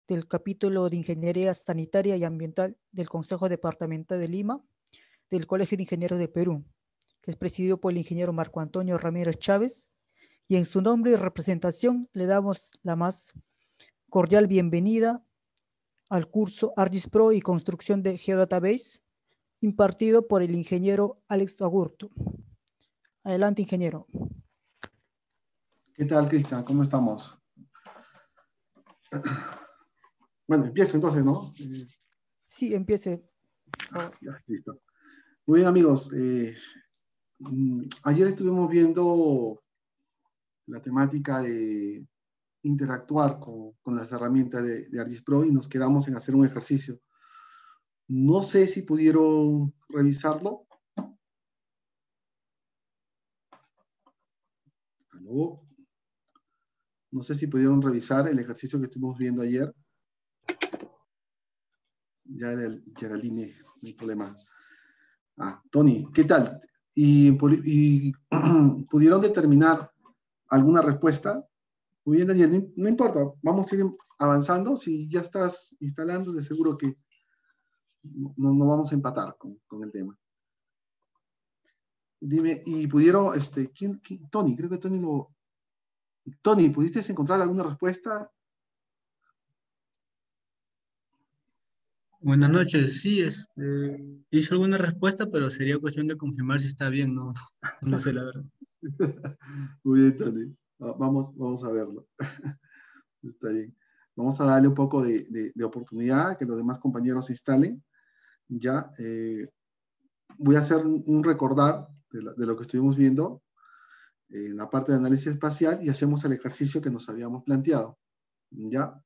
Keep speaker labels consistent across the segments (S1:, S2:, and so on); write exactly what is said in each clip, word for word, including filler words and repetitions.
S1: del capítulo de Ingeniería Sanitaria y Ambiental del Consejo Departamental de Lima, del Colegio de Ingenieros de Perú, que es presidido por el ingeniero Marco Antonio Ramírez Chávez, y en su nombre y representación le damos la más cordial bienvenida al curso ArcGIS Pro y Construcción de Geodatabase, impartido por el ingeniero Alex Agurto. Adelante, ingeniero.
S2: ¿Qué tal, Cristian? ¿Cómo estamos? Bueno, empiezo entonces, ¿no? Eh,
S1: sí, empiece.
S2: Ah, ya, listo. Muy bien, amigos. Eh, ayer estuvimos viendo la temática de interactuar con, con las herramientas de, de ArcGIS Pro y nos quedamos en hacer un ejercicio. No sé si pudieron revisarlo. ¿Aló? No sé si pudieron revisar el ejercicio que estuvimos viendo ayer. Ya era, el, ya era el I N E, no hay problema. Ah, Tony, ¿qué tal? ¿Y, y pudieron determinar alguna respuesta? Muy bien, Daniel, no, no importa, vamos a ir avanzando. Si ya estás instalando, de seguro que no, no vamos a empatar con, con el tema. Dime, ¿y pudieron, este, ¿quién, quién? Tony, creo que Tony lo... Tony, ¿pudiste encontrar alguna respuesta?
S3: Buenas noches, sí, este, hice alguna respuesta, pero sería cuestión de confirmar si está bien, no, no sé la verdad.
S2: Muy bien, Tony, vamos, vamos a verlo. Está bien. Vamos a darle un poco de, de, de oportunidad a que los demás compañeros se instalen. Ya, eh, voy a hacer un, un recordar de, la, de lo que estuvimos viendo en la parte de análisis espacial y hacemos el ejercicio que nos habíamos planteado. ¿Ya?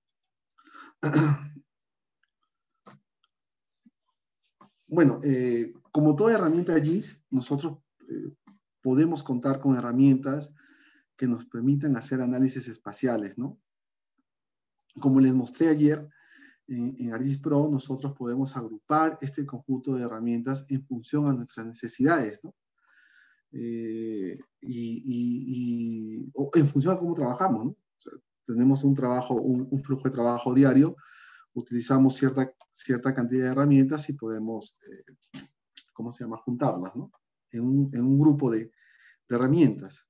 S2: Bueno, eh, como toda herramienta ArcGIS, nosotros eh, podemos contar con herramientas que nos permitan hacer análisis espaciales, ¿no? Como les mostré ayer, en, en ArcGIS Pro nosotros podemos agrupar este conjunto de herramientas en función a nuestras necesidades, ¿no? Eh, y, y, y o en función a cómo trabajamos, ¿no? O sea, tenemos un trabajo, un, un flujo de trabajo diario, utilizamos cierta, cierta cantidad de herramientas y podemos, eh, ¿cómo se llama?, juntarlas, ¿no? En un, en un grupo de, de herramientas.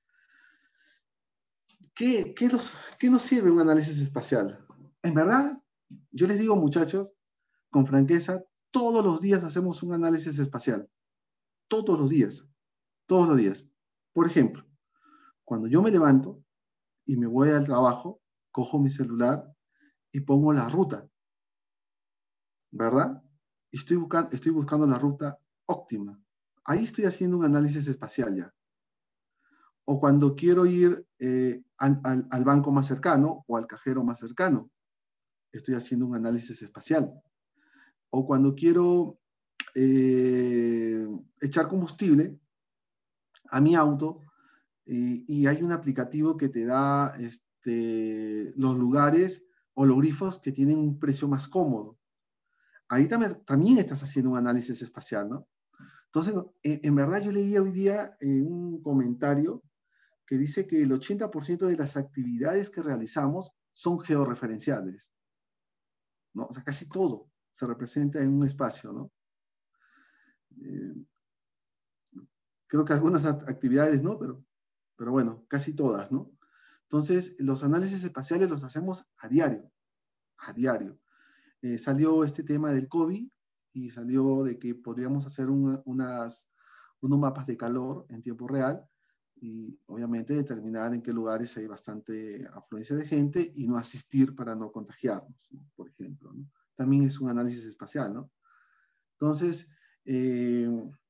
S2: ¿Qué, qué, nos, ¿Qué nos sirve un análisis espacial? En verdad, yo les digo, muchachos, con franqueza, todos los días hacemos un análisis espacial. Todos los días. Todos los días. Por ejemplo, cuando yo me levanto y me voy al trabajo, cojo mi celular y pongo la ruta, ¿verdad? Y estoy buscando, estoy buscando la ruta óptima. Ahí estoy haciendo un análisis espacial ya. O cuando quiero ir eh, al, al, al banco más cercano o al cajero más cercano, estoy haciendo un análisis espacial. O cuando quiero eh, echar combustible a mi auto, eh, y hay un aplicativo que te da este, los lugares o los grifos que tienen un precio más cómodo. Ahí también, también estás haciendo un análisis espacial, ¿no? Entonces, en, en verdad yo leí hoy día eh, un comentario que dice que el ochenta por ciento de las actividades que realizamos son georreferenciables, ¿no? O sea, casi todo se representa en un espacio, ¿no? Eh, creo que algunas actividades no, pero, pero bueno, casi todas, ¿no? Entonces, los análisis espaciales los hacemos a diario, a diario. Eh, salió este tema del COVID y salió de que podríamos hacer una, unas, unos mapas de calor en tiempo real y obviamente determinar en qué lugares hay bastante afluencia de gente y no asistir para no contagiarnos, ¿no? Por ejemplo, ¿no? También es un análisis espacial, ¿no? Entonces, eh,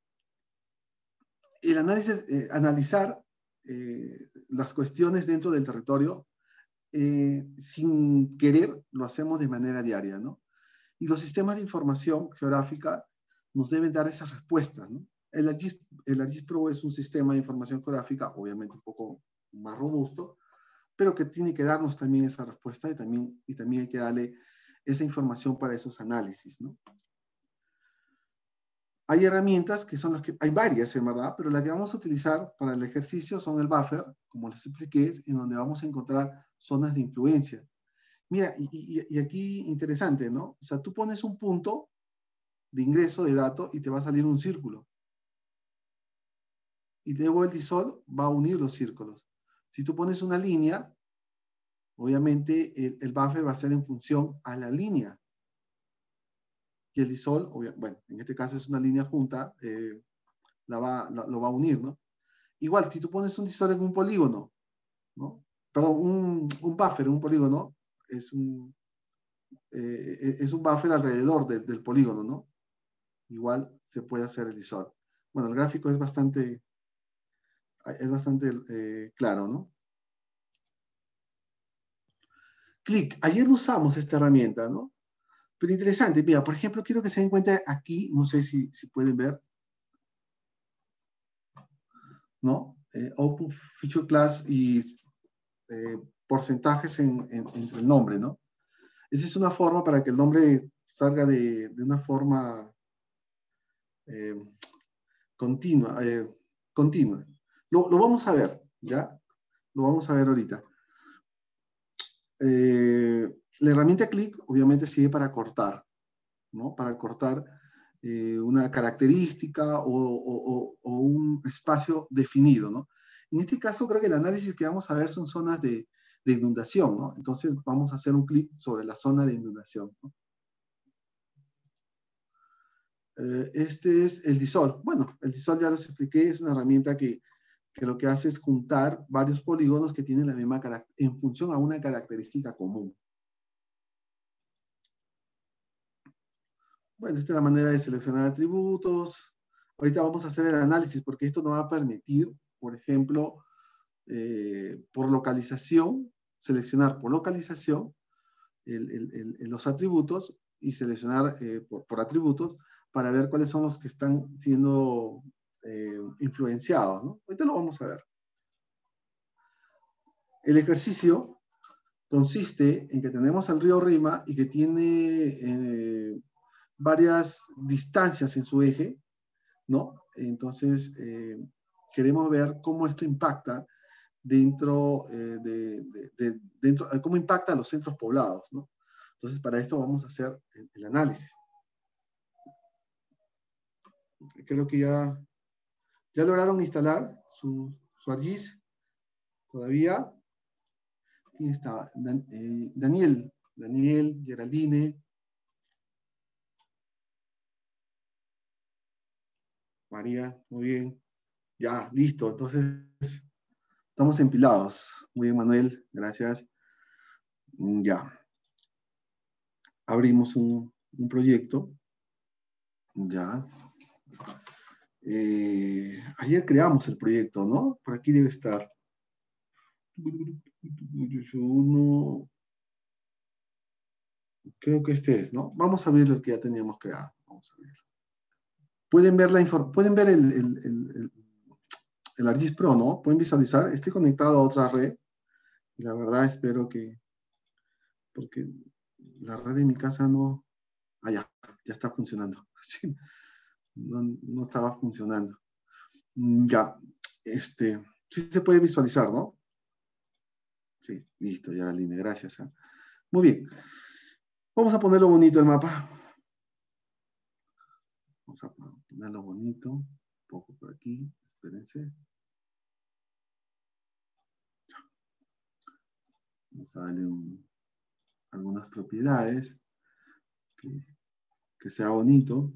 S2: el análisis, eh, analizar eh, las cuestiones dentro del territorio, eh, sin querer, lo hacemos de manera diaria, ¿no? Y los sistemas de información geográfica nos deben dar esas respuestas, ¿no? El ArcGIS, el ArcGIS Pro es un sistema de información geográfica, obviamente un poco más robusto, pero que tiene que darnos también esa respuesta y también, y también hay que darle esa información para esos análisis, ¿no? Hay herramientas que son las que, hay varias en verdad, pero las que vamos a utilizar para el ejercicio son el buffer, como les expliqué, en donde vamos a encontrar zonas de influencia. Mira, y, y, y aquí interesante, ¿no? O sea, tú pones un punto de ingreso de datos y te va a salir un círculo. Y luego el disol va a unir los círculos. Si tú pones una línea, obviamente el, el buffer va a ser en función a la línea. Y el disol, bueno, en este caso es una línea junta, eh, la va, la, lo va a unir, ¿no? Igual, si tú pones un disol en un polígono, ¿no? Perdón, un, un buffer en un polígono, es un, eh, es un buffer alrededor de, del polígono, ¿no? Igual se puede hacer el disol. Bueno, el gráfico es bastante, es bastante eh, claro, ¿no? Clic. Ayer usamos esta herramienta, ¿no? Pero interesante, mira, por ejemplo, quiero que se den cuenta aquí, no sé si, si pueden ver, ¿no? Eh, Output Feature Class y eh, porcentajes en, en, entre el nombre, ¿no? Esa es una forma para que el nombre salga de, de una forma eh, continua. Eh, continua. Lo, lo vamos a ver, ¿ya? Lo vamos a ver ahorita. Eh, la herramienta click obviamente sirve para cortar, ¿no? Para cortar eh, una característica o, o, o, un espacio definido, ¿no? En este caso creo que el análisis que vamos a ver son zonas de, de inundación, ¿no? Entonces vamos a hacer un clic sobre la zona de inundación, ¿no? Eh, este es el disol. Bueno, el disol ya los expliqué, es una herramienta que, que lo que hace es juntar varios polígonos que tienen la misma característica en función a una característica común. Bueno, esta es la manera de seleccionar atributos. Ahorita vamos a hacer el análisis porque esto nos va a permitir, por ejemplo, eh, por localización, seleccionar por localización el, el, el, los atributos y seleccionar eh, por, por atributos para ver cuáles son los que están siendo eh, influenciados, ¿no? Ahorita lo vamos a ver. El ejercicio consiste en que tenemos al río Rima y que tiene eh, varias distancias en su eje, ¿no? Entonces, eh, queremos ver cómo esto impacta dentro, eh, de, de, de, dentro, cómo impacta a los centros poblados, ¿no? Entonces, para esto vamos a hacer el, el análisis. Creo que ya, ya lograron instalar su, su ArcGIS. Todavía. ¿Quién estaba? Dan, eh, Daniel, Daniel, Geraldine. María, muy bien. Ya, listo. Entonces, estamos empilados. Muy bien, Manuel. Gracias. Ya. Abrimos un, un proyecto. Ya. Eh, ayer creamos el proyecto, ¿no? Por aquí debe estar. Uno. Creo que este es, ¿no? Vamos a ver el que ya teníamos creado. Vamos a ver. Pueden ver, la pueden ver el, el, el, el, el ArcGIS Pro, ¿no? Pueden visualizar. Estoy conectado a otra red. Y la verdad espero que... Porque la red de mi casa no... Ah, ya. Ya está funcionando. No, no estaba funcionando. Ya. Este... Sí se puede visualizar, ¿no? Sí, listo, ya la línea. Gracias. ¿eh? Muy bien. Vamos a ponerlo bonito el mapa. Vamos a ponerlo bonito. Un poco por aquí. Espérense. Vamos a darle un, algunas propiedades. Que, que sea bonito.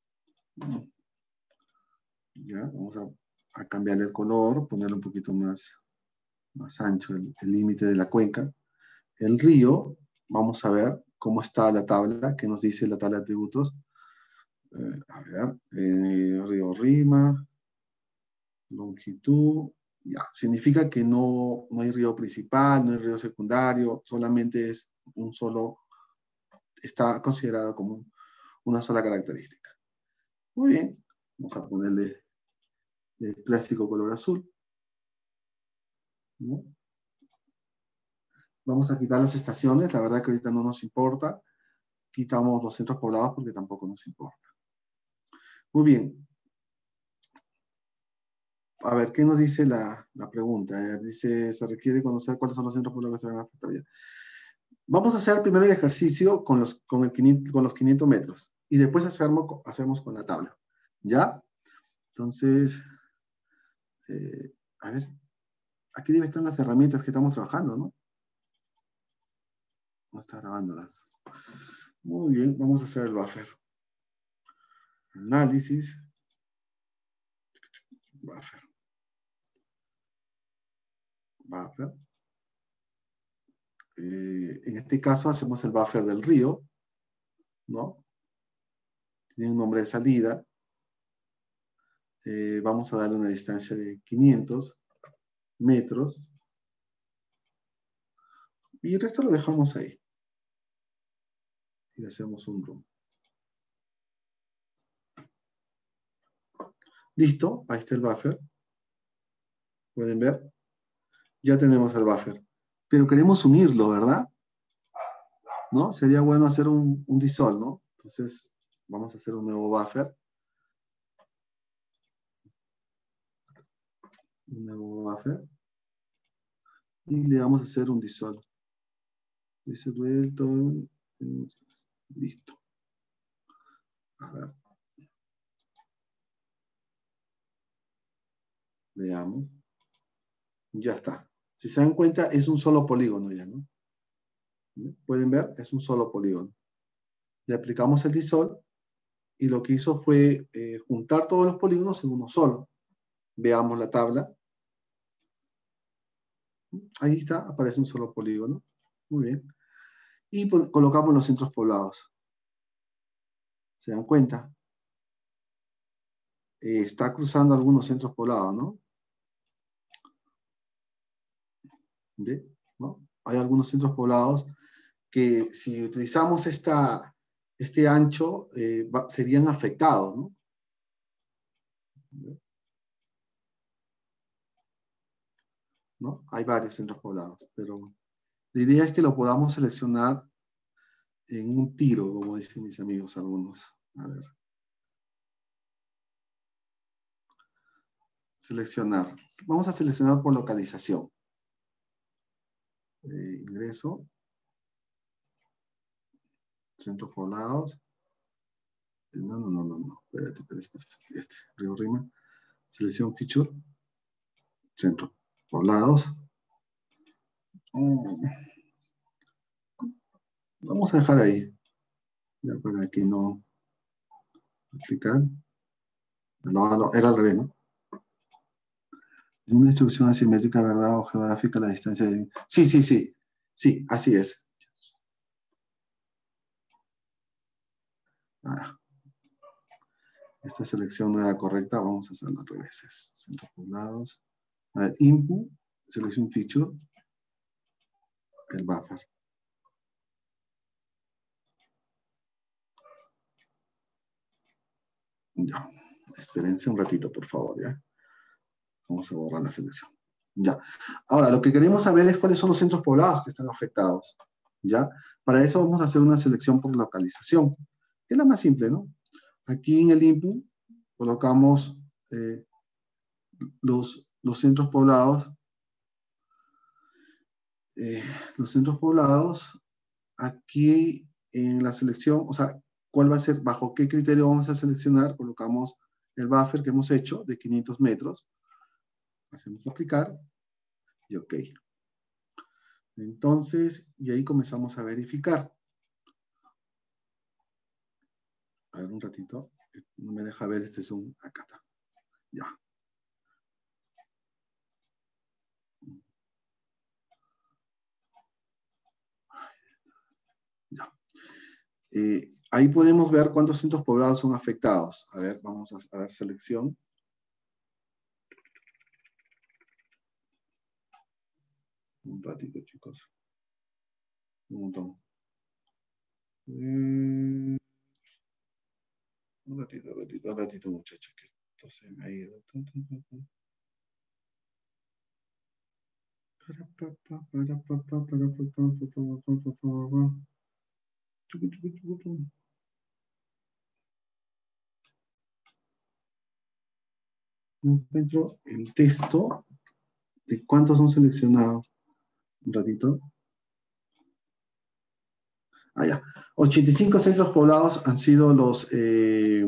S2: Ya, vamos a, a cambiarle el color. Ponerle un poquito más, más ancho el límite de la cuenca. El río. Vamos a ver cómo está la tabla. ¿Qué nos dice la tabla de atributos? Eh, a ver. Eh, río Rima. Longitud. Ya, significa que no, no hay río principal, no hay río secundario, solamente es un solo, está considerado como una sola característica. Muy bien, vamos a ponerle el clásico color azul. ¿No? Vamos a quitar las estaciones, la verdad que ahorita no nos importa. Quitamos los centros poblados porque tampoco nos importa. Muy bien. A ver, ¿qué nos dice la, la pregunta? Dice, se requiere conocer cuáles son los centros poblados que se van a afectar. Vamos a hacer primero el ejercicio con los, con el quinientos, con los quinientos metros y después hacemos, hacemos con la tabla. ¿Ya? Entonces, eh, a ver, aquí deben estar las herramientas que estamos trabajando, ¿no? No está grabándolas. Muy bien, vamos a hacer el buffer. Análisis. Buffer. Buffer. Eh, en este caso hacemos el buffer del río, ¿no? Tiene un nombre de salida. Eh, vamos a darle una distancia de quinientos metros. Y el resto lo dejamos ahí. Y hacemos un room. Listo, ahí está el buffer. ¿Pueden ver? Ya tenemos el buffer. Pero queremos unirlo, ¿verdad? ¿No? Sería bueno hacer un, un dissolve, ¿no? Entonces, vamos a hacer un nuevo buffer. Un nuevo buffer. Y le vamos a hacer un dissolve. Disuelto. Listo. A ver. Veamos. Ya está. Si se dan cuenta, es un solo polígono ya, ¿no? ¿Pueden ver? Es un solo polígono. Le aplicamos el dissolve y lo que hizo fue eh, juntar todos los polígonos en uno solo. Veamos la tabla. Ahí está, aparece un solo polígono. Muy bien. Y pues, colocamos los centros poblados. ¿Se dan cuenta? Eh, está cruzando algunos centros poblados, ¿no? ¿Ve? ¿No? Hay algunos centros poblados que si utilizamos esta, este ancho, eh, va, serían afectados, ¿no? ¿Ve? ¿No? Hay varios centros poblados, pero la idea es que lo podamos seleccionar en un tiro, como dicen mis amigos algunos. A ver. Seleccionar. Vamos a seleccionar por localización. Eh, ingreso. Centros poblados. No, no, no, no, no. Espérate, espérate, espérate. Este, Río Rima. Selección feature. Centros poblados. Oh. Vamos a dejar ahí. Ya para que no aplicar. No, no, era al revés, ¿no? En una distribución asimétrica, ¿verdad? O geográfica, la distancia de... Sí, sí, sí. Sí, así es. Ah, esta selección no era correcta. Vamos a hacerlo al revés. Centros poblados. A ver, input, selección feature, el buffer. Ya. Espérense un ratito, por favor, ¿ya? Vamos a borrar la selección. Ya. Ahora, lo que queremos saber es cuáles son los centros poblados que están afectados. ¿Ya? Para eso vamos a hacer una selección por localización, que es la más simple, ¿no? Aquí en el input colocamos eh, los, los centros poblados. Eh, los centros poblados, aquí en la selección, o sea, ¿cuál va a ser, bajo qué criterio vamos a seleccionar? Colocamos el buffer que hemos hecho de quinientos metros. Hacemos aplicar y OK. Entonces, y ahí comenzamos a verificar. A ver, un ratito. No me deja ver este zoom. Acá está. Ya. Ya. Eh, ahí podemos ver cuántos centros poblados son afectados. A ver, vamos a, a ver selección. Un ratito, chicos. Un montón. Mm. Un ratito, un ratito, un ratito, muchachos, que esto se me ha ido. Encuentro el texto de cuántos son seleccionados. Un ratito. Ah, ya. ochenta y cinco centros poblados han sido los, eh,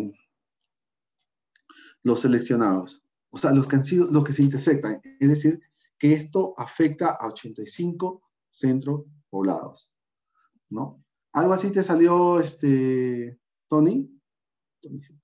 S2: los seleccionados. O sea, los que han sido, los que se intersectan. Es decir, que esto afecta a ochenta y cinco centros poblados, ¿no? ¿Algo así te salió, este, Tony? Tony sí.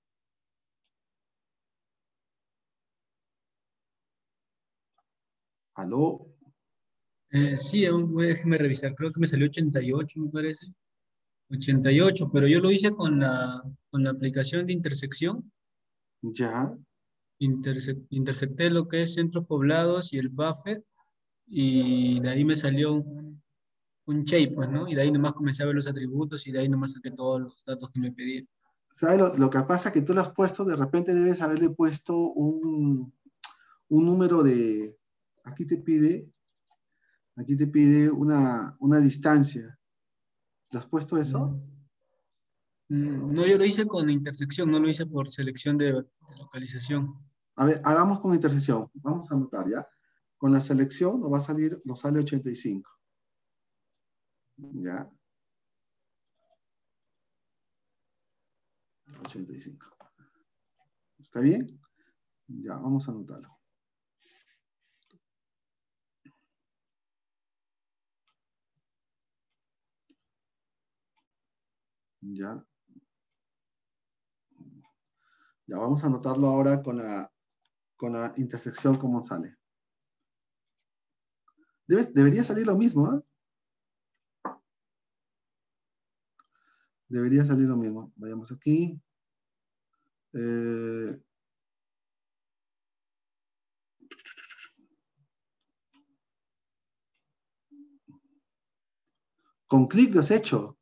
S2: ¿Aló?
S3: Eh, sí, aún voy- déjeme revisar. Creo que me salió ochenta y ocho, me parece. ochenta y ocho, pero yo lo hice con la, con la aplicación de intersección.
S2: Ya.
S3: Interse- intersecté lo que es centros poblados y el buffer, y de ahí me salió un, un shape, pues, ¿no? Y de ahí nomás comencé a ver los atributos y de ahí nomás saqué todos los datos que me pedían.
S2: ¿Sabes lo, lo que pasa? Que tú lo has puesto, de repente debes haberle puesto un, un número de, aquí te pide, aquí te pide una, una distancia. ¿Le has puesto eso?
S3: Mm, No, yo lo hice con intersección, no lo hice por selección de, de localización.
S2: A ver, hagamos con intersección. Vamos a anotar, ¿ya? Con la selección nos va a salir, nos sale ochenta y cinco. ¿Ya? ochenta y cinco. ¿Está bien? Ya, vamos a anotarlo. Ya. Ya, vamos a anotarlo ahora con la, con la intersección como sale. Debe, debería salir lo mismo, ¿eh? Debería salir lo mismo. Vayamos aquí. Eh, con clic lo has hecho.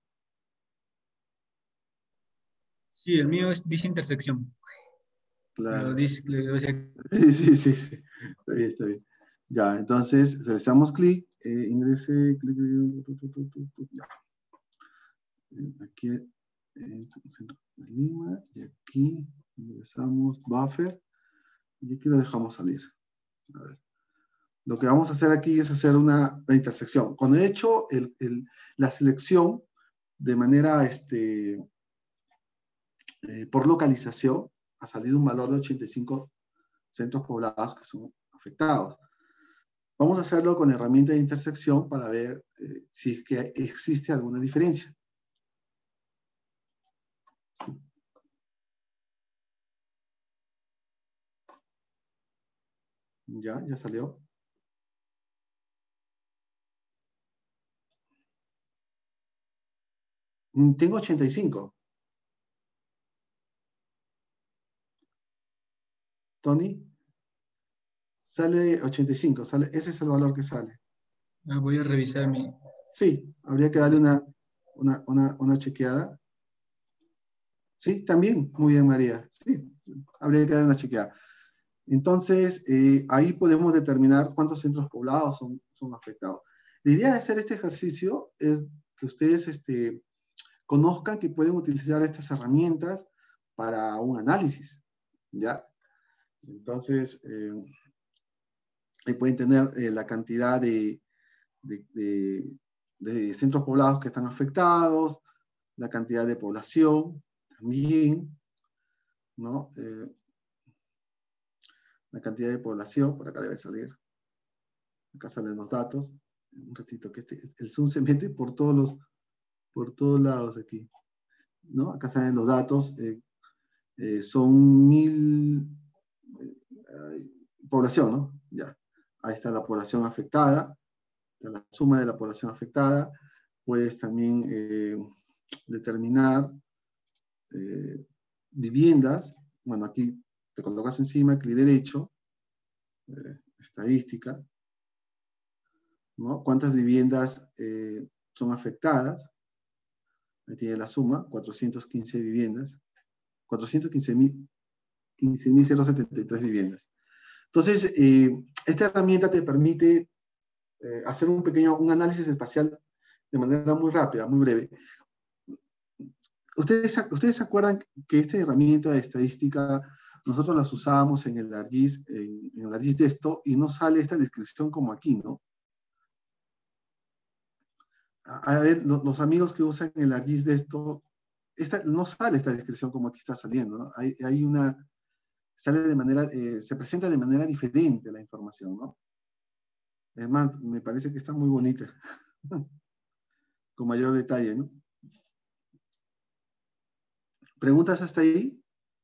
S3: Sí, el mío es, dice intersección. Lo
S2: Claro.
S3: dice, le- o sea,
S2: Sí, sí, sí, sí. Está bien, está bien. Ya, entonces seleccionamos clic, eh, ingrese, clic, tu, tu, tu, tu, tu, ya. Aquí en centro de Lima, y aquí ingresamos buffer, y aquí lo dejamos salir. A ver. Lo que vamos a hacer aquí es hacer una, una intersección. Cuando he hecho el, el, la selección de manera este, eh, por localización, ha salido un valor de ochenta y cinco centros poblados que son afectados. Vamos a hacerlo con la herramienta de intersección para ver eh, si es que existe alguna diferencia. Ya, ya salió. Tengo ochenta y cinco. Tony, sale ochenta y cinco. Sale, ese es el valor que sale.
S3: ah, voy a revisar mi...
S2: Sí, habría que darle una, una, una, una chequeada. Sí, también. Muy bien, María. Sí, habría que darle una chequeada. Entonces, eh, ahí podemos determinar cuántos centros poblados son, son afectados. La idea de hacer este ejercicio es que ustedes este, conozcan que pueden utilizar estas herramientas para un análisis, ¿ya? Entonces, eh, ahí pueden tener eh, la cantidad de, de, de, de centros poblados que están afectados, la cantidad de población también, ¿no? Eh, la cantidad de población, por acá debe salir. Acá salen los datos. Un ratito, que este, el Zoom se mete por todos los, por todos lados aquí, ¿no? Acá salen los datos. Eh, eh, son mil, eh, población, ¿no? Ya. Ahí está la población afectada, la suma de la población afectada. Puedes también eh, determinar eh, viviendas. Bueno, aquí te colocas encima, clic derecho, eh, estadística, ¿no? ¿Cuántas viviendas eh, son afectadas? Ahí tiene la suma, cuatrocientas quince viviendas, cuatrocientas quince mil setenta y tres viviendas. Entonces, eh, esta herramienta te permite eh, hacer un pequeño un análisis espacial de manera muy rápida, muy breve. ¿Ustedes, ustedes se acuerdan que esta herramienta de estadística nosotros las usábamos en el ARGIS, en, en el ARGIS de esto, y no sale esta descripción como aquí, ¿no? A, a ver, lo, los amigos que usan el ArcGIS de esto, esta, no sale esta descripción como aquí está saliendo, ¿no? Hay, hay una, sale de manera, eh, se presenta de manera diferente la información, ¿no? Es más, me parece que está muy bonita, con mayor detalle, ¿no? ¿Preguntas hasta ahí?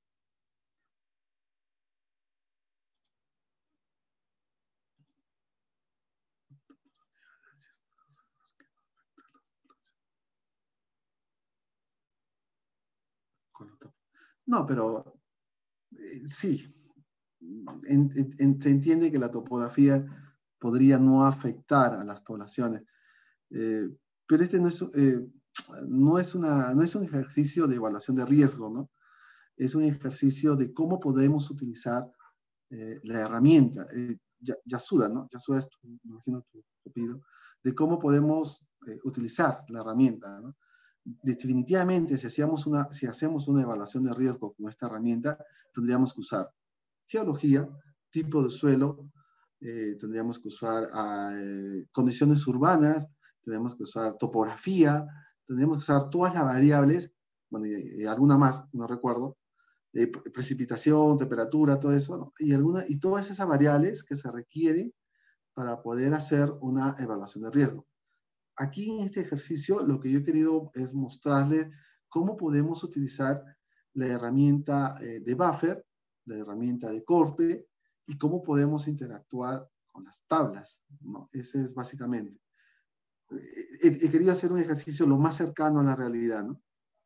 S2: No, pero eh, sí, en, en, se entiende que la topografía podría no afectar a las poblaciones, eh, pero este no es, eh, no, es una, no es un ejercicio de evaluación de riesgo, ¿no? Es un ejercicio de cómo podemos utilizar eh, la herramienta. Eh, Yasuda, ¿no? Yasuda es, tu, me imagino, tu, tu pedido, de cómo podemos eh, utilizar la herramienta, ¿no? Definitivamente, si, hacíamos una, si hacemos una evaluación de riesgo con esta herramienta, tendríamos que usar geología, tipo de suelo, eh, tendríamos que usar eh, condiciones urbanas, tendríamos que usar topografía, tendríamos que usar todas las variables, bueno, y, y alguna más, no recuerdo, eh, precipitación, temperatura, todo eso, ¿no? y, alguna, y todas esas variables que se requieren para poder hacer una evaluación de riesgo. Aquí en este ejercicio lo que yo he querido es mostrarles cómo podemos utilizar la herramienta eh, de buffer, la herramienta de corte, y cómo podemos interactuar con las tablas, ¿no? Ese es básicamente. He, he querido hacer un ejercicio lo más cercano a la realidad, ¿no?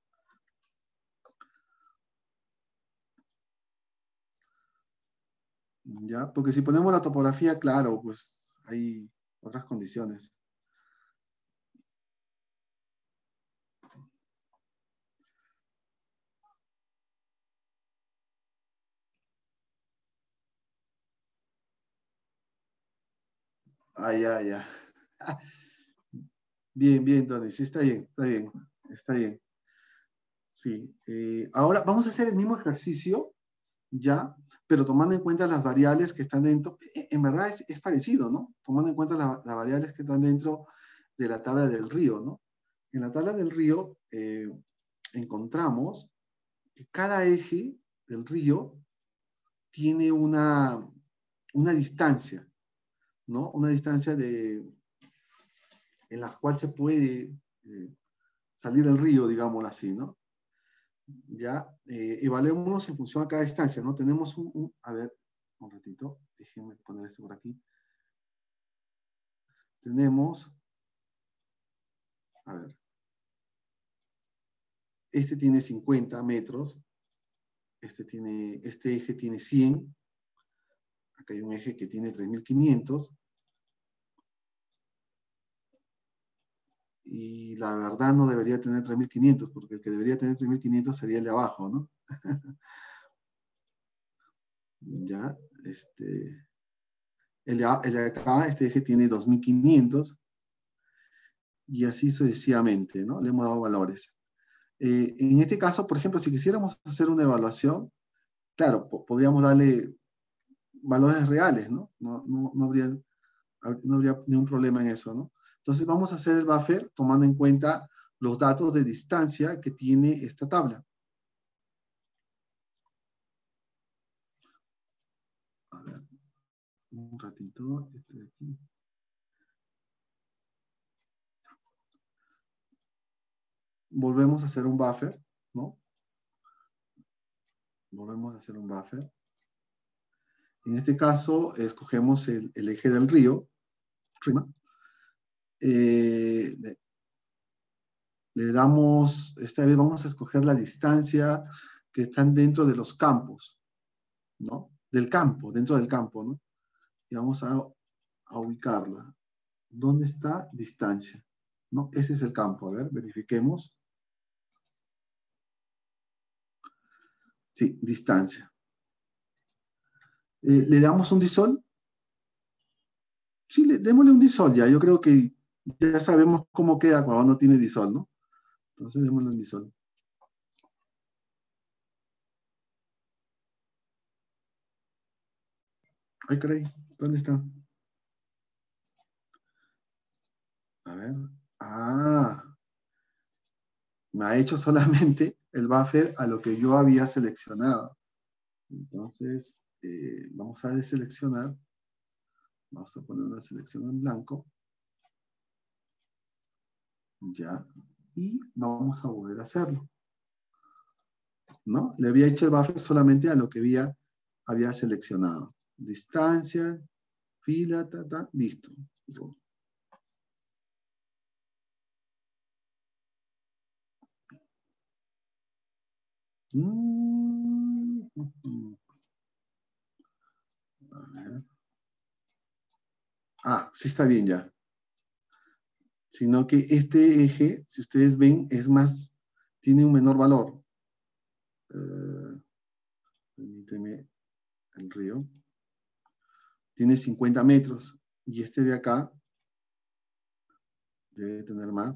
S2: ¿Ya? Porque si ponemos la topografía, claro, pues hay otras condiciones. Ah, ya, ya. Bien, bien, Tony. Sí, está bien, está bien, está bien. Sí. Eh, ahora vamos a hacer el mismo ejercicio, ya, pero tomando en cuenta las variables que están dentro. En verdad es, es parecido, ¿no? Tomando en cuenta la, las variables que están dentro de la tabla del río, ¿no? En la tabla del río eh, encontramos que cada eje del río tiene una, una distancia, ¿no? Una distancia de, en la cual se puede eh, salir el río, digámoslo así, ¿no? Ya, eh, evaluémonos en función a cada distancia, ¿no? Tenemos un, un, a ver, un ratito, déjenme poner esto por aquí. Tenemos, a ver, este tiene cincuenta metros, este, tiene, este eje tiene cien, acá hay un eje que tiene tres mil quinientos, y la verdad no debería tener tres mil quinientos, porque el que debería tener tres mil quinientos sería el de abajo, ¿no? Ya, este, el de, el de acá, este eje tiene dos mil quinientos, y así sucesivamente, ¿no? Le hemos dado valores. Eh, en este caso, por ejemplo, si quisiéramos hacer una evaluación, claro, po podríamos darle valores reales, ¿no? No, no, no, habría, no habría ningún problema en eso, ¿no? Entonces vamos a hacer el buffer tomando en cuenta los datos de distancia que tiene esta tabla. A ver, un ratito, estoy aquí. Volvemos a hacer un buffer, ¿no? Volvemos a hacer un buffer. En este caso, escogemos el, el eje del río. Eh, le, le damos, esta vez vamos a escoger la distancia que están dentro de los campos, ¿no? Del campo, dentro del campo, ¿no? Y vamos a, a ubicarla. ¿Dónde está distancia? ¿No? Ese es el campo. A ver, verifiquemos. Sí, distancia. Eh, ¿Le damos un disol? Sí, le, démosle un disol ya. Yo creo que ya sabemos cómo queda cuando no tiene disol, ¿no? Entonces démosle un disol. Ay, caray, ¿dónde está? A ver. Ah, me ha hecho solamente el buffer a lo que yo había seleccionado. Entonces, eh, vamos a deseleccionar. Vamos a poner una selección en blanco. Ya. Y vamos a volver a hacerlo. ¿No? Le había hecho el buffer solamente a lo que había, había seleccionado. Distancia, fila, ta, ta, listo. Mm, mm, a ver. Ah, sí está bien ya. Sino que este eje, si ustedes ven, es más, tiene un menor valor. Uh, permíteme el río. Tiene cincuenta metros. Y este de acá debe tener más.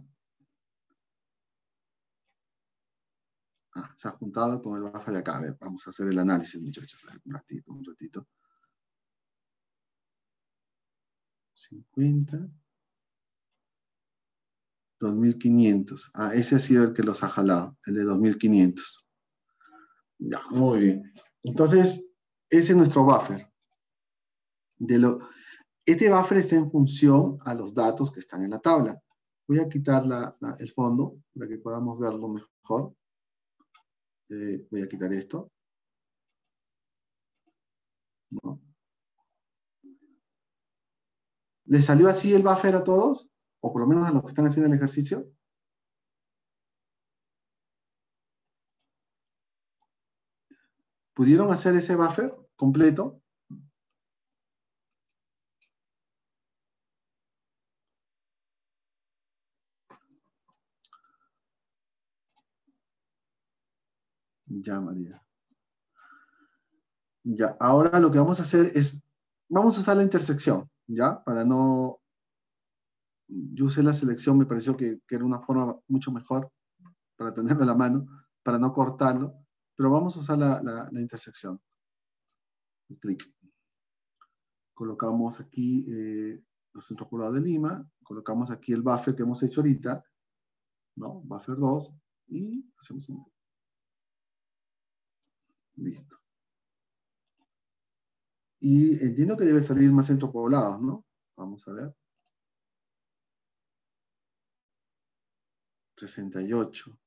S2: Ah, se ha juntado con el buffer de acá. A ver, vamos a hacer el análisis, muchachos. A ver, un ratito, un ratito. cincuenta. dos mil quinientos. Ah, ese ha sido el que los ha jalado, el de dos mil quinientos. Ya, muy bien. Entonces, ese es nuestro buffer. De lo, este buffer está en función a los datos que están en la tabla. Voy a quitar la, la, el fondo para que podamos verlo mejor. Eh, voy a quitar esto. ¿No? ¿Les salió así el buffer a todos? O por lo menos a los que están haciendo el ejercicio. ¿Pudieron hacer ese buffer completo? Ya, María. Ya, ahora lo que vamos a hacer es, vamos a usar la intersección, ¿ya? Para no, yo usé la selección, me pareció que, que era una forma mucho mejor para tenerlo en la mano, para no cortarlo, pero vamos a usar la, la, la intersección. Clic. Colocamos aquí eh, los centros poblados de Lima, colocamos aquí el buffer que hemos hecho ahorita, ¿no? Buffer dos, y hacemos un... Listo. Y entiendo que debe salir más centros poblados, ¿no? Vamos a ver. sesenta y ocho.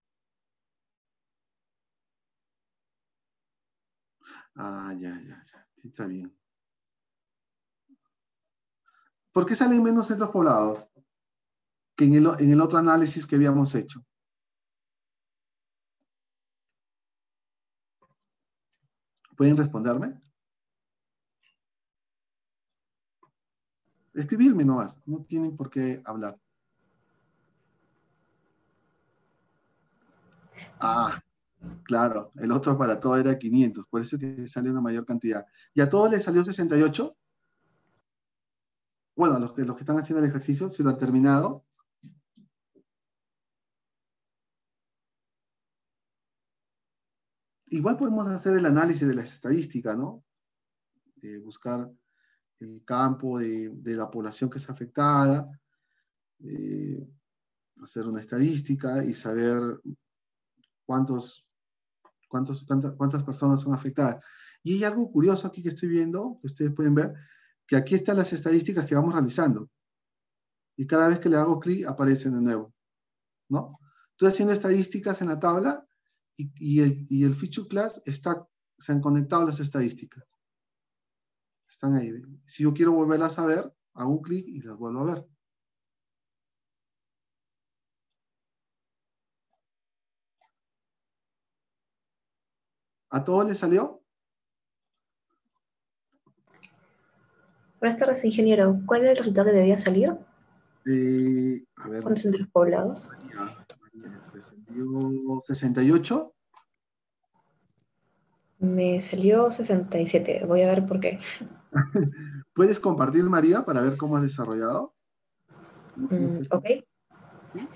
S2: Ah, ya, ya, ya. Sí, está bien. ¿Por qué salen menos centros poblados que en el, en el otro análisis que habíamos hecho? ¿Pueden responderme? Escribirme nomás, no tienen por qué hablar. Ah, claro, el otro para todo era quinientos, por eso que sale una mayor cantidad. ¿Y a todos les salió sesenta y ocho? Bueno, los que, los que están haciendo el ejercicio, si lo han terminado. Igual podemos hacer el análisis de las estadísticas, ¿no? De buscar el campo de, de la población que es afectada, eh, hacer una estadística y saber cuántos, cuántos, cuántas, cuántas personas son afectadas. Y hay algo curioso aquí que estoy viendo, que ustedes pueden ver, que aquí están las estadísticas que vamos realizando. Y cada vez que le hago clic, aparecen de nuevo, ¿no? Estoy haciendo estadísticas en la tabla y, y, el, y el feature class está, se han conectado las estadísticas. Están ahí. Si yo quiero volverlas a ver, hago un clic y las vuelvo a ver. ¿A todos les salió?
S4: Buenas tardes, ingeniero. ¿Cuál era el resultado que debía salir?
S2: Eh, a ver.
S4: ¿Cuántos centros poblados?
S2: María, María, ¿te salió sesenta y ocho?
S4: Me salió sesenta y siete. Voy a ver por qué.
S2: ¿Puedes compartir, María, para ver cómo has desarrollado? No, no
S4: Mm,
S2: sé si...
S4: ok.
S2: ¿Sí?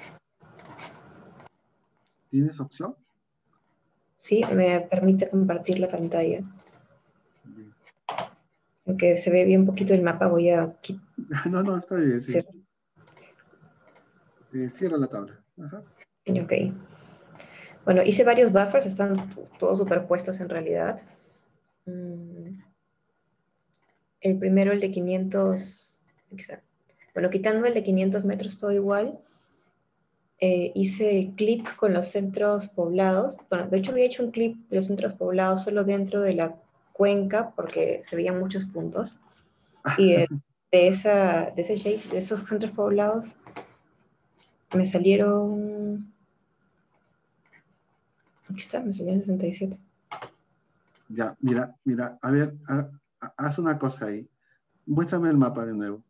S2: ¿Tienes opción?
S4: Sí, me permite compartir la pantalla.
S2: Bien.
S4: Aunque se ve bien poquito el mapa, voy a quitar.
S2: No, no, está bien, sí. Eh, cierra la tabla. Ajá.
S4: Ok. Bueno, hice varios buffers, están todos superpuestos en realidad. Mm, El primero, el de quinientos, exacto. Bueno, quitando el de quinientos metros, todo igual. Eh, hice clip con los centros poblados. Bueno, de hecho había hecho un clip de los centros poblados solo dentro de la cuenca porque se veían muchos puntos. Y de, de, esa, de ese shape, de esos centros poblados, me salieron... Aquí está, me salieron sesenta y siete.
S2: Ya, mira, mira, a ver, ha, ha, haz una cosa ahí. Muéstrame el mapa de nuevo.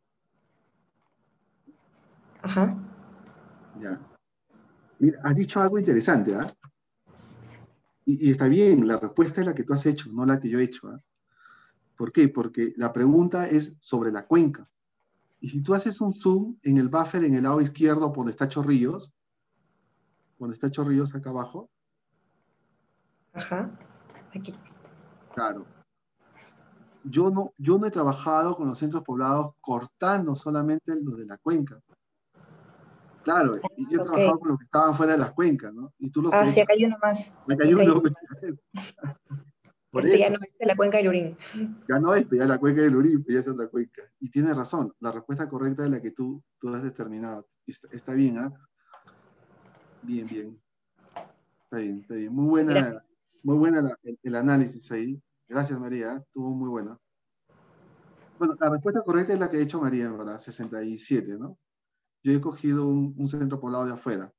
S4: Ajá.
S2: Ya. Mira, has dicho algo interesante, ¿ah? ¿eh? Y, y está bien, la respuesta es la que tú has hecho, no la que yo he hecho, ¿ah? ¿eh? ¿Por qué? Porque la pregunta es sobre la cuenca. Y si tú haces un zoom en el buffer en el lado izquierdo, donde está Chorrillos, donde está Chorrillos acá abajo.
S4: Ajá. Aquí.
S2: Claro. Yo no, yo no he trabajado con los centros poblados cortando solamente los de la cuenca. Claro, y yo he
S4: Ok.
S2: trabajado con los que estaban fuera de las cuencas, ¿no? Y tú lo
S4: Ah,
S2: que
S4: sí,
S2: hecho,
S4: acá hay uno más.
S2: acá hay
S4: Acá hay...
S2: uno. Por
S4: Este ya
S2: eso,
S4: no es de la cuenca del Lurín.
S2: ya no es, ya la cuenca del Uribe, ya es otra cuenca. Y tienes razón, la respuesta correcta es la que tú, tú has determinado. Está, está bien, ¿ah? ¿eh? Bien, bien. Está bien, está bien. Muy buena, muy buena la, el, el análisis ahí. Gracias, María, estuvo muy buena. Bueno, la respuesta correcta es la que ha hecho María, ¿verdad? sesenta y siete, ¿no? Yo he cogido un, un centro poblado de afuera.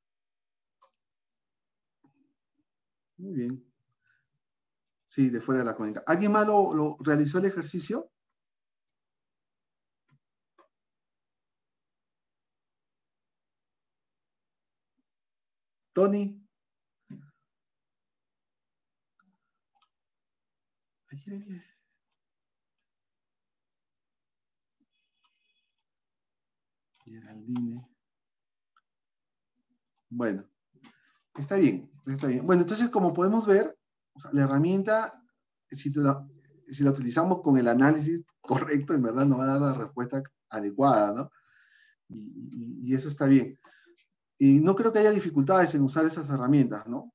S2: Muy bien. Sí, de fuera de la cuenca. ¿Alguien más lo, lo realizó el ejercicio? Tony. Ayer había... Geraldine. Bueno, está bien, está bien. Bueno, entonces, como podemos ver, o sea, la herramienta, si la, si la utilizamos con el análisis correcto, en verdad nos va a dar la respuesta adecuada, ¿no? Y, y, y eso está bien. Y no creo que haya dificultades en usar esas herramientas, ¿no?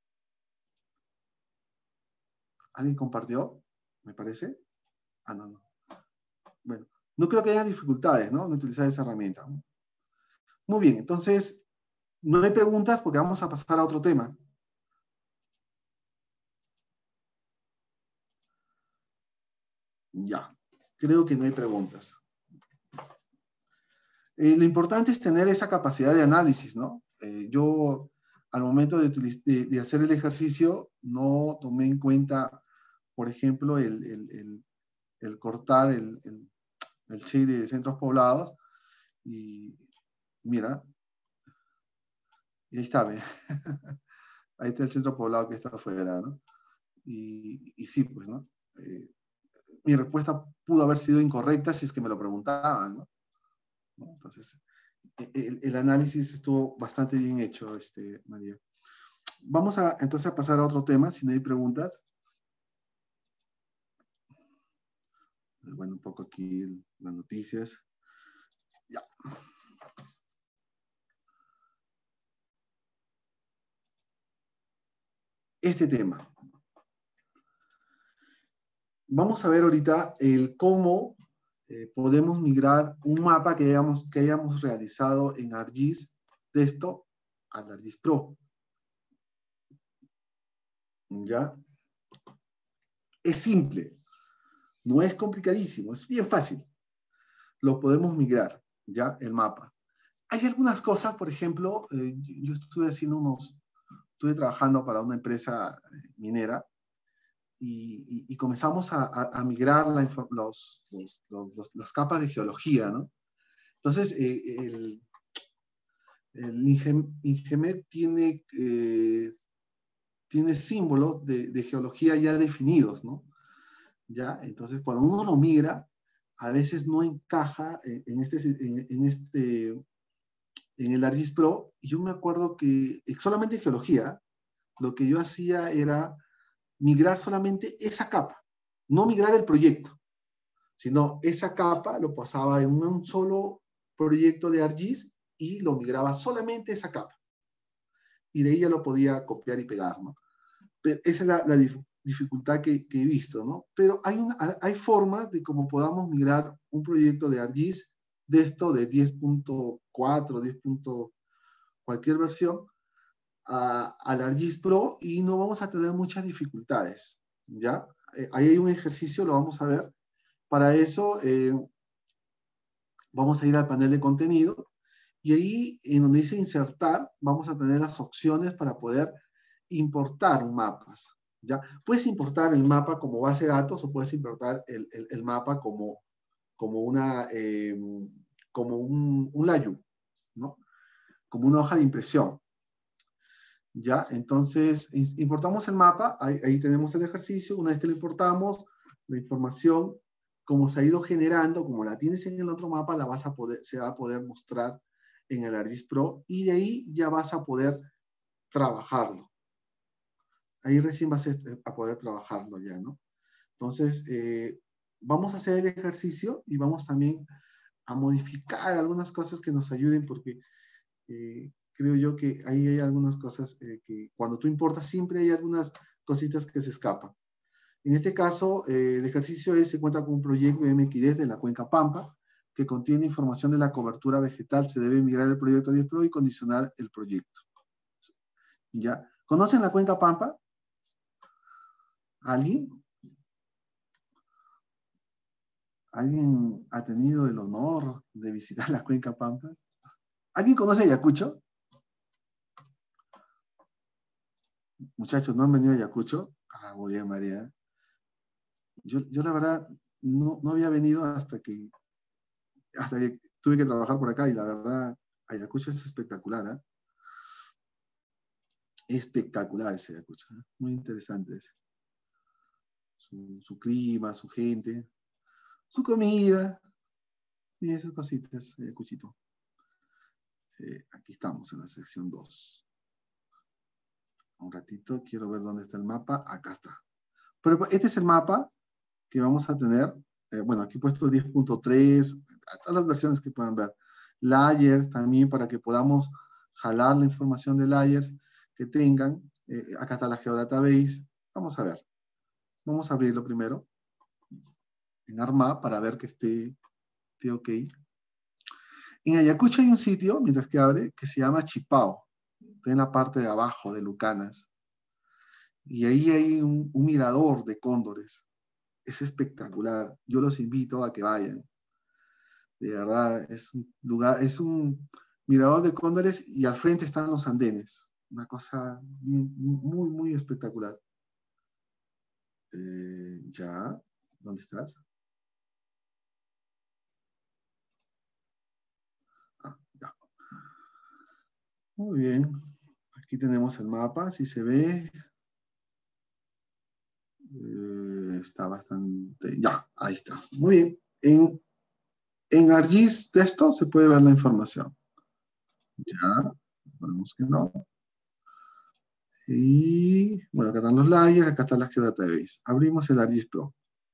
S2: ¿Alguien compartió? ¿Me parece? Ah, no, no. Bueno, no creo que haya dificultades, ¿no? En utilizar esa herramienta. Muy bien, entonces, no hay preguntas porque vamos a pasar a otro tema. Ya, creo que no hay preguntas. Eh, lo importante es tener esa capacidad de análisis, ¿no? Eh, yo, al momento de, de, de hacer el ejercicio, no tomé en cuenta, por ejemplo, el, el, el, el cortar el, el, el shape de centros poblados. Y mira, y ahí está, ¿ve? Ahí está el centro poblado que está afuera, ¿no? Y, y sí, pues, ¿no? Eh, mi respuesta pudo haber sido incorrecta si es que me lo preguntaban, ¿no? ¿No? Entonces, el, el, análisis estuvo bastante bien hecho, este, María. Vamos a, entonces a pasar a otro tema, si no hay preguntas. Bueno, un poco aquí las noticias. Ya. Este tema. Vamos a ver ahorita el cómo eh, podemos migrar un mapa que hayamos, que hayamos realizado en ArcGIS Desktop al ArcGIS Pro. ¿Ya? Es simple, no es complicadísimo, es bien fácil. Lo podemos migrar, ¿ya? El mapa. Hay algunas cosas, por ejemplo, eh, yo estuve haciendo unos, estuve trabajando para una empresa minera y, y, y comenzamos a, a, a migrar la, los, los, los, las capas de geología, ¿no? Entonces, eh, el, el INGEMET tiene, eh, tiene símbolos de, de geología ya definidos, ¿no? ¿Ya? Entonces, cuando uno lo migra, a veces no encaja en este, en, en este, en el ArcGIS Pro. Y yo me acuerdo que solamente en geología, lo que yo hacía era migrar solamente esa capa, no migrar el proyecto, sino esa capa lo pasaba en un solo proyecto de ArcGIS y lo migraba solamente esa capa. Y de ahí ya lo podía copiar y pegar, ¿no? Pero esa es la, la dif dificultad que, que he visto, ¿no? Pero hay, una, hay formas de cómo podamos migrar un proyecto de ArcGIS de esto, de diez punto cuatro, diez. Cualquier versión, a, al ArcGIS Pro, y no vamos a tener muchas dificultades, ¿ya? Eh, ahí hay un ejercicio, lo vamos a ver. Para eso, eh, vamos a ir al panel de contenido, y ahí, en donde dice insertar, vamos a tener las opciones para poder importar mapas, ¿ya? Puedes importar el mapa como base de datos, o puedes importar el, el, el mapa como, como, una, eh, como un, un layout, ¿no? Como una hoja de impresión. ¿Ya? Entonces, importamos el mapa, ahí, ahí tenemos el ejercicio. Una vez que lo importamos, la información, como se ha ido generando, como la tienes en el otro mapa, la vas a poder, se va a poder mostrar en el ArcGIS Pro, y de ahí ya vas a poder trabajarlo. Ahí recién vas a poder trabajarlo ya, ¿no? Entonces, eh, vamos a hacer el ejercicio y vamos también a modificar algunas cosas que nos ayuden, porque eh, creo yo que ahí hay algunas cosas eh, que cuando tú importas siempre hay algunas cositas que se escapan. En este caso, eh, el ejercicio es, se cuenta con un proyecto de M X D de la Cuenca Pampa, que contiene información de la cobertura vegetal. Se debe migrar el proyecto a ArcGIS Pro y condicionar el proyecto. ¿Ya? ¿Conocen la Cuenca Pampa? ¿Alguien? ¿Alguien ha tenido el honor de visitar la Cuenca Pampa? ¿Alguien conoce Ayacucho? Muchachos, ¿no han venido a Ayacucho? Ah, muy bien, María. Yo, yo la verdad no, no había venido hasta que, hasta que tuve que trabajar por acá, y la verdad, Ayacucho es espectacular, ¿eh? Espectacular ese Ayacucho, ¿eh? Muy interesante ese. Su, su clima, su gente, su comida, y esas cositas, Ayacuchito. Eh, aquí estamos en la sección dos. Un ratito, quiero ver dónde está el mapa. Acá está. Pero este es el mapa que vamos a tener. Eh, bueno, aquí he puesto diez punto tres, todas las versiones que puedan ver. Layers también, para que podamos jalar la información de layers que tengan. Eh, acá está la Geodatabase. Vamos a ver. Vamos a abrirlo primero en Arma para ver que esté, esté ok. En Ayacucho hay un sitio, mientras que abre, que se llama Chipao. Está en la parte de abajo de Lucanas. Y ahí hay un, un mirador de cóndores. Es espectacular. Yo los invito a que vayan. De verdad, es un lugar, es un mirador de cóndores, y al frente están los andenes. Una cosa muy, muy espectacular. Eh, ya, ¿dónde estás? Ah, ya. Muy bien. Aquí tenemos el mapa, si se ve. Eh, está bastante... Ya, ahí está. Muy bien. En, en ArcGIS de esto se puede ver la información. Ya, ponemos que no. Y bueno, acá están los layers, acá está la Geodatabase. Abrimos el ArcGIS Pro.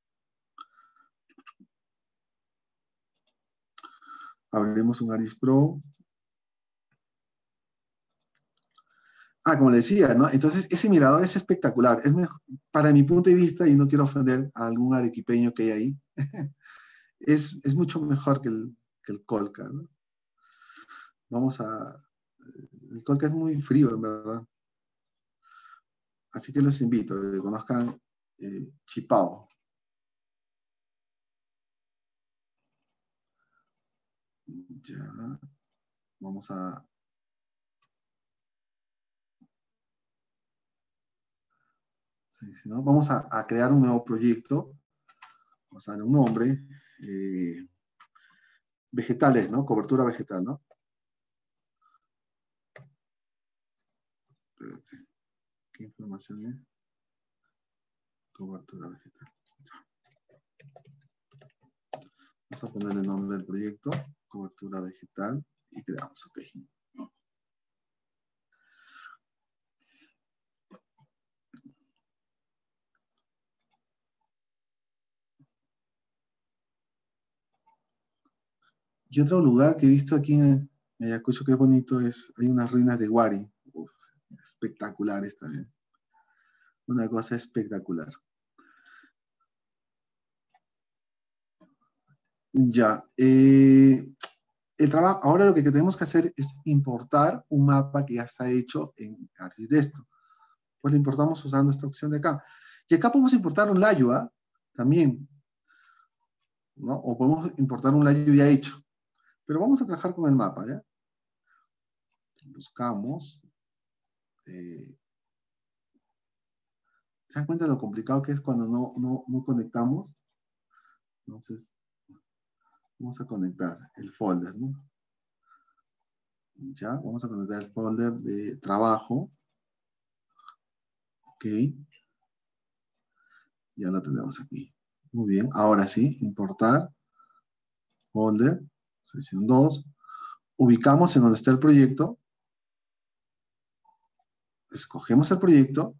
S2: Abrimos un ArcGIS Pro. Ah, como le decía, ¿no? Entonces, ese mirador es espectacular. Es mejor, para mi punto de vista, y no quiero ofender a algún arequipeño que hay ahí, es, es mucho mejor que el, que el Colca, ¿no? Vamos a... El Colca es muy frío, en verdad. Así que los invito a que conozcan eh, Chipao. Ya. Vamos a... Sí, sí, ¿no? Vamos a, a crear un nuevo proyecto. Vamos a darle un nombre. Eh, vegetales, ¿no? Cobertura vegetal, ¿no? Espérate. ¿Qué información es? Cobertura vegetal. Vamos a ponerle el nombre del proyecto, cobertura vegetal, y creamos, ok. Y otro lugar que he visto aquí en, Ayacucho, qué bonito es. Hay unas ruinas de Huari. Uf, espectaculares también. Una cosa espectacular. Ya. Eh, el trabajo, ahora lo que tenemos que hacer es importar un mapa que ya está hecho en ArcGIS. Pues lo importamos usando esta opción de acá. Y acá podemos importar un layo, ¿ah? También, ¿no? O podemos importar un layo ya hecho. Pero vamos a trabajar con el mapa, ¿ya? Buscamos. Eh, ¿Se dan cuenta de lo complicado que es cuando no, no, no conectamos? Entonces, vamos a conectar el folder, ¿no? Ya, vamos a conectar el folder de trabajo. Ok. Ya lo tenemos aquí. Muy bien, ahora sí, importar, folder, sección dos. Ubicamos en donde está el proyecto. Escogemos el proyecto.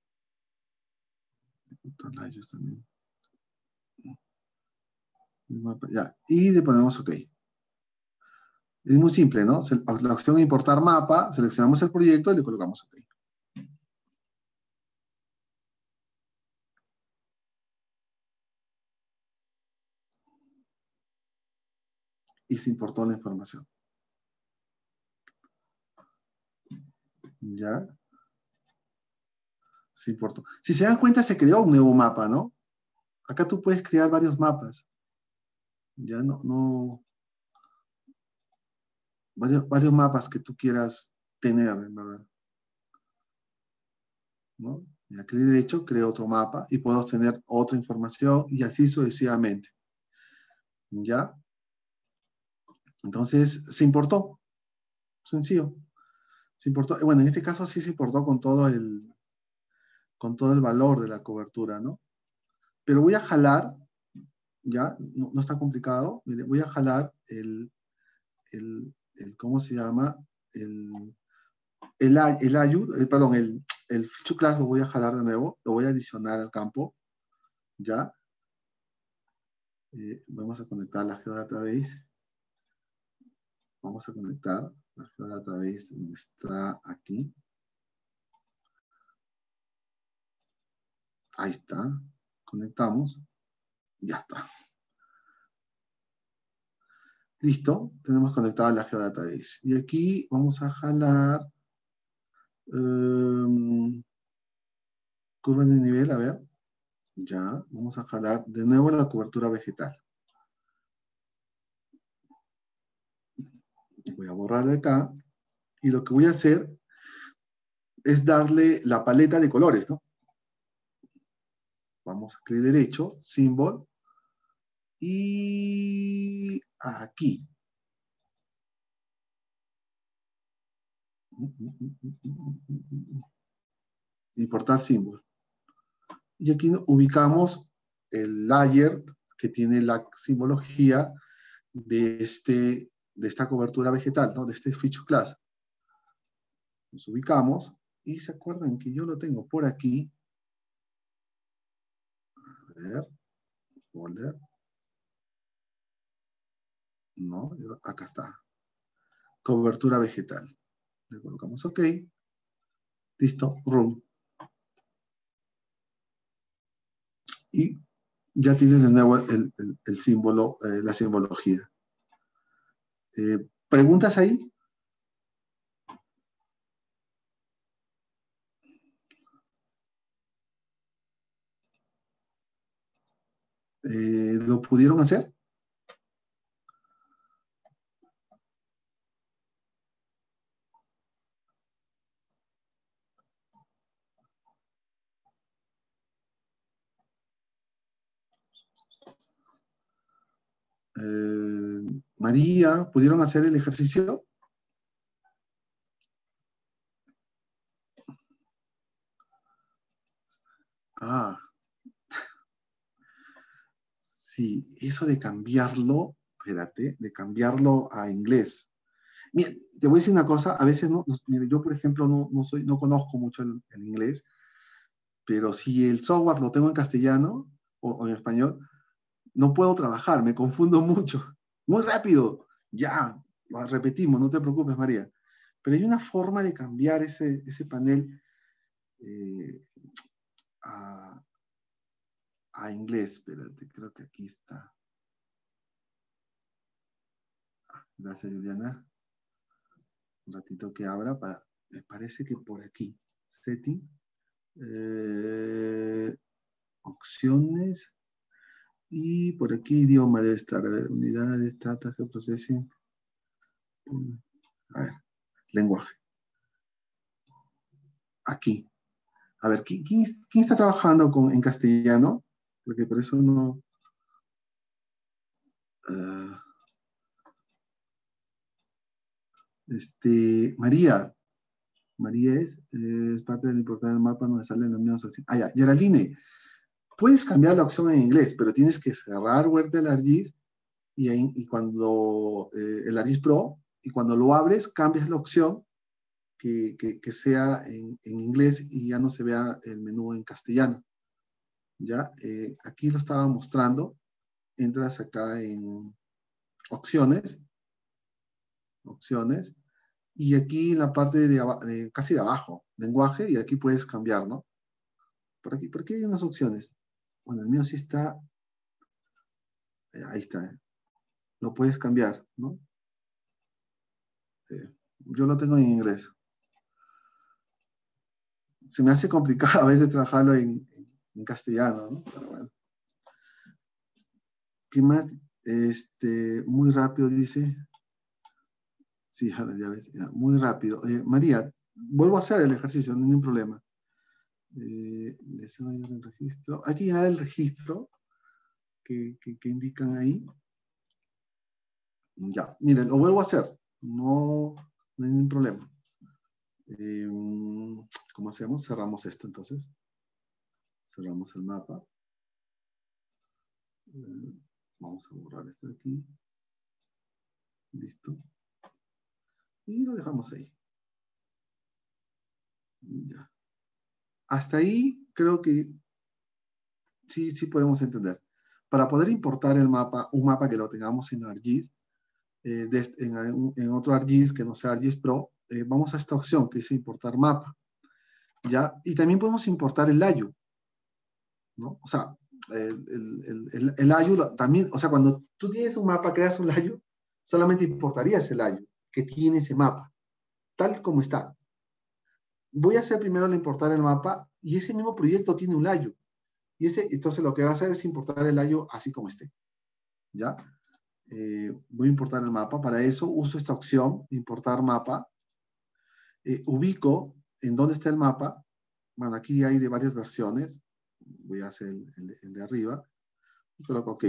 S2: También. Ya, y le ponemos OK. Es muy simple, ¿no? La opción de importar mapa, seleccionamos el proyecto y le colocamos OK. Y se importó la información. Ya. Se importó. Si se dan cuenta, se creó un nuevo mapa, ¿no? Acá tú puedes crear varios mapas. Ya no, no. Varios, varios mapas que tú quieras tener, en verdad. ¿No? Y aquí derecho creo otro mapa y puedo obtener otra información y así sucesivamente. ¿Ya? Entonces, se importó. Sencillo. Se importó. Bueno, en este caso sí se importó con todo el, con todo el valor de la cobertura, ¿no? Pero voy a jalar, ¿ya? No, no está complicado. Mire, voy a jalar el, el, el ¿cómo se llama? El, el, el, el, el perdón, el, el feature class lo voy a jalar de nuevo, lo voy a adicionar al campo, ¿ya? Eh, vamos a conectar la GeoDatabase. Vamos a conectar la GeoDatabase donde está aquí. Ahí está. Conectamos. Ya está. Listo. Tenemos conectada la GeoDatabase. Y aquí vamos a jalar um, curva de nivel. A ver. Ya. Vamos a jalar de nuevo la cobertura vegetal. Voy a borrar de acá. Y lo que voy a hacer es darle la paleta de colores, ¿no? Vamos a clic derecho, symbol. Y aquí. Importar símbolo. Y aquí ubicamos el layer que tiene la simbología de, este, de esta cobertura vegetal, ¿no? De este feature class. Nos ubicamos y se acuerdan que yo lo tengo por aquí. A ver, folder. No, acá está. Cobertura vegetal. Le colocamos OK. Listo, run. Y ya tienes de nuevo el, el, el símbolo, eh, la simbología. Eh, ¿Preguntas ahí? Eh, ¿Lo pudieron hacer? Eh, María, ¿pudieron hacer el ejercicio? Ah, sí, eso de cambiarlo, espérate, de cambiarlo a inglés. Mira, te voy a decir una cosa, a veces no, mira, yo por ejemplo no, no, soy, no conozco mucho el, el inglés, pero si el software lo tengo en castellano o, o en español, no puedo trabajar, me confundo mucho. Muy rápido, ya, repetimos, no te preocupes, María. Pero hay una forma de cambiar ese, ese panel eh, a, a inglés. Espérate, creo que aquí está. Gracias, Juliana. Un ratito que abra para... Me parece que por aquí. Setting. Eh, opciones. Y por aquí idioma debe estar. A ver, unidades, data, geoprocessing. A ver, lenguaje. Aquí. A ver, ¿quién, quién, quién está trabajando con, en castellano? Porque por eso no... Uh, este, María. María es, eh, es parte del portal del mapa donde salen las mismas opciones. Ah, ya, Geraldine. Puedes cambiar la opción en inglés, pero tienes que cerrar Word del ArcGIS y, ahí, y cuando eh, el ArcGIS Pro, y cuando lo abres, cambias la opción que, que, que sea en, en inglés y ya no se vea el menú en castellano. Ya, eh, aquí lo estaba mostrando. Entras acá en opciones, opciones, y aquí en la parte de, de casi de abajo, lenguaje, y aquí puedes cambiar, ¿no? Por aquí, por aquí hay unas opciones. Bueno, el mío sí está, eh, ahí está, ¿eh? Lo puedes cambiar, ¿no? Eh, yo lo tengo en inglés. Se me hace complicado a veces trabajarlo en, en castellano, ¿no? Pero bueno. ¿Qué más? Este, muy rápido dice. Sí, ya ves, ya, muy rápido. Eh, María, vuelvo a hacer el ejercicio, no hay ningún problema. Eh, deseo llenar el registro. Hay que llenar el registro que, que, que indican ahí. Ya, miren, lo vuelvo a hacer. No, no hay ningún problema. Eh, ¿Cómo hacemos? Cerramos esto entonces. Cerramos el mapa. Eh, vamos a borrar esto de aquí. Listo. Y lo dejamos ahí. Ya. Hasta ahí creo que sí, sí podemos entender. Para poder importar el mapa, un mapa que lo tengamos en ArcGIS, eh, de, en, en otro ArcGIS que no sea ArcGIS Pro, eh, vamos a esta opción que dice importar mapa. ¿Ya? Y también podemos importar el layo, ¿no? O sea, el, el, el, el layo también, o sea, cuando tú tienes un mapa, creas un layo, solamente importarías el layo que tiene ese mapa, tal como está. Voy a hacer primero el importar el mapa y ese mismo proyecto tiene un layo. Y ese, entonces lo que va a hacer es importar el layo así como esté. ¿Ya? Eh, voy a importar el mapa. Para eso uso esta opción, importar mapa. Eh, ubico en dónde está el mapa. Bueno, aquí hay de varias versiones. Voy a hacer el, el, el de arriba. Y coloco OK.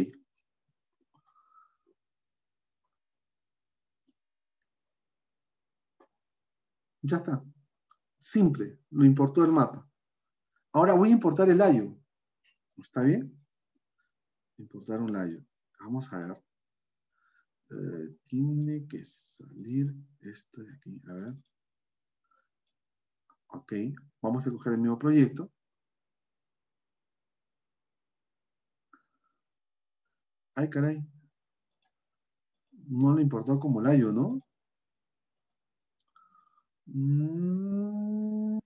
S2: Ya está. Simple. Lo importó el mapa. Ahora voy a importar el layo. ¿Está bien? Importar un layo. Vamos a ver. Uh, tiene que salir esto de aquí. A ver. Ok. Vamos a coger el mismo proyecto. Ay, caray. No le importó como layo, ¿no? Mm.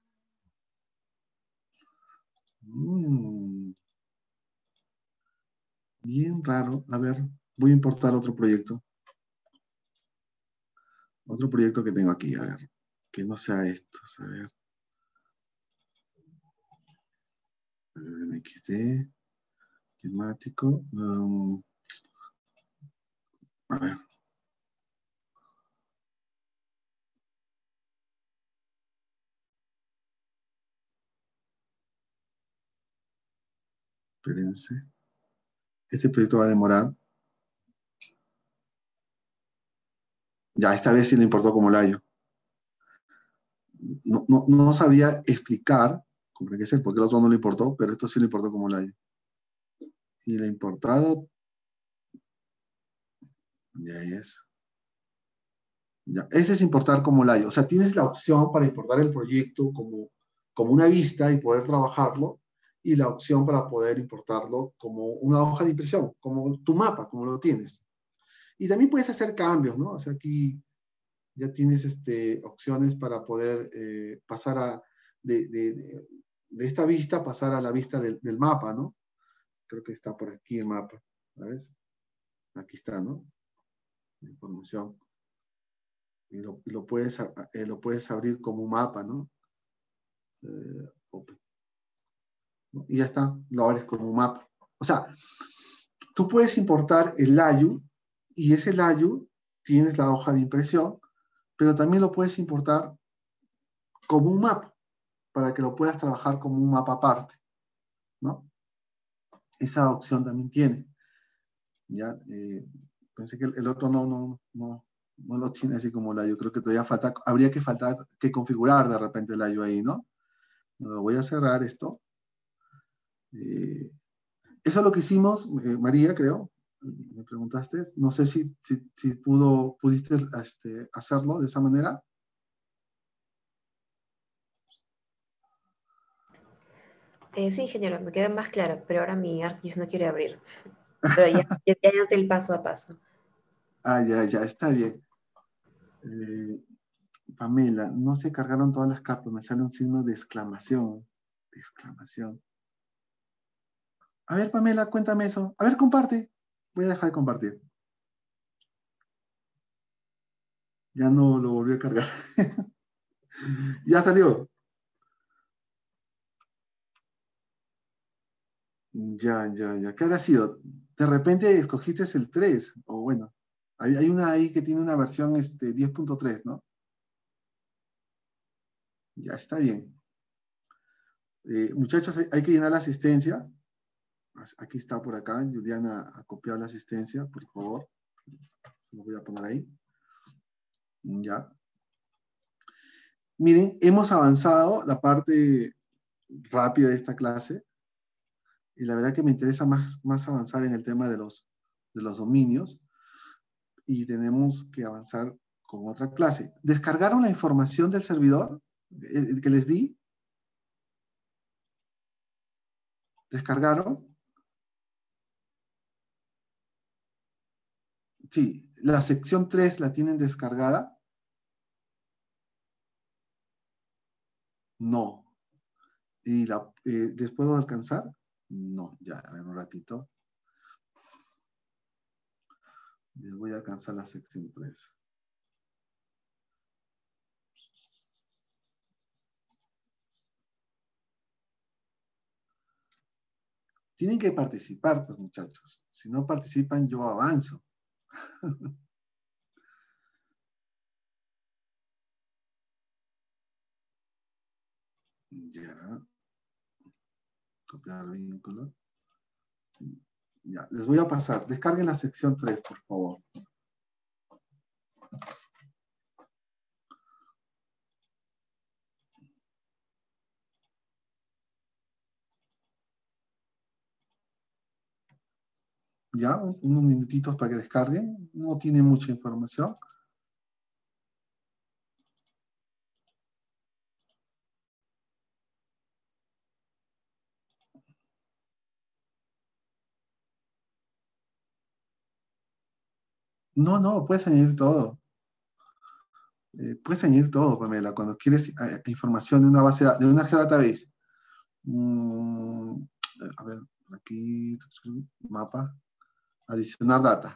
S2: Mm. Bien raro. A ver, voy a importar otro proyecto. Otro proyecto que tengo aquí, a ver. Que no sea estos, a ver. M X D. Temático. Um, a ver. Espérense. Este proyecto va a demorar. Ya, esta vez sí le importó como layo. No, no, no sabría explicar, como tiene que ser, porque el otro no le importó, pero esto sí le importó como layo. Y le ha importado. Ya es. Ya. Ese es importar como layo. O sea, tienes la opción para importar el proyecto como, como una vista y poder trabajarlo, y la opción para poder importarlo como una hoja de impresión, como tu mapa, como lo tienes. Y también puedes hacer cambios, ¿no? O sea, aquí ya tienes este, opciones para poder eh, pasar a, de, de, de, de esta vista, pasar a la vista del, del mapa, ¿no? Creo que está por aquí el mapa, ¿sabes? Aquí está, ¿no? La información. Y lo, lo, puedes, eh, lo puedes abrir como un mapa, ¿no? Eh, open. ¿No? Y ya está, lo abres como un mapa. O sea, tú puedes importar el layout y ese layout tienes la hoja de impresión, pero también lo puedes importar como un mapa, para que lo puedas trabajar como un mapa aparte, ¿no? Esa opción también tiene. Ya, eh, pensé que el, el otro no, no, no, no lo tiene así como layout. Creo que todavía falta, habría que faltar, que configurar de repente el layout ahí, ¿no? Lo voy a cerrar esto. Eh, eso es lo que hicimos, eh, María, creo. Me preguntaste. No sé si, si, si pudo, pudiste este, hacerlo de esa manera.
S4: Eh, sí, ingeniero, me queda más claro, pero ahora mi ArcGIS no quiere abrir. Pero ya, ya, ya noté el paso a paso.
S2: Ah, ya, ya, está bien. Eh, Pamela, no se cargaron todas las capas, me sale un signo de exclamación. De exclamación. A ver, Pamela, cuéntame eso. A ver, comparte. Voy a dejar de compartir. Ya no lo volví a cargar. Ya salió. Ya, ya, ya. ¿Qué habrá sido? De repente escogiste el tres, o bueno, hay, hay una ahí que tiene una versión este, diez punto tres, ¿no? Ya está bien. Eh, muchachos, hay, hay que llenar la asistencia. Aquí está por acá. Juliana ha copiado la asistencia, por favor. Se lo voy a poner ahí. Ya. Miren, hemos avanzado la parte rápida de esta clase. Y la verdad que me interesa más, más avanzar en el tema de los, de los dominios. Y tenemos que avanzar con otra clase. ¿Descargaron la información del servidor que les di? ¿Descargaron? Sí. ¿La sección tres la tienen descargada? No. ¿Y la, eh, les puedo alcanzar? No. Ya, a ver un ratito. Les voy a alcanzar la sección tres. Tienen que participar, pues, muchachos. Si no participan, yo avanzo. Ya. Copiar vínculo. Ya, les voy a pasar. Descarguen la sección tres, por favor. Ya, unos minutitos para que descarguen. No tiene mucha información. No, no, puedes añadir todo. Eh, puedes añadir todo, Pamela. Cuando quieres eh, información de una base, de una geodatabase. Mm, a ver, aquí, mapa, adicionar data.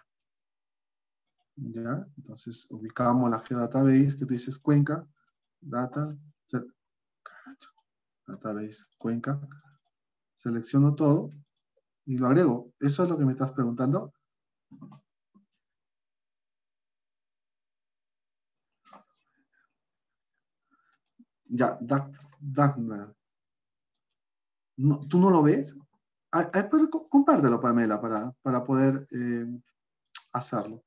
S2: ¿Ya? Entonces, ubicamos la geodatabase que tú dices Cuenca, data, database, Cuenca. Selecciono todo y lo agrego. ¿Eso es lo que me estás preguntando? Ya, Dagna. No, ¿tú no lo ves? Ah, ah, pero compártelo, Pamela, para, para poder eh, hacerlo.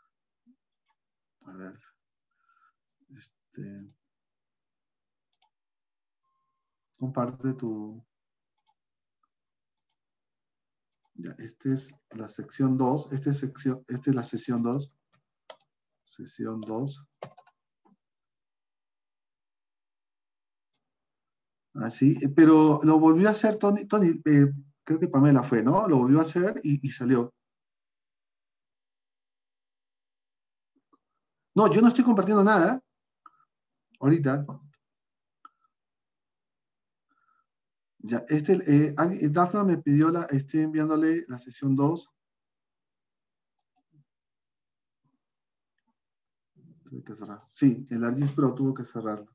S2: A ver. Este, comparte tu... Ya, esta es la sección dos. Esta es, sección, esta es la sesión dos. Sesión dos. Así, pero lo volvió a hacer Tony, Tony eh, creo que Pamela fue, ¿no? Lo volvió a hacer y, y salió. No, yo no estoy compartiendo nada. Ahorita. Ya, este, eh, Dafna me pidió, la, estoy enviándole la sesión dos. Tuve que cerrar. Sí, el ArcGIS Pro tuvo que cerrarlo.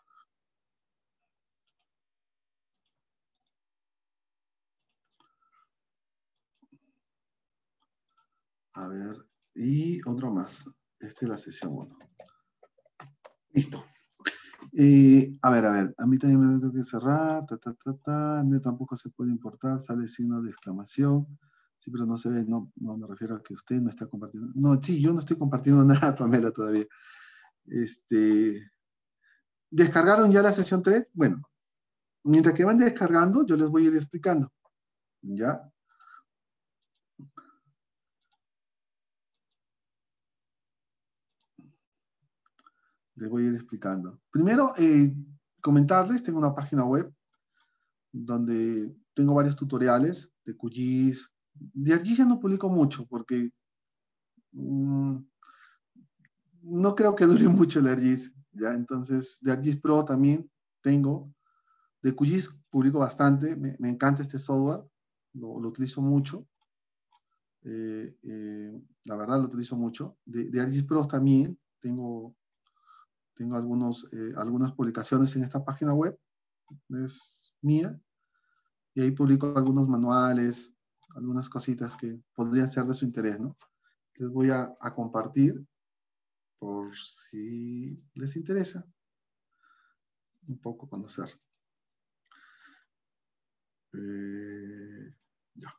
S2: A ver, y otro más. Esta es la sesión uno. Listo. Eh, a ver, a ver, a mí también me lo tengo que cerrar, ta, ta, ta, ta. A mí tampoco se puede importar, sale signo de exclamación. Sí, pero no se ve, no, no me refiero a que usted no está compartiendo. No, sí, yo no estoy compartiendo nada, Pamela, todavía. Este, ¿descargaron ya la sesión tres? Bueno, mientras que van descargando, yo les voy a ir explicando. ¿Ya? Les voy a ir explicando. Primero, eh, comentarles, tengo una página web donde tengo varios tutoriales de Q G I S. De ArcGIS ya no publico mucho porque mmm, no creo que dure mucho el ArcGIS, ¿ya? Entonces, de ArcGIS Pro también tengo. De Q G I S publico bastante, me, me encanta este software, lo, lo utilizo mucho. Eh, eh, la verdad lo utilizo mucho. De, de ArcGIS Pro también tengo, tengo algunos, eh, algunas publicaciones en esta página web, es mía, y ahí publico algunos manuales, algunas cositas que podrían ser de su interés, ¿no? Les voy a, a compartir por si les interesa un poco conocer. Eh, ya.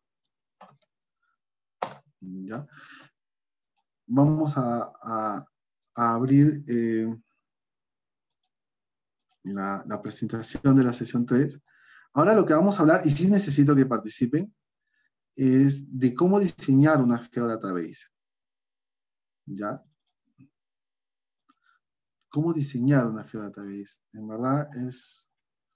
S2: Ya. Vamos a, a, a abrir eh, la, la presentación de la sesión tres. Ahora lo que vamos a hablar, y sí necesito que participen, es de cómo diseñar una geodatabase. ¿Ya? Cómo diseñar una geodatabase. En verdad es,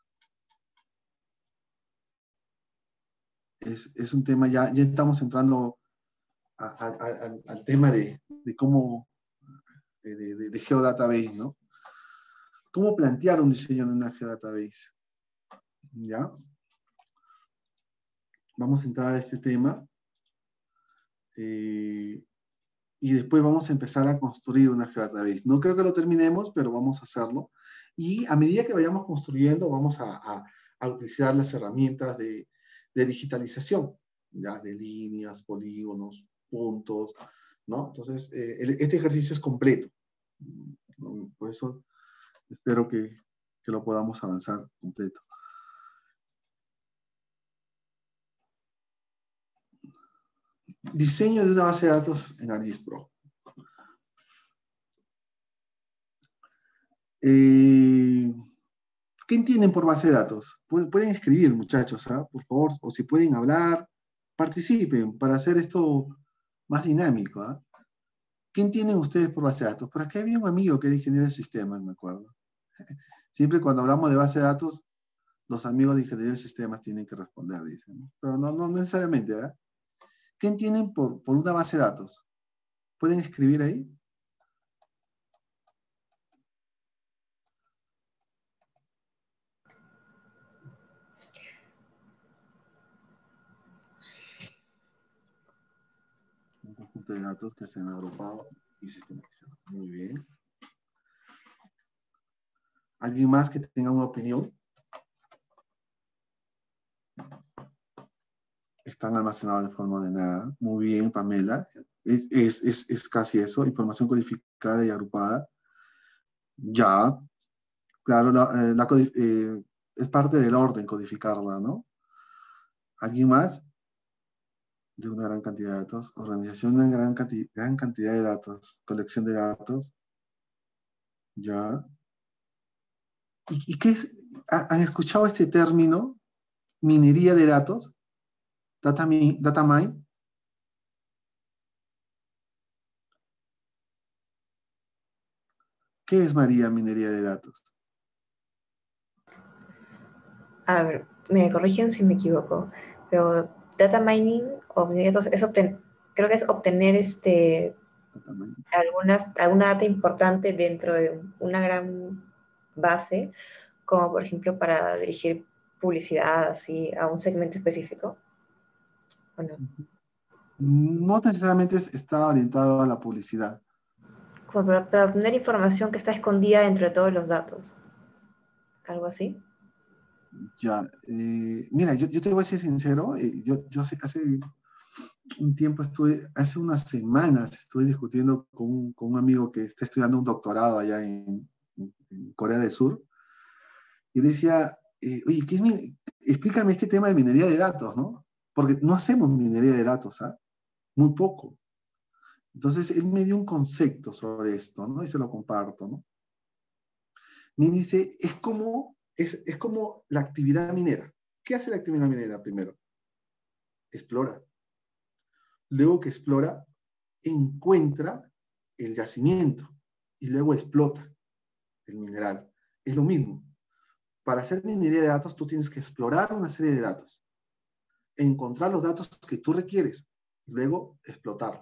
S2: es, es un tema, ya, ya estamos entrando a, a, a, al tema de, de cómo, de, de, de geodatabase, ¿no? ¿Cómo plantear un diseño de una geodatabase? ¿Ya? Vamos a entrar a este tema. Eh, y después vamos a empezar a construir una geodatabase. No creo que lo terminemos, pero vamos a hacerlo. Y a medida que vayamos construyendo, vamos a, a, a utilizar las herramientas de, de digitalización, ¿ya? De líneas, polígonos, puntos, ¿no? Entonces, eh, el, este ejercicio es completo. Por eso espero que, que lo podamos avanzar completo. Diseño de una base de datos en ArcGIS Pro. Eh, ¿Qué entienden por base de datos? Pueden escribir, muchachos, ¿eh? Por favor, o si pueden hablar, participen para hacer esto más dinámico. ¿eh? ¿Qué entienden ustedes por base de datos? Por acá había un amigo que era ingeniero de sistemas, me acuerdo. Siempre cuando hablamos de base de datos, los amigos de ingeniería de sistemas tienen que responder, dicen. ¿no? Pero no, no necesariamente. ¿eh? ¿Qué entienden por, por una base de datos? ¿Pueden escribir ahí? Un conjunto de datos que se han agrupado y sistematizado. Muy bien. ¿Alguien más que tenga una opinión? Están almacenados de forma ordenada. Muy bien, Pamela. Es, es, es, es casi eso, información codificada y agrupada. Ya, claro, la, eh, la, eh, es parte del orden codificarla, ¿no? ¿Alguien más? De una gran cantidad de datos. Organización de una gran, canti gran cantidad de datos. Colección de datos. Ya. ¿Y, y qué es? ¿Han escuchado este término? Minería de datos. Data, data mine. ¿Qué es, María, minería de datos?
S4: A ver, me corrigen si me equivoco, pero data mining o minería de datos es obtener, creo que es obtener este, algunas, alguna data importante dentro de una gran base, como por ejemplo para dirigir publicidad así a un segmento específico, ¿o no?
S2: No necesariamente está orientado a la publicidad.
S4: Como para, para obtener información que está escondida dentro de todos los datos. ¿Algo así?
S2: Ya, eh, mira, yo, yo te voy a ser sincero, eh, yo, yo hace, hace un tiempo estuve, hace unas semanas estuve discutiendo con un, con un amigo que está estudiando un doctorado allá en, en Corea del Sur, y decía, eh, oye, ¿qué es mi, explícame este tema de minería de datos, ¿no? Porque no hacemos minería de datos, ¿ah? Muy poco. Entonces, él me dio un concepto sobre esto, ¿no? Y se lo comparto, ¿no? Me dice, es como, es, es como la actividad minera. ¿Qué hace la actividad minera primero? Explora. Luego que explora, encuentra el yacimiento y luego explota el mineral. Es lo mismo. Para hacer minería de datos, tú tienes que explorar una serie de datos, encontrar los datos que tú requieres y luego explotarlos.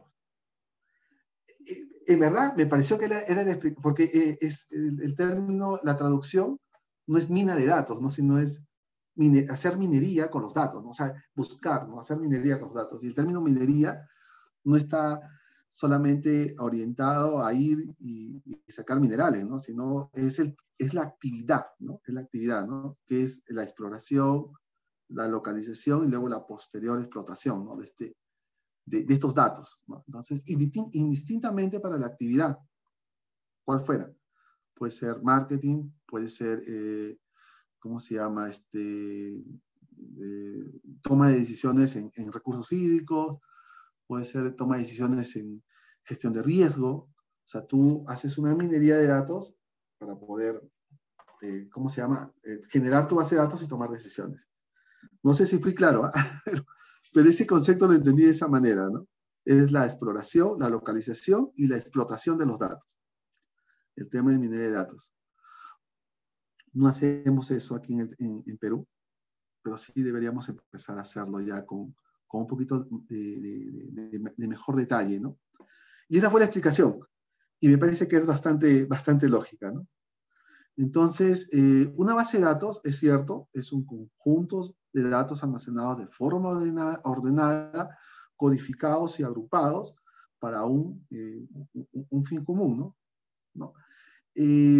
S2: En verdad, me pareció que era, era porque eh, es el, el término, la traducción, no es mina de datos, ¿no? Sino es mine, hacer minería con los datos, ¿no? O sea, buscar, ¿no? Hacer minería con los datos. Y el término minería no está solamente orientado a ir y, y sacar minerales, ¿no? Sino es, el, es la actividad, ¿no? Es la actividad, ¿no? Que es la exploración, la localización y luego la posterior explotación, ¿no? De este, De, de estos datos, ¿no? Entonces, indistintamente para la actividad, cual fuera. Puede ser marketing, puede ser, eh, ¿cómo se llama? Este, eh, toma de decisiones en, en recursos hídricos, puede ser toma de decisiones en gestión de riesgo. O sea, tú haces una minería de datos para poder, eh, ¿cómo se llama? Eh, generar tu base de datos y tomar decisiones. No sé si fui claro, ¿eh? pero, pero ese concepto lo entendí de esa manera, ¿no? Es la exploración, la localización y la explotación de los datos. El tema de minería de datos. No hacemos eso aquí en, en, en Perú, pero sí deberíamos empezar a hacerlo ya con, con un poquito de, de, de, de mejor detalle, ¿no? Y esa fue la explicación. Y me parece que es bastante, bastante lógica, ¿no? Entonces, eh, una base de datos, es cierto, es un conjunto de datos almacenados de forma ordenada, ordenada codificados y agrupados para un, eh, un, un fin común, ¿no? ¿No? Eh,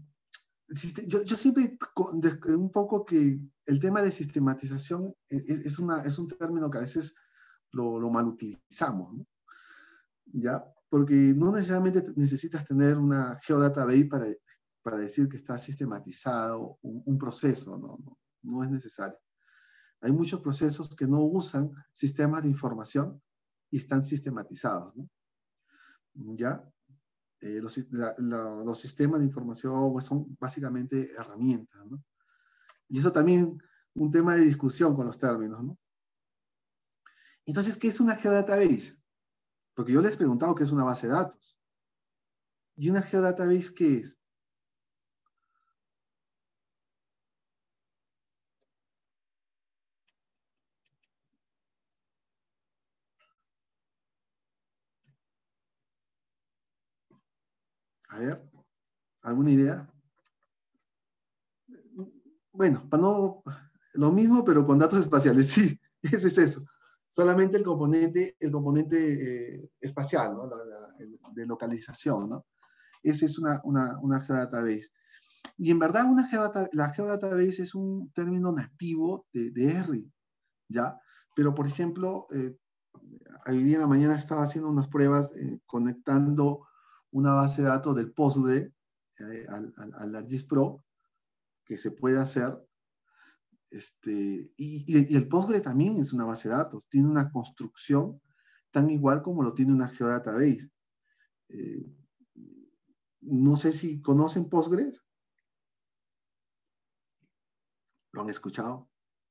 S2: yo, yo siempre, un poco que el tema de sistematización es, es, una, es un término que a veces lo, lo mal utilizamos, ¿no? ¿Ya? Porque no necesariamente necesitas tener una geodatabase para, para decir que está sistematizado un, un proceso, ¿no? No, no es necesario. Hay muchos procesos que no usan sistemas de información y están sistematizados, ¿no? ¿Ya? Eh, los, la, la, los sistemas de información pues, son básicamente herramientas, ¿no? Y eso también un tema de discusión con los términos, ¿no? Entonces, ¿qué es una geodatabase? Porque yo les he preguntado qué es una base de datos. ¿Y una geodatabase qué es? A ver, ¿alguna idea? Bueno, para no, lo mismo, pero con datos espaciales, sí, ese es eso. Solamente el componente, el componente eh, espacial, ¿no? La, la, el, de localización, ¿no? Esa es una, una, una geodatabase. Y en verdad una geodata, la geodatabase es un término nativo de, de R I, ¿ya? Pero, por ejemplo, eh, hoy día en la mañana estaba haciendo unas pruebas eh, conectando una base de datos del Postgre eh, al, al, al ArcGIS Pro, que se puede hacer. Este, y, y, y el Postgre también es una base de datos, tiene una construcción tan igual como lo tiene una geodatabase. Eh, no sé si conocen Postgres. ¿Lo han escuchado?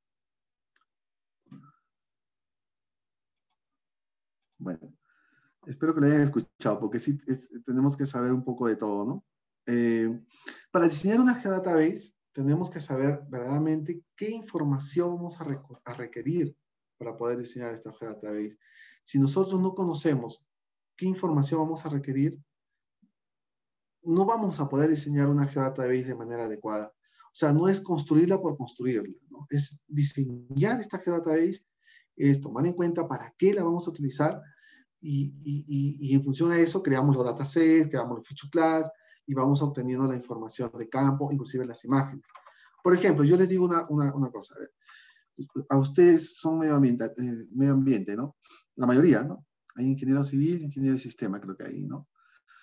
S2: Bueno, espero que lo hayan escuchado, porque sí es, tenemos que saber un poco de todo, ¿no? Eh, para diseñar una geodatabase, tenemos que saber verdaderamente qué información vamos a, a requerir para poder diseñar esta geodatabase. Si nosotros no conocemos ¿Qué información vamos a requerir? No vamos a poder diseñar una geodatabase de manera adecuada. O sea, no es construirla por construirla, ¿no? Es diseñar esta geodatabase, es tomar en cuenta para qué la vamos a utilizar y, y, y, y en función a eso creamos los datasets, creamos los feature class y vamos obteniendo la información de campo, inclusive las imágenes. Por ejemplo, yo les digo una, una, una cosa. A ver, a ustedes son medio ambiente, eh, medio ambiente, ¿no? La mayoría, ¿no? Hay ingeniero civil, ingeniero de sistema, creo que hay, ¿no?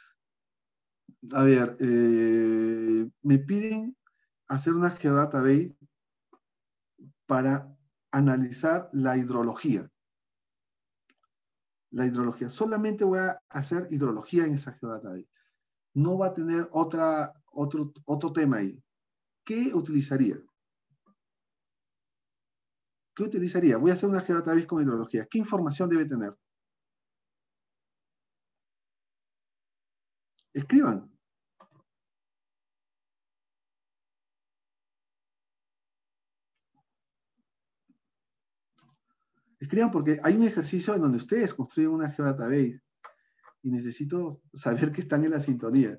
S2: A ver, eh, me piden hacer una geodatabase para analizar la hidrología. La hidrología. Solamente voy a hacer hidrología en esa geodatabase. No va a tener otra, otro, otro tema ahí. ¿Qué utilizaría? ¿Qué utilizaría? Voy a hacer una geodatabase con hidrología. ¿Qué información debe tener? Escriban. Escriban porque hay un ejercicio en donde ustedes construyen una geodatabase y necesito saber que están en la sintonía.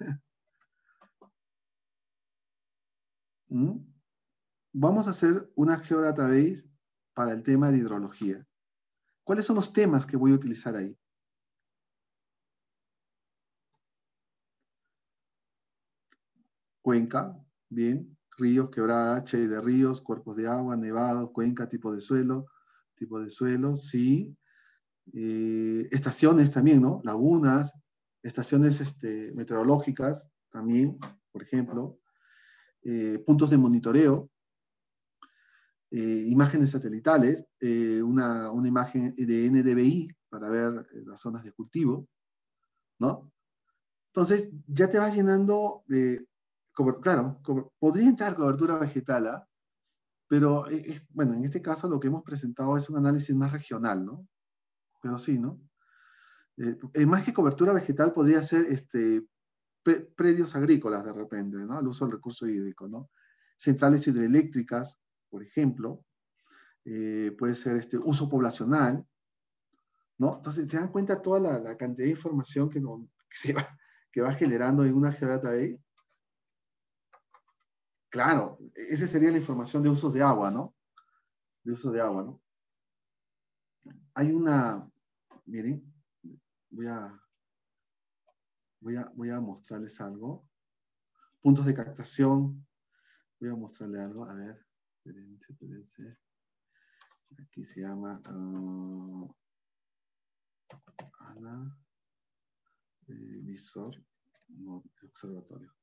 S2: ¿Mm? Vamos a hacer una geodatabase para el tema de hidrología. ¿Cuáles son los temas que voy a utilizar ahí? Cuenca, bien. Ríos, quebradas, che de ríos, cuerpos de agua, nevados, cuenca, tipo de suelo, tipo de suelo, sí. Eh, estaciones también, ¿no? Lagunas, estaciones este, meteorológicas también, por ejemplo. Eh, puntos de monitoreo. Eh, imágenes satelitales, eh, una, una imagen de N D V I para ver eh, las zonas de cultivo, ¿no? Entonces, ya te vas llenando de, claro, podría entrar cobertura vegetal, ¿eh? Pero, es, bueno, en este caso lo que hemos presentado es un análisis más regional, ¿no? Pero sí, ¿no? Eh, más que cobertura vegetal podría ser este, pre predios agrícolas de repente, ¿no? El uso del recurso hídrico, ¿no? Centrales hidroeléctricas, por ejemplo. Eh, puede ser este uso poblacional, ¿no? Entonces, ¿te dan cuenta toda la, la cantidad de información que, no, que, se va, que va generando en una geodatabase? Claro, esa sería la información de usos de agua, ¿no? De uso de agua, ¿no? Hay una, miren, voy a, voy a, voy a mostrarles algo. Puntos de captación, voy a mostrarles algo, a ver, espérense, espérense. Aquí se llama uh, Ana, eh, visor, no, observatorio.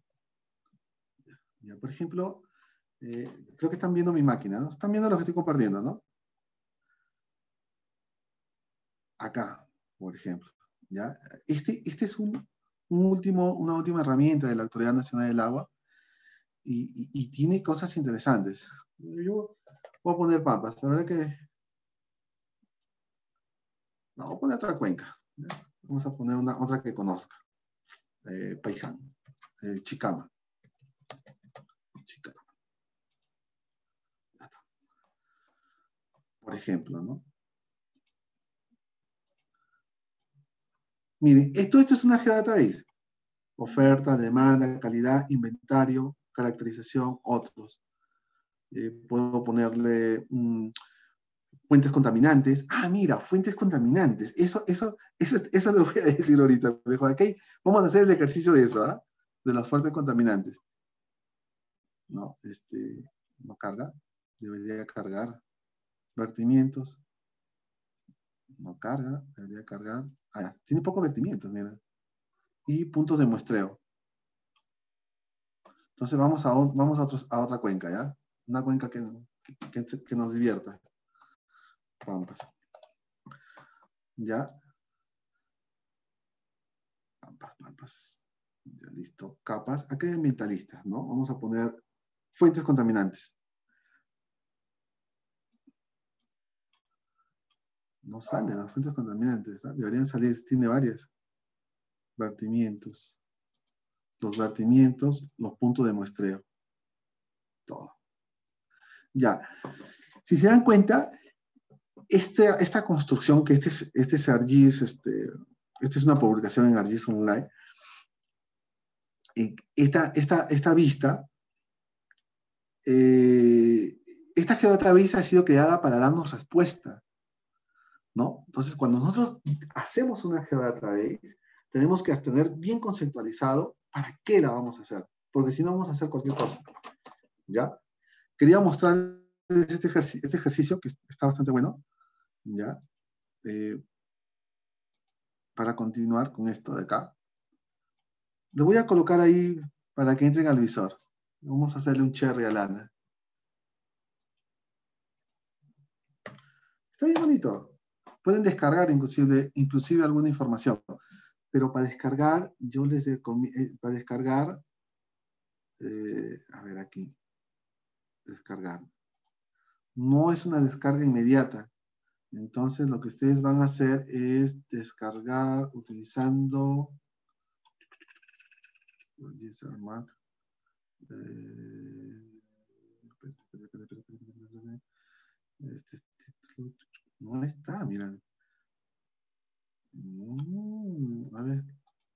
S2: Ya, por ejemplo, eh, creo que están viendo mi máquina, ¿no? Están viendo lo que estoy compartiendo, ¿no? Acá, por ejemplo, ¿ya? Este, este es un, un último, una última herramienta de la Autoridad Nacional del Agua y, y, y tiene cosas interesantes. Yo voy a poner Pampas, la verdad que... No, voy a poner otra cuenca. ¿Ya? Vamos a poner una, otra que conozca. Eh, Paiján, eh, Chicama. Chicama. Por ejemplo, ¿no? Miren, esto, esto es una geodatabase. Oferta, demanda, calidad, inventario, caracterización, otros. Eh, puedo ponerle um, fuentes contaminantes. Ah, mira, fuentes contaminantes. Eso, eso, eso, eso lo voy a decir ahorita. Mejor. Aquí vamos a hacer el ejercicio de eso, ¿ah? ¿eh? De las fuentes contaminantes. No, este, no carga. Debería cargar. Vertimientos. No carga, debería cargar. Ah, tiene pocos vertimientos, mira. Y puntos de muestreo. Entonces vamos a, vamos a, otros, a otra cuenca, ¿ya? Una cuenca que, que, que nos divierta. Pampas. ¿Ya? Pampas, pampas. Ya, listo. Capas. Aquí hay ambientalistas, ¿no? Vamos a poner fuentes contaminantes. No salen las fuentes contaminantes, ¿no? Deberían salir, tiene varias. Vertimientos. Los vertimientos, los puntos de muestreo. Todo. Ya. Si se dan cuenta, este, esta construcción, que este, este es ArcGIS, este, esta es una publicación en ArcGIS Online, y esta, esta, esta vista, eh, esta geodatabase ha sido creada para darnos respuesta, ¿no? Entonces, cuando nosotros hacemos una geodatabase, tenemos que tener bien conceptualizado para qué la vamos a hacer, porque si no vamos a hacer cualquier cosa, ¿ya? Quería mostrarles este ejercicio, este ejercicio que está bastante bueno, ¿ya? Eh, para continuar con esto de acá. Le voy a colocar ahí para que entren al visor. Vamos a hacerle un cherry a Lana. Está bien bonito. Pueden descargar inclusive, inclusive alguna información. Pero para descargar, yo les recomiendo, eh, para descargar, eh, a ver aquí, descargar. No es una descarga inmediata. Entonces lo que ustedes van a hacer es descargar utilizando este, este, no está, miren. Mm, a ver.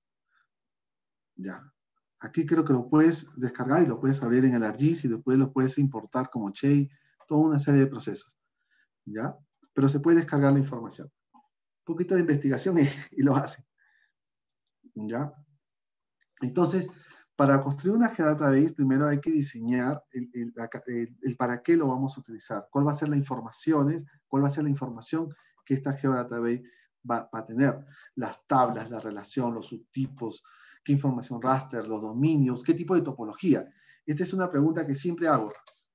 S2: Ya. Aquí creo que lo puedes descargar y lo puedes abrir en el ArcGIS y después lo puedes importar como Chey, toda una serie de procesos. ¿Ya? Pero se puede descargar la información. Un poquito de investigación y, y lo hace. ¿Ya? Entonces, para construir una geodatabase, primero hay que diseñar el, el, el, el para qué lo vamos a utilizar. ¿Cuál va a ser la información? ¿Cuál va a ser la información que esta geodatabase va, va a tener? Las tablas, la relación, los subtipos, qué información raster, los dominios, qué tipo de topología. Esta es una pregunta que siempre hago.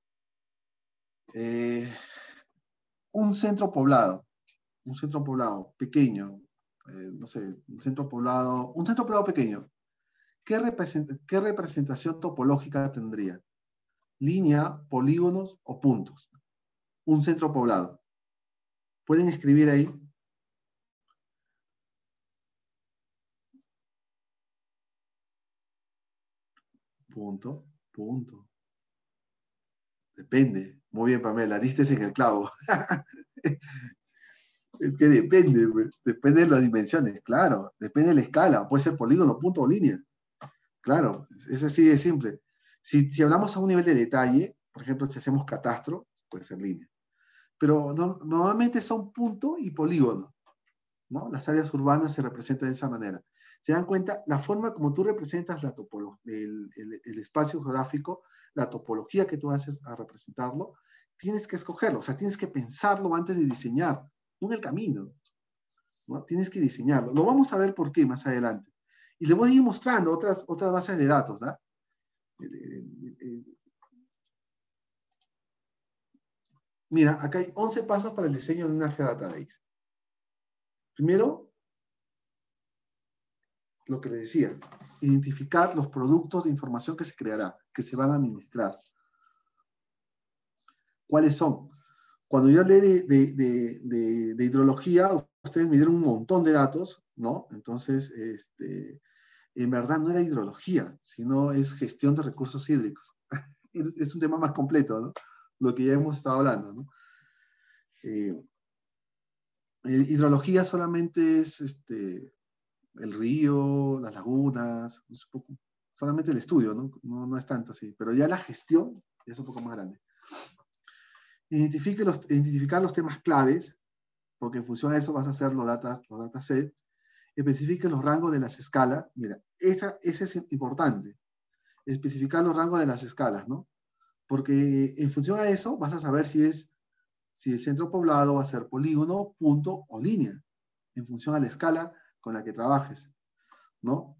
S2: Eh, un centro poblado, un centro poblado pequeño, eh, no sé, un centro poblado, un centro poblado pequeño. ¿Qué, represent ¿Qué representación topológica tendría? ¿Línea, polígonos o puntos? Un centro poblado. ¿Pueden escribir ahí? Punto, punto. Depende. Muy bien, Pamela, diste en el clavo. Es que depende, pues. Depende de las dimensiones, claro. Depende de la escala. Puede ser polígono, punto o línea. Claro, es así de simple. Si, si hablamos a un nivel de detalle, por ejemplo, si hacemos catastro, puede ser línea. Pero no, normalmente son punto y polígono, ¿no? Las áreas urbanas se representan de esa manera. ¿Se dan cuenta? La forma como tú representas la el, el, el espacio geográfico, la topología que tú haces a representarlo, tienes que escogerlo, o sea, tienes que pensarlo antes de diseñar, no en el camino, ¿no? Tienes que diseñarlo. Lo vamos a ver por qué más adelante. Y le voy a ir mostrando otras, otras bases de datos, ¿no? Mira, acá hay once pasos para el diseño de una geodatabase. Primero, lo que le decía, identificar los productos de información que se creará, que se van a administrar. ¿Cuáles son? Cuando yo hablé de, de, de, de, de hidrología, ustedes me dieron un montón de datos, ¿no? Entonces, este, en verdad no era hidrología, sino es gestión de recursos hídricos. Es un tema más completo, ¿no? Lo que ya hemos estado hablando, ¿no? Eh, hidrología solamente es este, el río, las lagunas, es un poco, solamente el estudio, ¿no? No, no es tanto así, pero ya la gestión es un poco más grande. Identifique los, identificar los temas claves, porque en función a eso vas a hacer los, datas, los dataset. Especifique los rangos de las escalas. Mira, esa, esa es importante. Especificar los rangos de las escalas, ¿no? Porque en función a eso vas a saber si es si el centro poblado va a ser polígono, punto o línea, en función a la escala con la que trabajes, ¿no?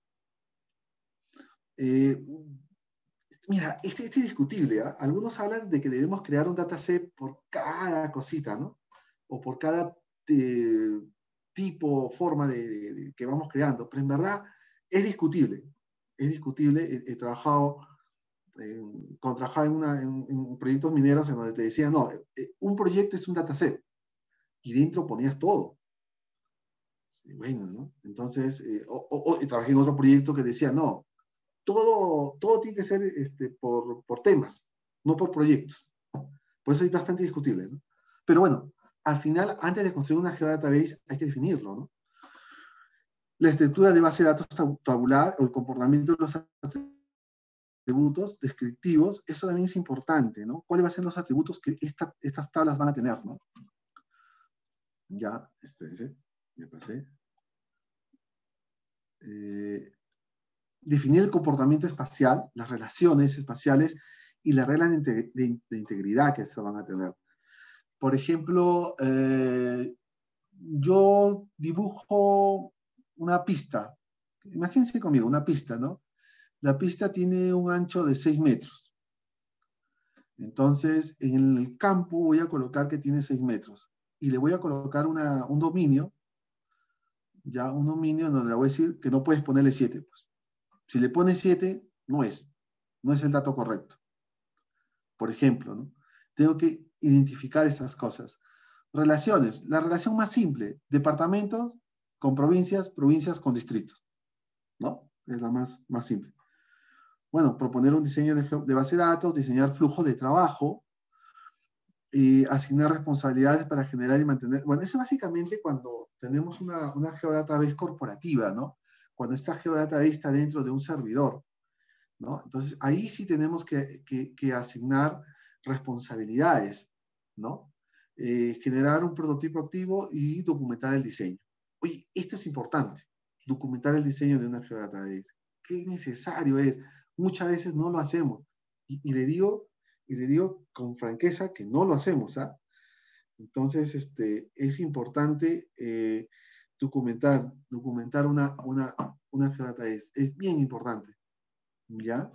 S2: Eh, mira, este, este es discutible, ¿eh? Algunos hablan de que debemos crear un dataset por cada cosita, ¿no? O por cada eh, tipo, forma de, de, de, que vamos creando, pero en verdad es discutible, es discutible. He, he trabajado, eh, cuando trabajaba en, una, en, en proyectos mineros en donde te decían, no, eh, un proyecto es un dataset, y dentro ponías todo. Y bueno, ¿no? Entonces, eh, o, o, o, trabajé en otro proyecto que decía, no, todo, todo tiene que ser este, por, por temas, no por proyectos. Por eso es bastante discutible, ¿no? Pero bueno, al final, antes de construir una geodatabase, hay que definirlo, ¿no? la estructura de base de datos tabular o el comportamiento de los atributos descriptivos, eso también es importante, ¿no? ¿Cuáles van a ser los atributos que esta, estas tablas van a tener, ¿no? Ya, espérense, me pasé. Eh, definir el comportamiento espacial, las relaciones espaciales y las reglas de, integ de, de integridad que se van a tener. Por ejemplo, eh, yo dibujo una pista. Imagínense conmigo, una pista, ¿no? La pista tiene un ancho de seis metros. Entonces, en el campo voy a colocar que tiene seis metros. Y le voy a colocar una, un dominio, ya un dominio donde le voy a decir que no puedes ponerle siete. Pues. Si le pones siete, no es. No es el dato correcto. Por ejemplo, ¿no? Tengo que identificar esas cosas. Relaciones. La relación más simple. Departamentos con provincias, provincias con distritos. ¿No? Es la más, más simple. Bueno, proponer un diseño de, de base de datos, diseñar flujo de trabajo, y asignar responsabilidades para generar y mantener. Bueno, eso básicamente cuando tenemos una, una geodatabase corporativa, ¿no? Cuando esta geodatabase está dentro de un servidor, ¿no? Entonces, ahí sí tenemos que, que, que asignar responsabilidades, ¿no? Eh, generar un prototipo activo y documentar el diseño. Oye, esto es importante, documentar el diseño de una geodatabase. Qué necesario es. Muchas veces no lo hacemos. Y, y le digo, y le digo con franqueza que no lo hacemos, ¿ah? Entonces, este, es importante eh, documentar, documentar una, una, una geodatabase. Es bien importante. ¿Ya?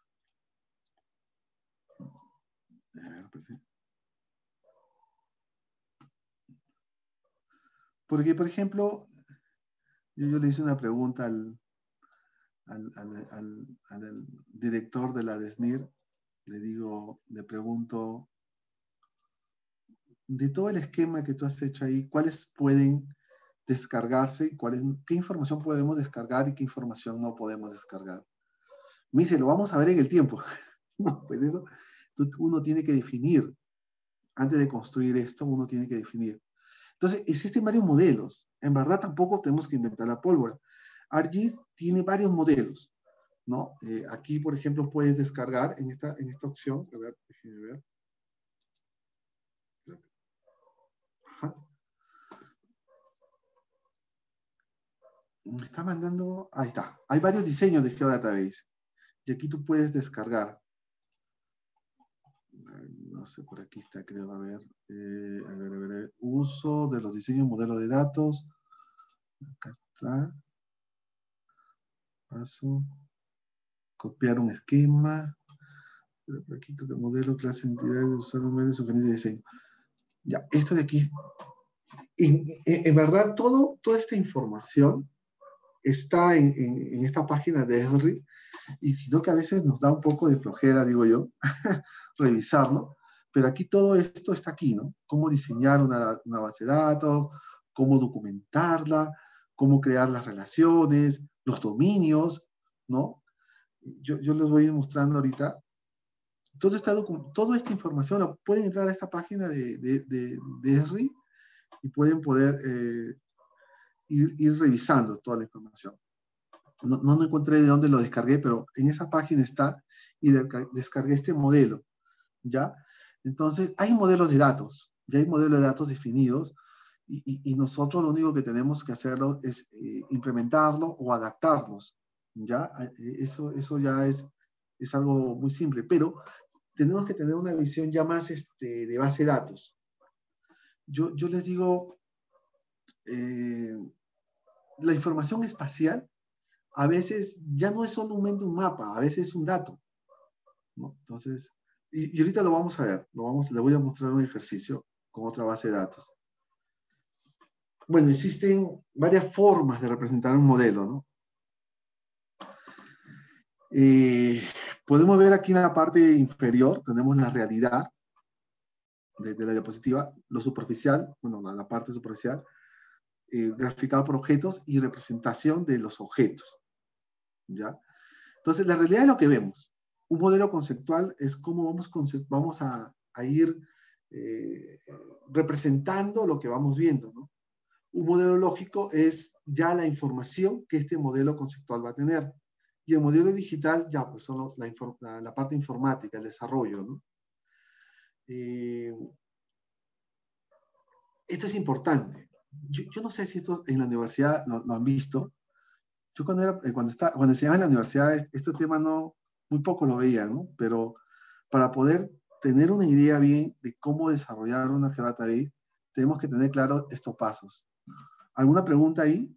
S2: A ver, pues, ¿sí? Porque, por ejemplo, yo, yo le hice una pregunta al, al, al, al, al director de la D S N I R. Le digo, le pregunto, de todo el esquema que tú has hecho ahí, ¿cuáles pueden descargarse y cuáles, qué información podemos descargar y qué información no podemos descargar? Me dice, lo vamos a ver en el tiempo. No, pues eso, uno tiene que definir. Antes de construir esto, uno tiene que definir. Entonces, existen varios modelos. En verdad, tampoco tenemos que inventar la pólvora. ArcGIS tiene varios modelos, ¿no? Eh, aquí, por ejemplo, puedes descargar en esta, en esta opción. A ver, déjenme ver. Ajá. Me está mandando... Ahí está. Hay varios diseños de Geodatabase. Y aquí tú puedes descargar. No sé, por aquí está, creo. A ver. Eh, a ver, a ver, a ver. Uso de los diseños modelo de datos. Acá está. Paso. Copiar un esquema. Pero por aquí creo que modelo, clase, entidad, usar un medio, sugerencia de diseño. Ya, esto de aquí. En, en, en verdad, todo, toda esta información está en, en, en esta página de Esri, y sino que a veces nos da un poco de flojera, digo yo, revisarlo, pero aquí todo esto está aquí, ¿no? Cómo diseñar una, una base de datos, cómo documentarla, cómo crear las relaciones, los dominios, ¿no? Yo, yo les voy a ir mostrando ahorita. Toda esta, toda esta información pueden entrar a esta página de, de, de, de Esri y pueden poder eh, ir, ir revisando toda la información. No, no encontré de dónde lo descargué, pero en esa página está y de, descargué este modelo, ¿ya? Entonces, hay modelos de datos, ya hay modelos de datos definidos y, y, y nosotros lo único que tenemos que hacerlo es eh, implementarlo o adaptarlos, ¿ya? Eso, eso ya es, es algo muy simple, pero tenemos que tener una visión ya más este, de base de datos. Yo, yo les digo, eh, la información espacial a veces ya no es solamente un mapa, a veces es un dato, ¿no? Entonces, y, y ahorita lo vamos a ver, lo vamos, le voy a mostrar un ejercicio con otra base de datos. Bueno, existen varias formas de representar un modelo, ¿no? Eh, podemos ver aquí en la parte inferior, tenemos la realidad de, de la diapositiva, lo superficial, bueno, la, la parte superficial, eh, graficado por objetos y representación de los objetos, ¿ya? Entonces, la realidad es lo que vemos. Un modelo conceptual es cómo vamos, vamos a, a ir eh, representando lo que vamos viendo, ¿no? Un modelo lógico es ya la información que este modelo conceptual va a tener. Y el modelo digital ya pues son los, la, la, la parte informática, el desarrollo, ¿no? Eh, esto es importante. Yo, yo no sé si esto en la universidad lo, lo han visto. Yo cuando, era, cuando, estaba, cuando enseñaba en la universidad, este tema no, muy poco lo veía, ¿no? Pero para poder tener una idea bien de cómo desarrollar una geodatabase, tenemos que tener claro estos pasos. ¿Alguna pregunta ahí?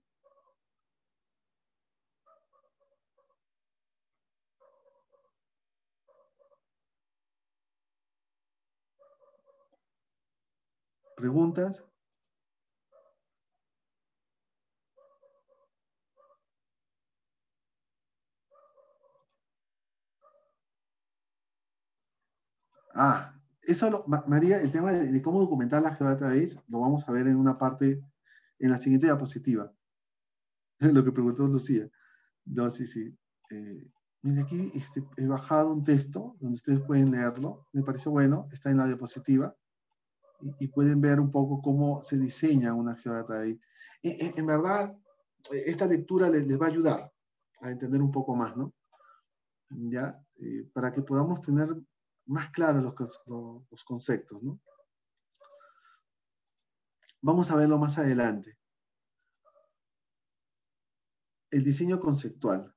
S2: ¿Preguntas? Ah, eso, lo, María, el tema de, de cómo documentar la geodatabase, lo vamos a ver en una parte, en la siguiente diapositiva. Lo que preguntó Lucía. No, sí, sí. Eh, mire, aquí este, he bajado un texto donde ustedes pueden leerlo. Me parece bueno, está en la diapositiva. Y, y pueden ver un poco cómo se diseña una geodatabase. En, en, en verdad, esta lectura les, les va a ayudar a entender un poco más, ¿no? ¿Ya? Eh, para que podamos tener más claros los, los, los conceptos, ¿no? Vamos a verlo más adelante. El diseño conceptual.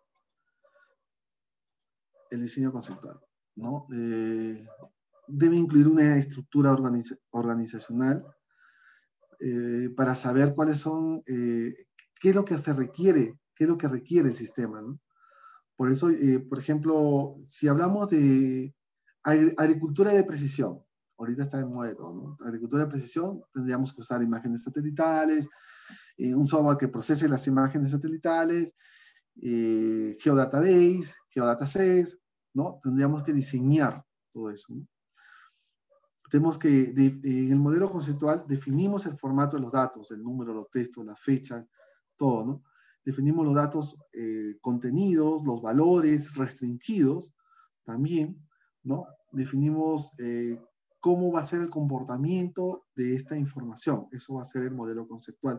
S2: El diseño conceptual, ¿no? Eh, debe incluir una estructura organiza organizacional eh, para saber cuáles son, eh, qué es lo que se requiere, qué es lo que requiere el sistema, ¿no? Por eso, eh, por ejemplo, si hablamos de agricultura de precisión, ahorita está en moda de todo, ¿no? Agricultura de precisión, tendríamos que usar imágenes satelitales, eh, un software que procese las imágenes satelitales, eh, geodatabase, geodataset, ¿no? Tendríamos que diseñar todo eso, ¿no? Tenemos que, de, en el modelo conceptual, definimos el formato de los datos, el número, los textos, las fechas, todo, ¿no? Definimos los datos eh, contenidos, los valores restringidos también, ¿no? Definimos eh, cómo va a ser el comportamiento de esta información. Eso va a ser el modelo conceptual.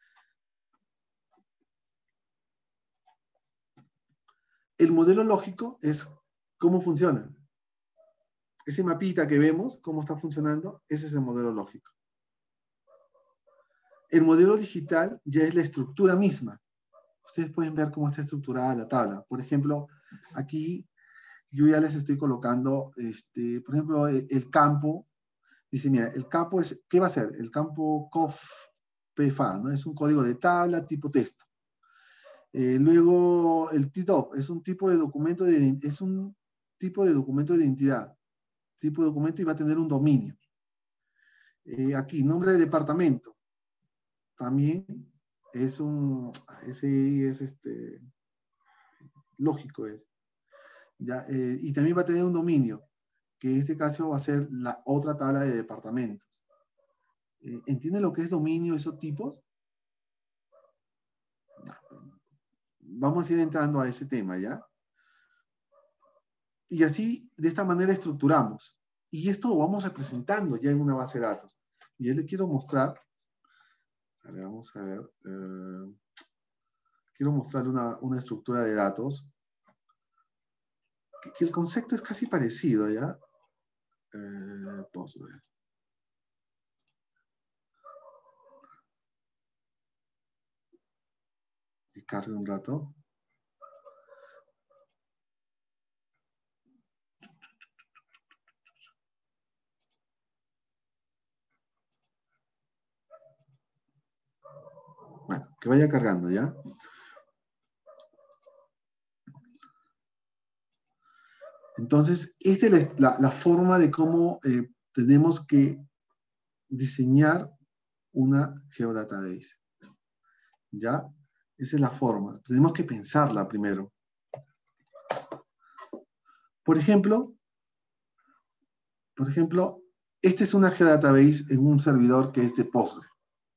S2: El modelo lógico es cómo funciona. Ese mapita que vemos, cómo está funcionando, ese es el modelo lógico. El modelo digital ya es la estructura misma. Ustedes pueden ver cómo está estructurada la tabla. Por ejemplo, aquí yo ya les estoy colocando, este, por ejemplo, el, el campo. Dice, mira, el campo es, ¿qué va a ser? El campo C O F P F A, ¿no? Es un código de tabla tipo texto. Eh, luego, el T D O C es un tipo de documento de, es un tipo de documento de identidad. Tipo de documento y va a tener un dominio. Eh, aquí, nombre de departamento. También es un, ese es este, lógico es. ¿Ya? Eh, y también va a tener un dominio, que en este caso va a ser la otra tabla de departamentos. Eh, ¿Entienden lo que es dominio, esos tipos? Vamos a ir entrando a ese tema, ¿ya? Y así, de esta manera estructuramos. Y esto lo vamos representando ya en una base de datos. Y yo les quiero mostrar, a ver, vamos a ver, eh, quiero mostrarle una, una estructura de datos, que, que el concepto es casi parecido, ¿ya? Eh, vamos a ver. Y cargue un rato. Bueno, que vaya cargando, ¿ya? Entonces, esta es la, la forma de cómo eh, tenemos que diseñar una geodatabase. ¿Ya? Esa es la forma. Tenemos que pensarla primero. Por ejemplo, por ejemplo, esta es una geodatabase en un servidor que es de Postgre.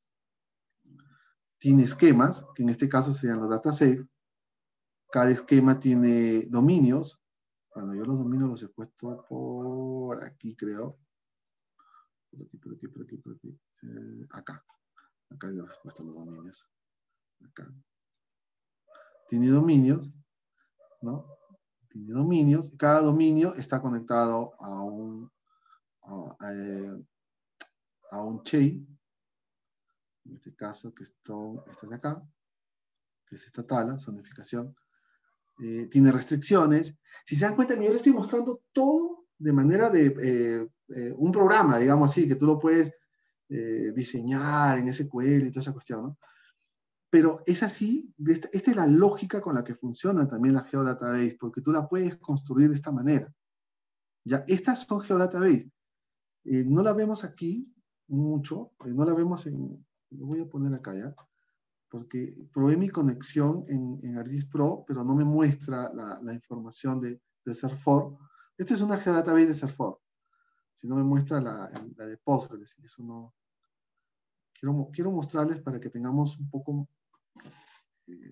S2: Tiene esquemas, que en este caso serían los datasets. Cada esquema tiene dominios. Bueno, yo los dominios los he puesto por aquí, creo. Por aquí, por aquí, por aquí, por aquí. Eh, acá. Acá he puesto los dominios. Acá. Tiene dominios, ¿no? Tiene dominios. Cada dominio está conectado a un, a, a, a un chain. En este caso, que esto, está de acá, que es esta tabla, zonificación. Eh, tiene restricciones. Si se dan cuenta, yo les estoy mostrando todo de manera de eh, eh, un programa, digamos así, que tú lo puedes eh, diseñar en S Q L y toda esa cuestión, ¿no? Pero es así, esta, esta es la lógica con la que funciona también la Geodatabase, porque tú la puedes construir de esta manera. Ya, estas son Geodatabase. Eh, no la vemos aquí mucho, eh, no la vemos en, lo voy a poner acá ya, porque probé mi conexión en, en ArcGIS Pro, pero no me muestra la, la información de, de Serfor. Esta es una Geodatabase de Serfor, si no me muestra la, la de Postgres, y eso no... Quiero, quiero mostrarles para que tengamos un poco... Eh,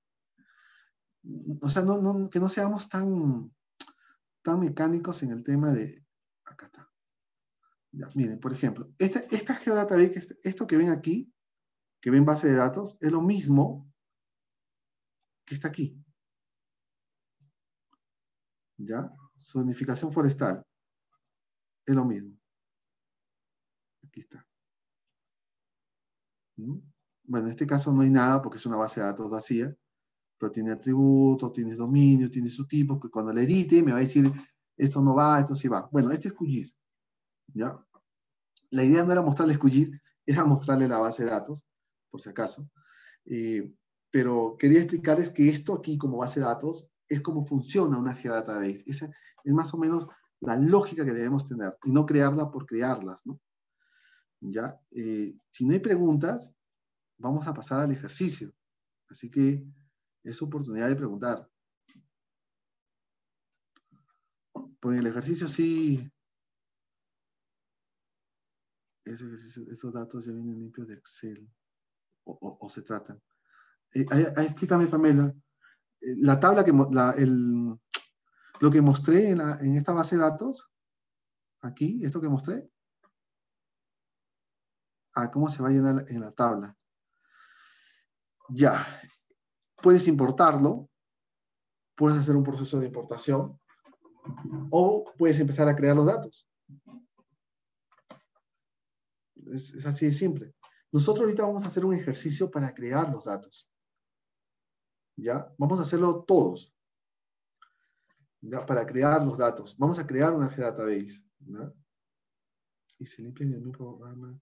S2: o sea, no, no, que no seamos tan, tan mecánicos en el tema de... Acá está. Ya, miren, por ejemplo, esta, esta Geodatabase, esto que ven aquí, que ven base de datos, es lo mismo que está aquí. ¿Ya? Zonificación forestal. Es lo mismo. Aquí está. ¿Mm? Bueno, en este caso no hay nada porque es una base de datos vacía, pero tiene atributos, tiene dominio, tiene su tipo, que cuando le edite me va a decir esto no va, esto sí va. Bueno, este es QGIS. ¿Ya? La idea no era mostrarles QGIS, era mostrarle la base de datos, por si acaso. Eh, pero quería explicarles que esto aquí como base de datos es como funciona una Geodatabase. Esa es más o menos la lógica que debemos tener, y no crearla por crearlas, ¿no? ¿Ya? Eh, si no hay preguntas, vamos a pasar al ejercicio. Así que es oportunidad de preguntar. Pues el ejercicio sí, ese ejercicio, estos datos ya vienen limpios de Excel, o, o, o se tratan. Eh, ahí, ahí, explícame, Pamela, eh, la tabla que, la, el, lo que mostré en, la, en esta base de datos, aquí, esto que mostré, a cómo se va a llenar en la tabla. Ya, puedes importarlo, puedes hacer un proceso de importación, o puedes empezar a crear los datos. Es, es así de simple. Nosotros ahorita vamos a hacer un ejercicio para crear los datos. ¿Ya? Vamos a hacerlo todos. ¿Ya? Para crear los datos. Vamos a crear una Geodatabase. ¿Ya? Y se limpia en el nuevo programa.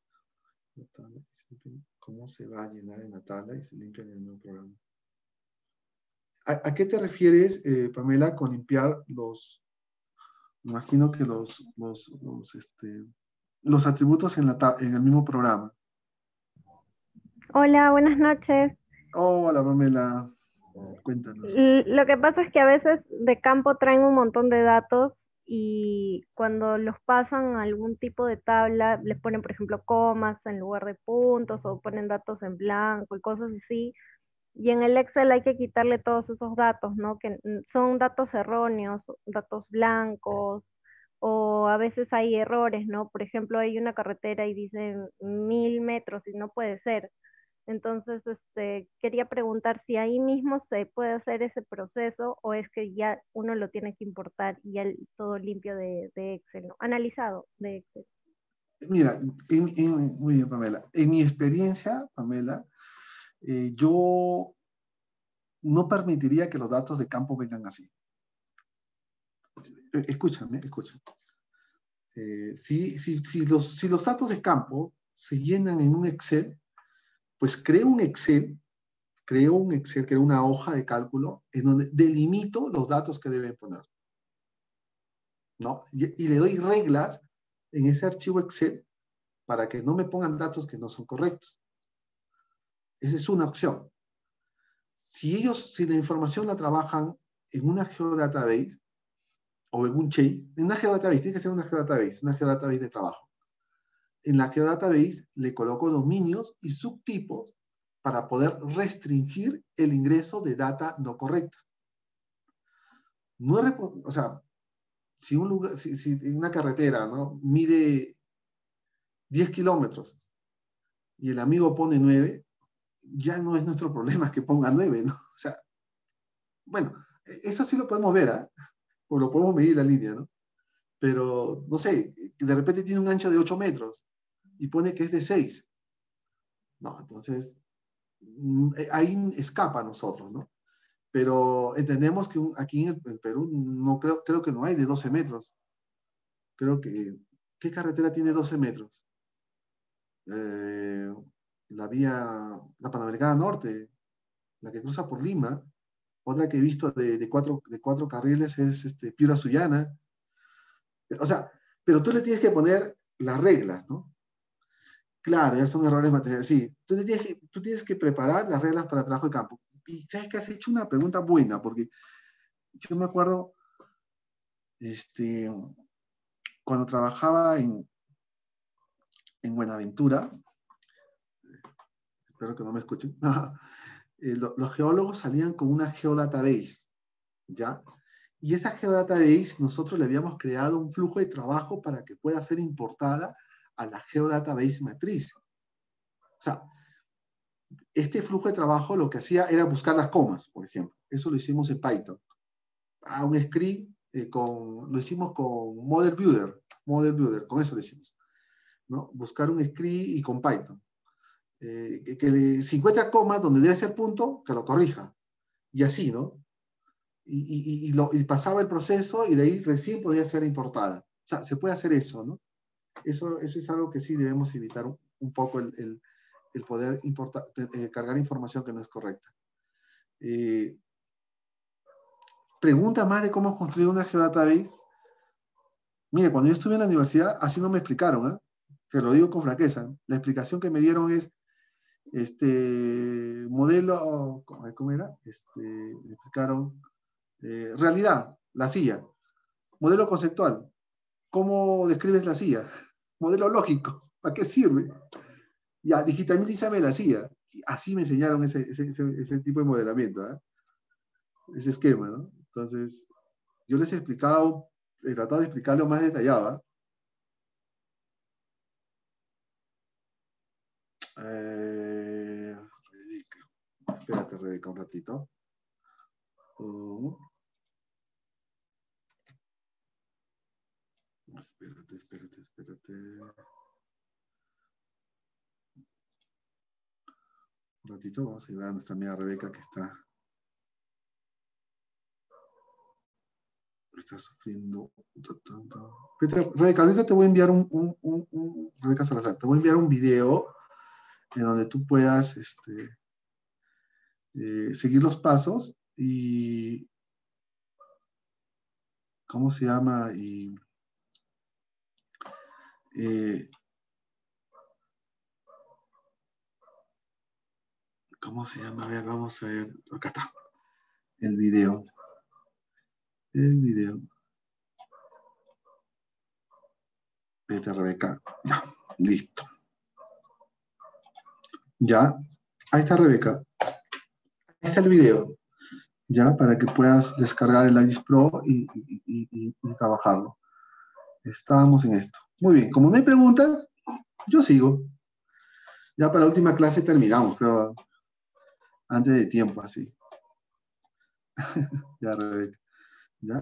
S2: ¿Cómo se va a llenar en la tabla? Y se limpia en el nuevo programa. ¿A, a qué te refieres, eh, Pamela, con limpiar los... Me imagino que los, los, los, este, los atributos en, la, en el mismo programa?
S5: Hola, buenas noches.
S2: Hola, Pamela. Cuéntanos.
S5: Lo que pasa es que a veces de campo traen un montón de datos y cuando los pasan a algún tipo de tabla, les ponen, por ejemplo, comas en lugar de puntos o ponen datos en blanco y cosas así. Y en el Excel hay que quitarle todos esos datos, ¿no? Que son datos erróneos, datos blancos, o a veces hay errores, ¿no? Por ejemplo, hay una carretera y dicen mil metros y no puede ser. Entonces, este, quería preguntar si ahí mismo se puede hacer ese proceso o es que ya uno lo tiene que importar y ya todo limpio de, de Excel, ¿no? Analizado de Excel.
S2: Mira, en, en, muy bien, Pamela. En mi experiencia, Pamela, eh, yo no permitiría que los datos de campo vengan así. Escúchame, escúchame. Eh, si, si, si, los, si los datos de campo se llenan en un Excel, pues creo un Excel, creo un Excel, creo una hoja de cálculo en donde delimito los datos que deben poner, ¿no? Y, y le doy reglas en ese archivo Excel para que no me pongan datos que no son correctos. Esa es una opción. Si ellos, si la información la trabajan en una Geodatabase o en un Chase, en una Geodatabase, tiene que ser una Geodatabase, una Geodatabase de trabajo. En la Geodatabase le coloco dominios y subtipos para poder restringir el ingreso de data no correcta. No es, o sea, si, un lugar, si, si una carretera, ¿no?, mide diez kilómetros y el amigo pone nueve, ya no es nuestro problema que ponga nueve, ¿no? O sea, bueno, eso sí lo podemos ver, ¿ah? ¿eh? O lo podemos medir la línea, ¿no? Pero, no sé, de repente tiene un ancho de ocho metros y pone que es de seis. No, entonces, ahí escapa a nosotros, ¿no? Pero entendemos que aquí en el Perú no creo, creo que no hay de doce metros. Creo que, ¿qué carretera tiene doce metros? Eh, la vía, la Panamericana Norte, la que cruza por Lima. Otra que he visto de, de, cuatro, de cuatro carriles es este, Piura-Sullana. O sea, pero tú le tienes que poner las reglas, ¿no? Claro, ya son errores materiales, sí. Tú tienes, que, tú tienes que preparar las reglas para trabajo de campo. Y sabes que has hecho una pregunta buena, porque yo me acuerdo, este, cuando trabajaba en, en Buenaventura, espero que no me escuchen, eh, lo, los geólogos salían con una geodatabase, ¿ya? Y esa geodatabase nosotros le habíamos creado un flujo de trabajo para que pueda ser importada a la geodatabase matriz. O sea, este flujo de trabajo lo que hacía era buscar las comas, por ejemplo. Eso lo hicimos en Python. A un script, eh, con, lo hicimos con Model Builder, Model Builder, con eso lo hicimos, ¿no? Buscar un script y con Python. Eh, que, que le, si encuentra comas donde debe ser punto, que lo corrija. Y así, ¿no? Y, y, y, lo, y pasaba el proceso y de ahí recién podía ser importada. O sea, se puede hacer eso, ¿no? Eso, eso es algo que sí debemos evitar un, un poco el, el, el poder importar, eh, cargar información que no es correcta. Eh, pregunta más de cómo construir una geodatabase. Mire, cuando yo estuve en la universidad, así no me explicaron, ¿eh? Te lo digo con franqueza. La explicación que me dieron es, este, modelo, ¿cómo era? Este, me explicaron, eh, realidad, la silla. Modelo conceptual, ¿cómo describes la silla? Modelo lógico, ¿para qué sirve? Ya, digitalización la silla. Y así me enseñaron ese, ese, ese, ese tipo de modelamiento, ¿eh? Ese esquema, ¿no? Entonces, yo les he explicado, he tratado de explicarlo más detallado, ¿eh? Eh, Rebeca. Espérate, Rebeca, un ratito. Uh, espérate, espérate, espérate. Un ratito, vamos a ayudar a nuestra amiga Rebeca que está, está sufriendo. Rebeca, ahorita te voy a enviar un, un, un, un Rebeca Salazar, te voy a enviar un video en donde tú puedas este, eh, seguir los pasos y, ¿cómo se llama? Y, eh, ¿cómo se llama? A ver, vamos a ver. Acá está. El video. El video. Vete, Rebeca. Ya, listo. Ya. Ahí está Rebeca. Ahí está el video. Ya, para que puedas descargar el Aegis Pro y, y, y, y, y trabajarlo. Estábamos en esto. Muy bien. Como no hay preguntas, yo sigo. Ya para la última clase terminamos, pero antes de tiempo, así. Ya, Rebeca. Ya.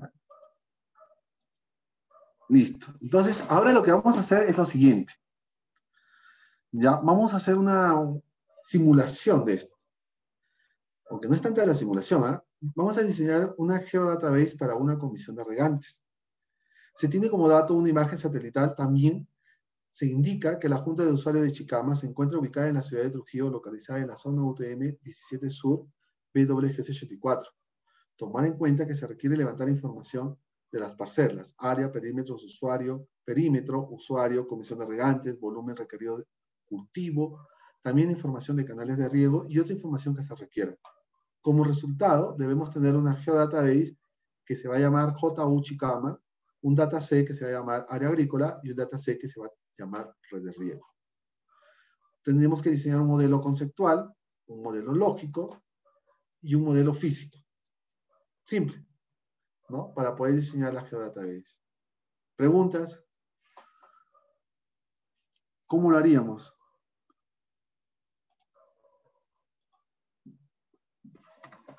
S2: Listo. Entonces, ahora lo que vamos a hacer es lo siguiente. Ya, vamos a hacer una simulación de esto. Aunque no es tanta la simulación, ¿eh? Vamos a diseñar una geodatabase para una comisión de regantes. Se tiene como dato una imagen satelital. También se indica que la Junta de Usuarios de Chicama se encuentra ubicada en la ciudad de Trujillo, localizada en la zona U T M diecisiete Sur, B W G sesenta y cuatro. Tomar en cuenta que se requiere levantar información de las parcelas, área, perímetro, usuario, perímetro, usuario, comisión de regantes, volumen requerido de cultivo, también información de canales de riego y otra información que se requiera. Como resultado, debemos tener una geodatabase que se va a llamar J U Chicama, un dataset que se va a llamar área agrícola y un dataset que se va a llamar red de riego. Tendremos que diseñar un modelo conceptual, un modelo lógico y un modelo físico. Simple, ¿no? Para poder diseñar la geodatabase. ¿Preguntas? ¿Cómo lo haríamos?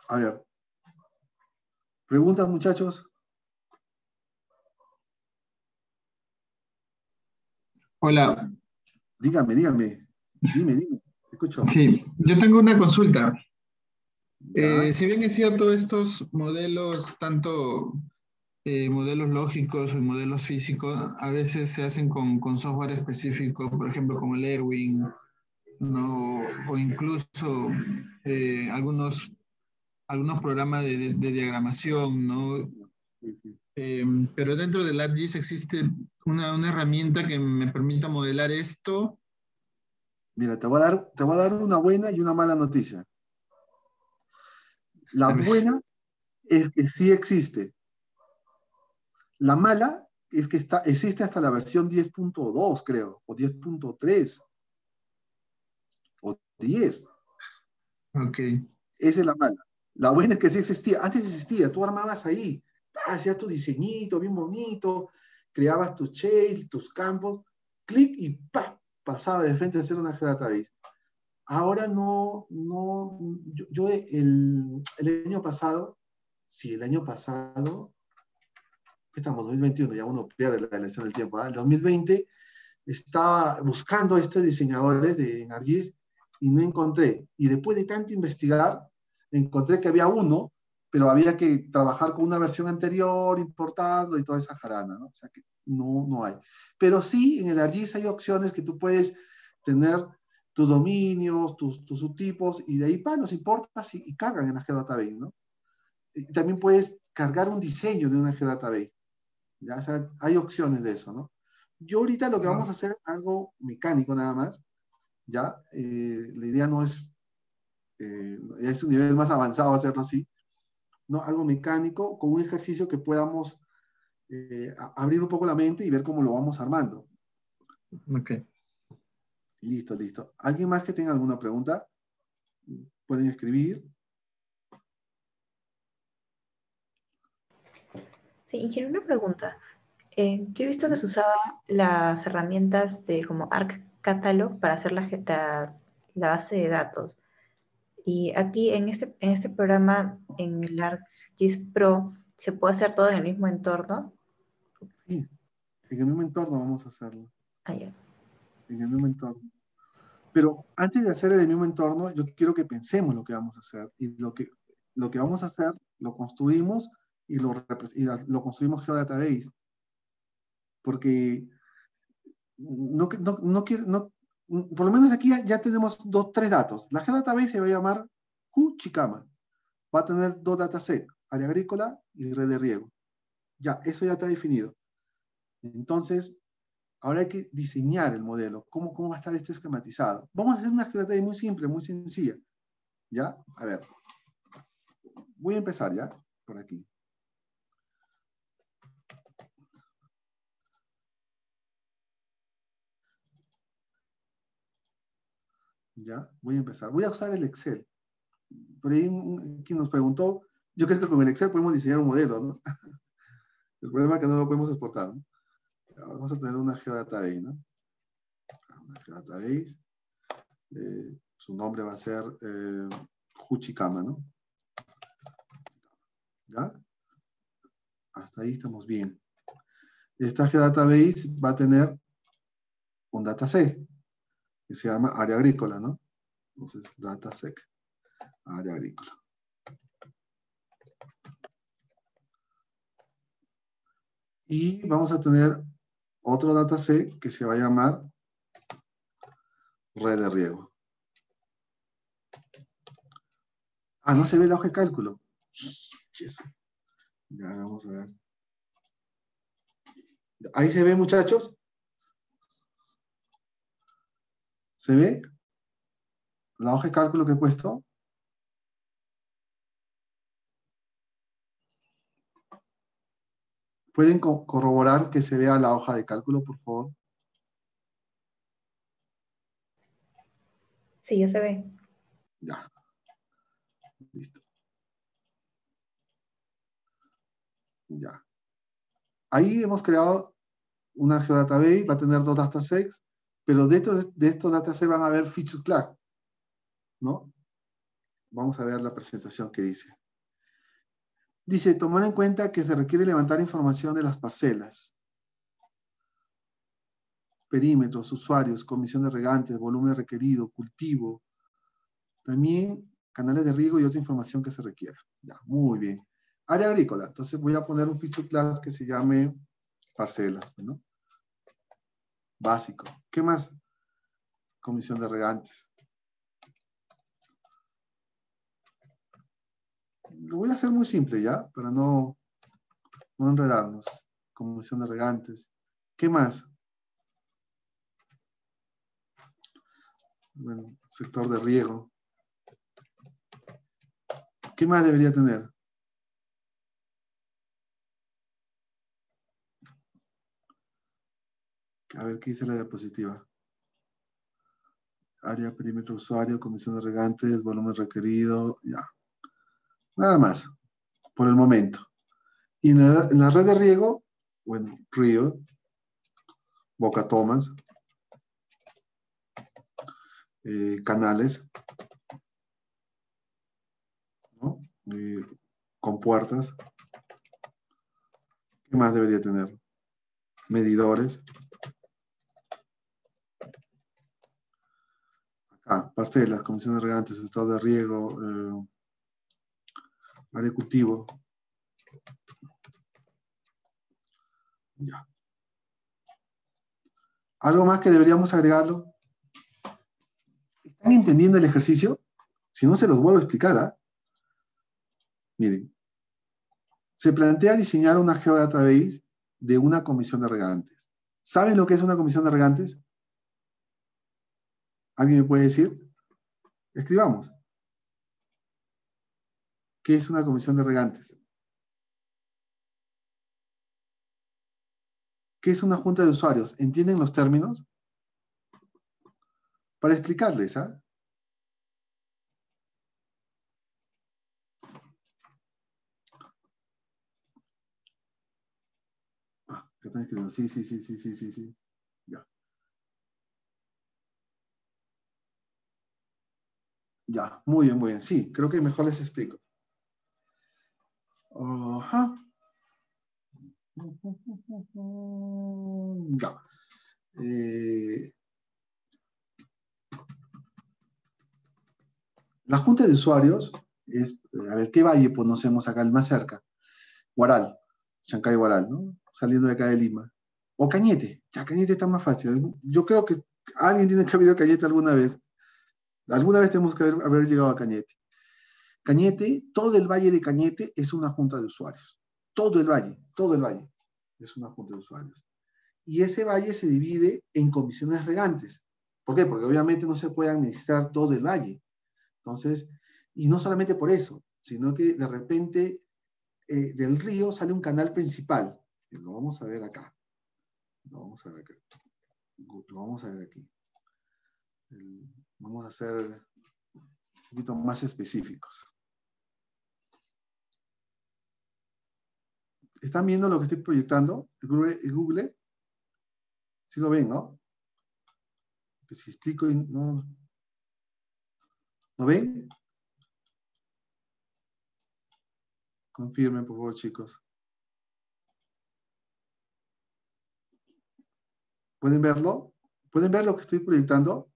S2: A ver. ¿Preguntas, muchachos?
S6: Hola.
S2: Dígame, dígame. Dime, dime. Escucho.
S6: Sí, yo tengo una consulta.
S2: Ya.
S6: Eh, si bien es cierto, estos modelos, tanto eh, modelos lógicos o modelos físicos, a veces se hacen con, con software específico, por ejemplo, como el Erwin, ¿no? O incluso eh, algunos, algunos programas de, de- de diagramación, ¿no?
S2: Sí, sí.
S6: Eh, pero dentro del ArcGIS existe una, una herramienta que me permita modelar esto.
S2: Mira, te voy a dar, te voy a dar una buena y una mala noticia. La
S6: A ver,
S2: buena es que sí existe. La mala es que está, existe hasta la versión diez punto dos, creo, o diez punto tres, o diez.
S6: ok.
S2: Esa es la mala. La buena es que sí existía. Antes existía, tú armabas ahí, hacías tu diseñito bien bonito, creabas tus shapes, tus campos, clic y ¡pa! Pasaba de frente a hacer una geodatabase. Ahora no, no, yo, yo el, el año pasado, sí, el año pasado, ¿qué estamos? dos mil veintiuno, ya uno pierde la elección del tiempo. ¿eh? El dos mil veinte estaba buscando estos diseñadores de en ArcGIS y no encontré. Y después de tanto investigar, encontré que había uno, pero había que trabajar con una versión anterior, importarlo y toda esa jarana, ¿no? O sea que no, no hay. Pero sí, en el ArcGIS hay opciones que tú puedes tener tus dominios, tus, tus subtipos, y de ahí pa, los importas y, y cargan en la geodatabase, ¿no? Y también puedes cargar un diseño de una geodatabase. ¿Ya? O sea, hay opciones de eso, ¿no? Yo ahorita lo que vamos a hacer es algo mecánico nada más, ¿ya? Eh, la idea no es, eh, es un nivel más avanzado hacerlo así, ¿no? Algo mecánico con un ejercicio que podamos eh, abrir un poco la mente y ver cómo lo vamos armando.
S6: Ok.
S2: Listo, listo. ¿Alguien más que tenga alguna pregunta? Pueden escribir.
S4: Sí, y quiero una pregunta. Eh, yo he visto que se usaba las herramientas de como ArcCatalog para hacer la, la, la base de datos. Y aquí en este, en este programa, en el ArcGIS Pro, ¿se puede hacer todo en el mismo entorno?
S2: Sí, en el mismo entorno vamos a hacerlo.
S4: Ah, ya.
S2: En el mismo entorno. Pero antes de hacer el mismo entorno, yo quiero que pensemos lo que vamos a hacer. Y lo que, lo que vamos a hacer, lo construimos y lo, y lo construimos geodatabase. Porque no, no, no quiero, no, por lo menos aquí ya, ya tenemos dos, tres datos. La geodatabase se va a llamar Juchicama. Va a tener dos datasets, área agrícola y red de riego. Ya, eso ya está definido. Entonces, ahora hay que diseñar el modelo. ¿Cómo, cómo va a estar esto esquematizado? Vamos a hacer una geodatabase muy simple, muy sencilla. ¿Ya? A ver. Voy a empezar ya, por aquí. Ya, voy a empezar. Voy a usar el Excel. Por ahí quien nos preguntó, yo creo que con el Excel podemos diseñar un modelo, ¿no? El problema es que no lo podemos exportar, ¿no? Vamos a tener una geodatabase, ¿no? Una geodatabase. Eh, su nombre va a ser eh, Juchicama, ¿no? ¿Ya? Hasta ahí estamos bien. Esta geodatabase va a tener un dataset que se llama área agrícola, ¿no? Entonces, dataset, área agrícola. Y vamos a tener otro dataset que se va a llamar red de riego. Ah, no se ve la hoja de cálculo. Ya, vamos a ver. Ahí se ve, muchachos. ¿Se ve la hoja de cálculo que he puesto? ¿Pueden co- corroborar que se vea la hoja de cálculo, por favor?
S4: Sí, ya se ve.
S2: Ya. Listo. Ya. Ahí hemos creado una geodatabase, va a tener dos datasets, pero dentro de estos datasets van a haber feature class, ¿no? Vamos a ver la presentación que dice. Dice, tomar en cuenta que se requiere levantar información de las parcelas. Perímetros, usuarios, comisión de regantes, volumen requerido, cultivo. También canales de riego y otra información que se requiera. Ya, muy bien. Área agrícola. Entonces voy a poner un feature class que se llame parcelas, ¿no? Básico. ¿Qué más? Comisión de regantes. Lo voy a hacer muy simple, ¿ya? Para no, no enredarnos. Comisión de regantes. ¿Qué más? Bueno, sector de riego. ¿Qué más debería tener? A ver, ¿qué dice la diapositiva? Área, perímetro, usuario, comisión de regantes, volumen requerido, ya. Nada más, por el momento. Y en la, en la red de riego, bueno, río, boca tomas, eh, canales, ¿no? Eh, con puertas. ¿Qué más debería tener? Medidores. Acá, parcelas, comisión de regantes, estado de riego, eh, área de cultivo. Ya. ¿Algo más que deberíamos agregarlo? ¿Están entendiendo el ejercicio? Si no, se los vuelvo a explicar, ¿ah? Miren. Se plantea diseñar una geodatabase de una comisión de regantes. ¿Saben lo que es una comisión de regantes? ¿Alguien me puede decir? Escribamos. ¿Qué es una comisión de regantes? ¿Qué es una junta de usuarios? ¿Entienden los términos? Para explicarles, ¿ah? Ah, ¿qué están escribiendo? Sí, sí, sí, sí, sí, sí, sí. Ya. Ya, muy bien, muy bien. Sí, creo que mejor les explico. Ajá. Ya. Eh, la junta de usuarios es, a ver, ¿qué valle conocemos acá, el más cerca? Huaral, Chancay Huaral, ¿no? Saliendo de acá de Lima. O Cañete, ya Cañete está más fácil. Yo creo que alguien tiene que haber ido a Cañete alguna vez. Alguna vez tenemos que haber, haber llegado a Cañete. Cañete, todo el valle de Cañete es una junta de usuarios. Todo el valle, todo el valle es una junta de usuarios. Y ese valle se divide en comisiones regantes. ¿Por qué? Porque obviamente no se puede administrar todo el valle. Entonces, y no solamente por eso, sino que de repente eh, del río sale un canal principal. Lo vamos a ver acá. Lo vamos a ver acá. Lo vamos a ver aquí. El, vamos a ser un poquito más específicos. ¿Están viendo lo que estoy proyectando? Google, Google. ¿Sí lo ven, no? Que si explico y no... ¿Lo ven? Confirmen, por favor, chicos. ¿Pueden verlo? ¿Pueden ver lo que estoy proyectando?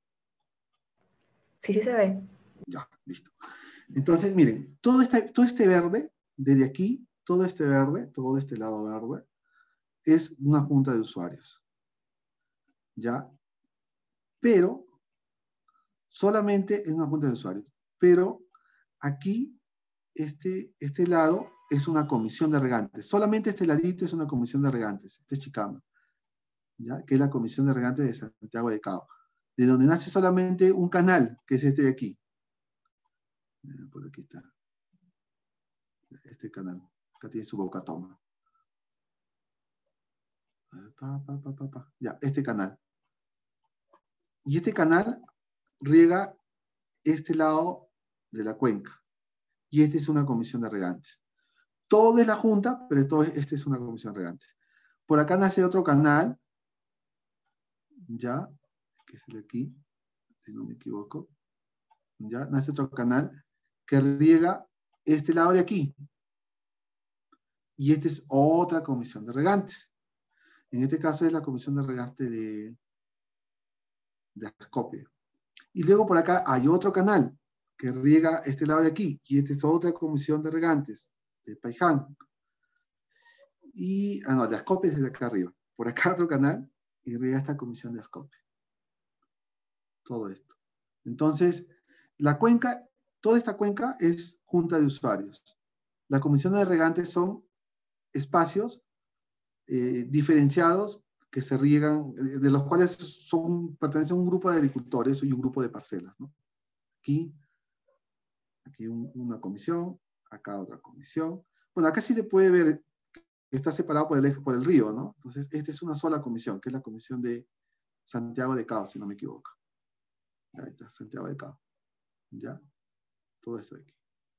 S4: Sí, sí se ve.
S2: Ya, listo. Entonces, miren, todo este, todo este verde, desde aquí, todo este verde, todo este lado verde, es una junta de usuarios. ¿Ya? Pero, solamente es una junta de usuarios. Pero, aquí, este, este lado es una comisión de regantes. Solamente este ladito es una comisión de regantes. Este es Chicama. ¿Ya? Que es la comisión de regantes de Santiago de Cao. De donde nace solamente un canal, que es este de aquí. Por aquí está. Este canal. Acá tiene su boca toma. Pa, pa, pa, pa, pa. Ya, este canal. Y este canal riega este lado de la cuenca. Y este es una comisión de regantes. Todo es la junta, pero todo este es una comisión de regantes. Por acá nace otro canal. Ya, que es el de aquí, si no me equivoco. Ya, nace otro canal que riega este lado de aquí. Y esta es otra comisión de regantes. En este caso es la comisión de regante de, de Ascope. Y luego por acá hay otro canal que riega este lado de aquí. Y esta es otra comisión de regantes de Paiján. Y, ah, no, de Ascope es desde acá arriba. Por acá otro canal y riega esta comisión de Ascope. Todo esto. Entonces, la cuenca, toda esta cuenca es junta de usuarios. Las comisiones de regantes son espacios eh, diferenciados que se riegan, de los cuales son, pertenecen a un grupo de agricultores y un grupo de parcelas, ¿no? Aquí, aquí un, una comisión, acá otra comisión. Bueno, acá sí se puede ver que está separado por el eje, por el río, ¿no? Entonces, esta es una sola comisión, que es la comisión de Santiago de Cao, si no me equivoco. Ahí está, Santiago de Cao. ¿Ya? Todo esto de aquí.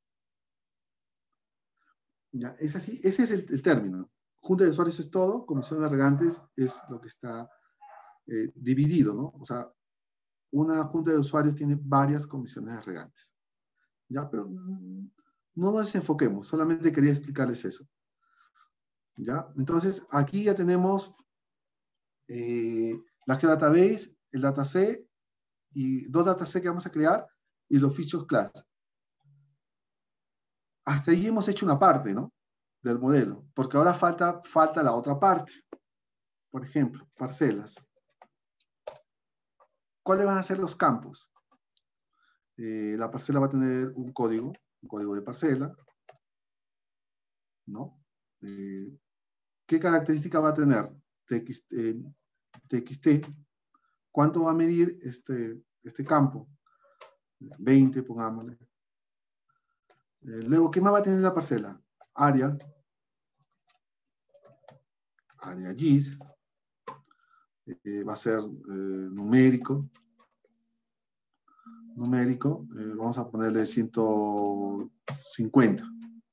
S2: Ya, es así, ese es el, el término. Junta de usuarios es todo, comisión de regantes es lo que está eh, dividido, ¿no? O sea, una junta de usuarios tiene varias comisiones de regantes. Ya, pero no nos desenfoquemos, solamente quería explicarles eso. Ya, entonces aquí ya tenemos eh, la geodatabase, el dataset y dos datasets que vamos a crear y los fichos class. Hasta ahí hemos hecho una parte, ¿no? Del modelo, porque ahora falta, falta la otra parte. Por ejemplo, parcelas. ¿Cuáles van a ser los campos? Eh, la parcela va a tener un código, un código de parcela, ¿no? Eh, ¿Qué característica va a tener? T X T, eh, T X T. ¿Cuánto va a medir este, este campo? veinte, pongámosle. Eh, luego, ¿qué más va a tener la parcela? Área. Área G I S. Eh, va a ser eh, numérico. Numérico. Eh, vamos a ponerle ciento cincuenta.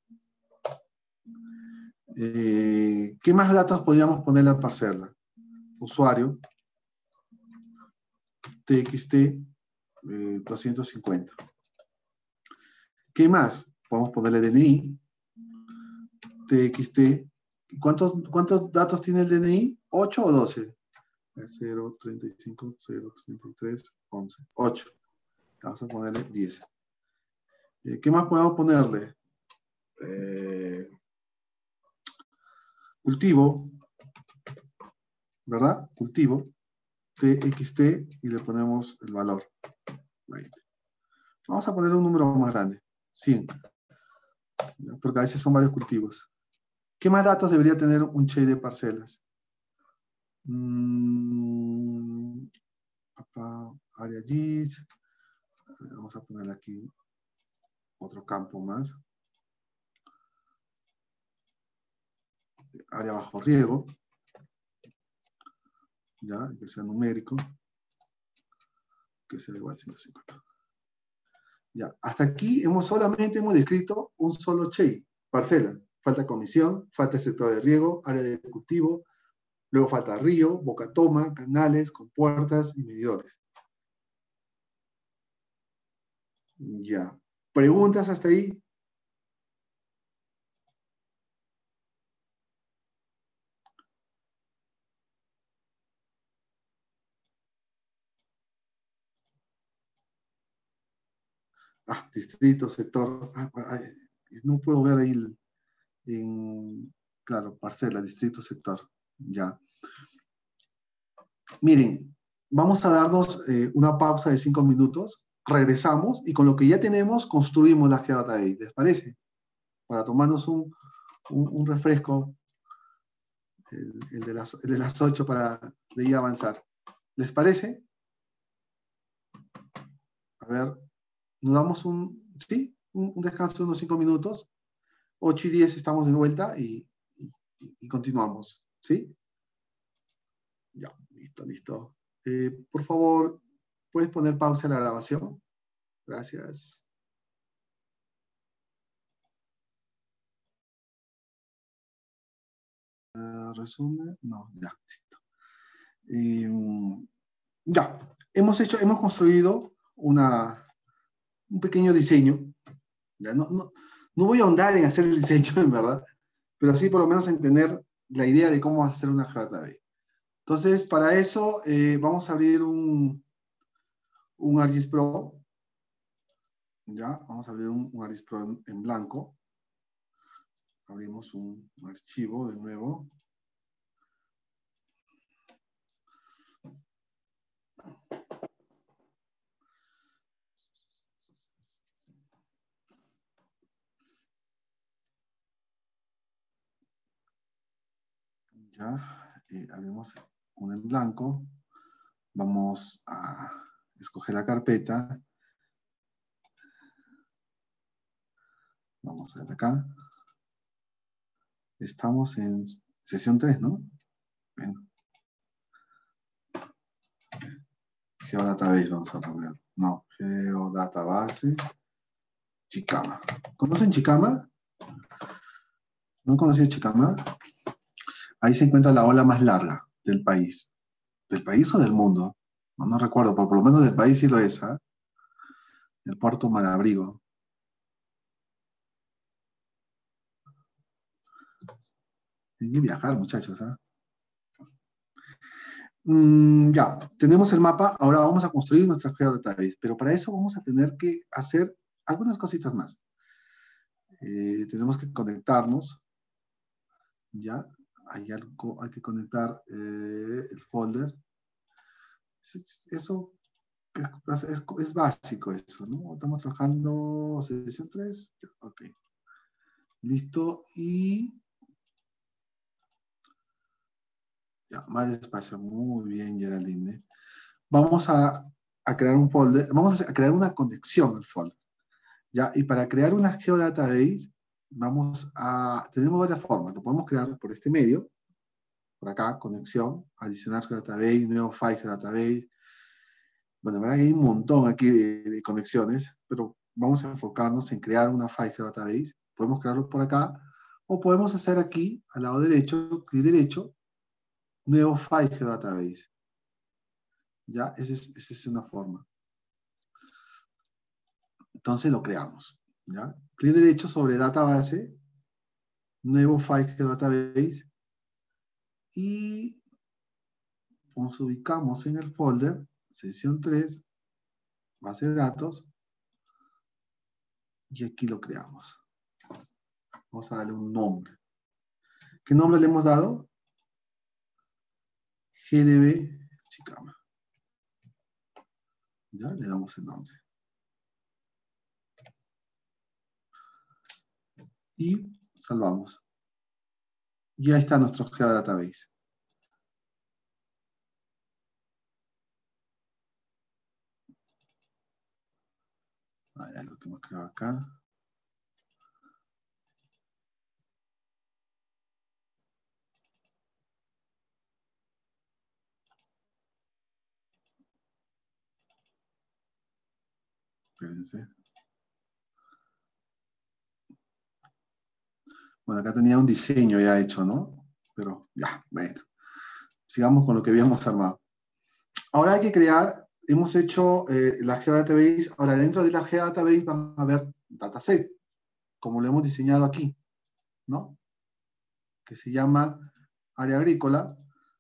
S2: Eh, ¿Qué más datos podríamos ponerle a la parcela? Usuario. T X T. Eh, doscientos cincuenta. ¿Qué más? Podemos ponerle D N I. T X T. ¿Cuántos, ¿Cuántos datos tiene el D N I? ¿ocho o doce? cero, treinta y cinco, cero, treinta y tres, once. ocho. Vamos a ponerle diez. Eh, ¿Qué más podemos ponerle? Eh, cultivo. ¿Verdad? Cultivo. T X T y le ponemos el valor. veinte. Vamos a poner un número más grande. cien. Porque a veces son varios cultivos. ¿Qué más datos debería tener un Che de parcelas? Mm, área G I S. Vamos a poner aquí otro campo más. Área bajo riego. Ya, que sea numérico. Que sea igual a ciento cincuenta. Ya, hasta aquí hemos solamente hemos descrito un solo Che, parcela. Falta comisión, falta sector de riego, área de cultivo, luego falta río, boca toma, canales, compuertas y medidores. Ya. ¿Preguntas hasta ahí? Ah, distrito, sector. Ah, ay, no puedo ver ahí el, en, claro, parcela, distrito, sector. Ya. Miren, vamos a darnos eh, una pausa de cinco minutos. Regresamos y con lo que ya tenemos construimos la geodatabase. ¿Les parece? Para tomarnos un, un, un refresco, el, el, de las, el de las ocho para de ir a avanzar. ¿Les parece? A ver, nos damos un, ¿sí? un, un descanso de unos cinco minutos. ocho y diez estamos de vuelta y, y, y continuamos. ¿Sí? Ya, listo, listo. Eh, por favor, ¿puedes poner pausa a la grabación? Gracias. Uh, resumen, no, ya, listo. Eh, ya, hemos hecho, hemos construido una, un pequeño diseño. Ya, no, no, no voy a ahondar en hacer el diseño, en verdad. pero así por lo menos entender la idea de cómo hacer una GeoDatabase. Entonces, para eso eh, vamos a abrir un, un ArcGIS Pro. Ya, vamos a abrir un, un ArcGIS Pro en, en blanco. Abrimos un, un archivo de nuevo. Ya, eh, abrimos uno en blanco. Vamos a escoger la carpeta. Vamos a ver acá. Estamos en sesión tres, ¿no? Bueno. GeoDatabase vamos a poner. No, GeoDatabase. Chicama. ¿Conocen Chicama? ¿No conocen Chicama? Ahí se encuentra la ola más larga del país. ¿Del país o del mundo? No, no recuerdo, pero por lo menos del país sí lo es, ¿ah? ¿eh? El puerto Malabrigo. Tienen que viajar, muchachos, ¿ah? ¿eh? Mm, ya, tenemos el mapa. Ahora vamos a construir nuestra GeoDatabase, pero para eso vamos a tener que hacer algunas cositas más. Eh, tenemos que conectarnos. Ya, hay algo, hay que conectar eh, el folder. Eso es, es, es básico, eso, ¿no? Estamos trabajando sesión tres. Ok. Listo. Y ya, más despacio. Muy bien, Geraldine. Vamos a, a crear un folder. Vamos a crear una conexión al folder. Ya, y para crear una GeoDatabase, vamos a, tenemos varias formas. Lo podemos crear por este medio. Por acá, conexión, adicionar GeoDatabase, nuevo file GeoDatabase. Bueno, la verdad hay un montón aquí de, de conexiones, pero vamos a enfocarnos en crear una file GeoDatabase. Podemos crearlo por acá, o podemos hacer aquí, al lado derecho, clic derecho, nuevo file GeoDatabase. Ya, esa es, esa es una forma. Entonces lo creamos. ¿Ya? Clic derecho sobre database, nuevo file GeoDatabase, y nos ubicamos en el folder, sesión tres, base de datos, y aquí lo creamos. Vamos a darle un nombre. ¿Qué nombre le hemos dado? G D B Chicama. Ya le damos el nombre. Y salvamos. Y ahí está nuestro GeoDatabase. Hay algo que hemos creado acá. Espérense. Bueno, acá tenía un diseño ya hecho, ¿no? Pero ya, bueno. Sigamos con lo que habíamos armado. Ahora hay que crear, hemos hecho eh, la GeoDatabase. Ahora dentro de la GeoDatabase van a ver dataset, como lo hemos diseñado aquí, ¿no? Que se llama área agrícola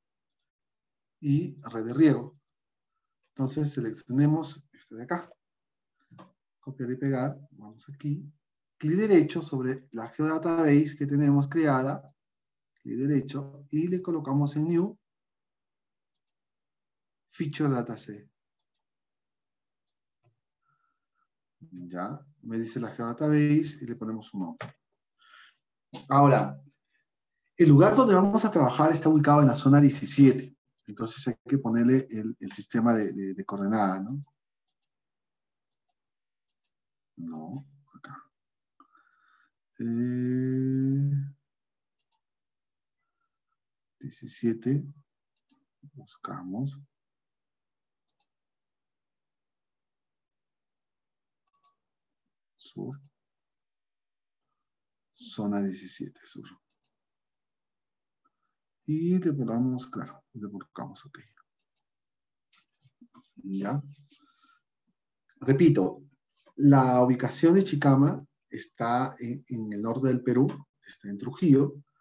S2: y red de riego. Entonces seleccionemos este de acá. Copiar y pegar. Vamos aquí. Clic derecho sobre la GeoDatabase que tenemos creada. Clic derecho y le colocamos en New. Feature Dataset. Ya. Me dice la GeoDatabase y le ponemos un nombre. Ahora, el lugar donde vamos a trabajar está ubicado en la zona diecisiete. Entonces hay que ponerle el, el sistema de, de, de coordenadas, ¿no? No, acá. Eh, diecisiete. Buscamos. Sur. Zona diecisiete, sur. Y le ponemos, claro, le colocamos OK. Ya. Repito, la ubicación de Chicama está en, en el norte del Perú, está en Trujillo,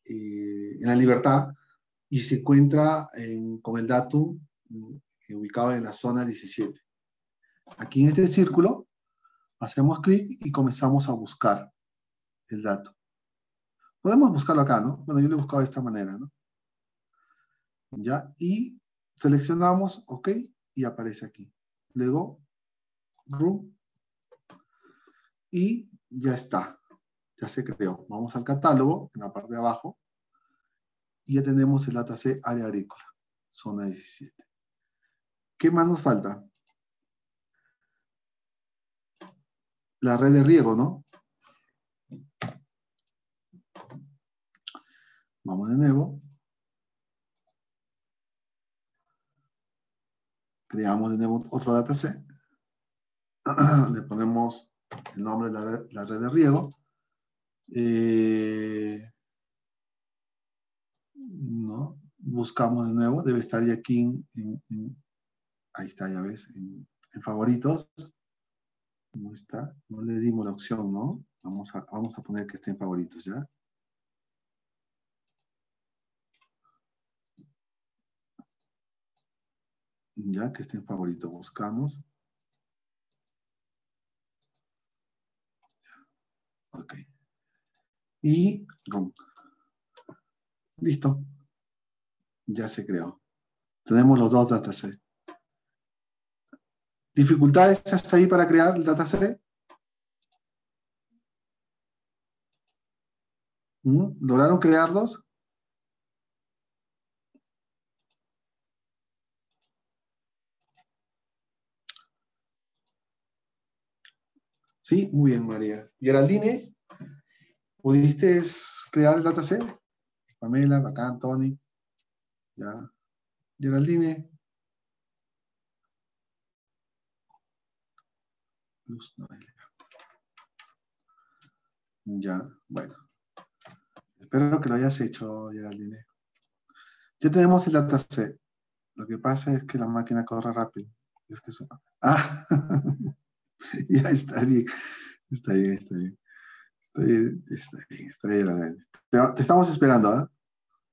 S2: eh, en La Libertad y se encuentra en, con el datum eh, ubicado en la zona diecisiete. Aquí en este círculo hacemos clic y comenzamos a buscar el dato. Podemos buscarlo acá, ¿no? Bueno, yo lo he buscado de esta manera, ¿no? Ya, y seleccionamos OK y aparece aquí. Luego, room, y ya está. Ya se creó. Vamos al catálogo, en la parte de abajo, y ya tenemos el dataset área agrícola, zona diecisiete. ¿Qué más nos falta? La red de riego, ¿no? Vamos de nuevo. Creamos de nuevo otro dataset. Le ponemos el nombre de la red, la red de riego. Eh, no, buscamos de nuevo. Debe estar ya aquí en, en, en ahí está, ya ves, en, en favoritos. ¿Cómo está? No le dimos la opción, ¿no? Vamos a, vamos a poner que esté en favoritos, ¿ya? Ya que esté en favoritos, buscamos. Ok. Y room. Listo. Ya se creó. Tenemos los dos datasets. ¿Dificultades hasta ahí para crear el dataset? ¿Mm? ¿Lograron crearlos? Sí, muy bien, María. Geraldine, ¿pudiste crear el dataset? Pamela, bacán, Tony. Ya. Geraldine. Luz Noelia. Ya, bueno. Espero que lo hayas hecho, Geraldine. Ya tenemos el dataset. Lo que pasa es que la máquina corre rápido. Es que eso... Ah, ya está bien. Está bien, está bien. Está bien, está bien, está bien. Te, te estamos esperando, ¿ah? ¿eh?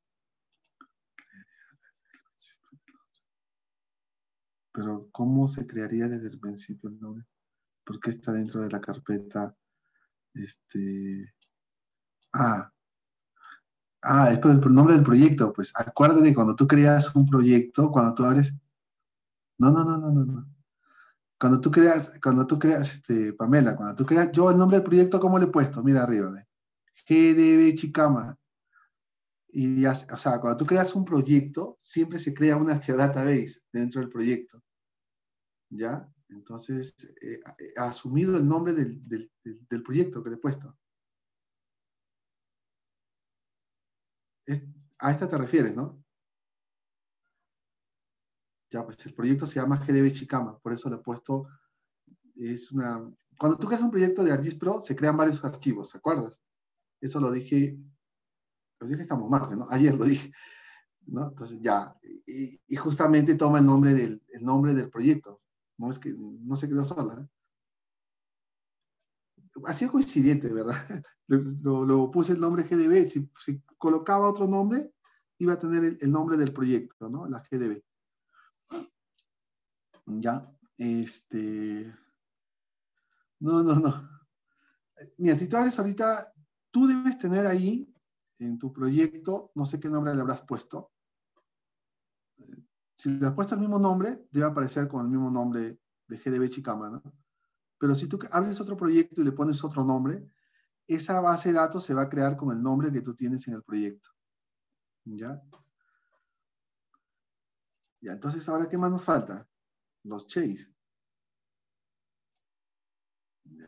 S2: Pero, ¿cómo se crearía desde el principio el nombre? ¿Por qué está dentro de la carpeta? Este... Ah, ah, es por el nombre del proyecto. Pues acuérdate, cuando tú creas un proyecto, cuando tú abres... No, no, no, no, no, no. Cuando tú creas, cuando tú creas, este, Pamela, cuando tú creas, yo el nombre del proyecto, ¿cómo le he puesto? Mira arriba, ¿ve? G D B Chicama. Y ya, o sea, cuando tú creas un proyecto, siempre se crea una geodatabase dentro del proyecto. ¿Ya? Entonces, eh, ha asumido el nombre del, del, del, del proyecto que le he puesto. Es, a esta te refieres, ¿no? Ya, pues el proyecto se llama G D B Chicama, por eso le he puesto, es una... Cuando tú creas un proyecto de ArcGIS Pro, se crean varios archivos, ¿te acuerdas? Eso lo dije, lo dije estamos martes, ¿no? Ayer lo dije, ¿no? Entonces ya, y, y justamente toma el nombre del, el nombre del proyecto, no es que no se creó sola, ¿eh? Ha sido coincidente, ¿verdad? Lo, lo, lo puse el nombre G D B, si, si colocaba otro nombre, iba a tener el, el nombre del proyecto, ¿no? La G D B. Ya, este... No, no, no. Mira, si tú abres ahorita, tú debes tener ahí, en tu proyecto, no sé qué nombre le habrás puesto. Si le has puesto el mismo nombre, debe aparecer con el mismo nombre de G D B Chicama, ¿no? Pero si tú abres otro proyecto y le pones otro nombre, esa base de datos se va a crear con el nombre que tú tienes en el proyecto. ¿Ya? Ya, entonces, ¿ahora qué más nos falta? Los chase. Ya.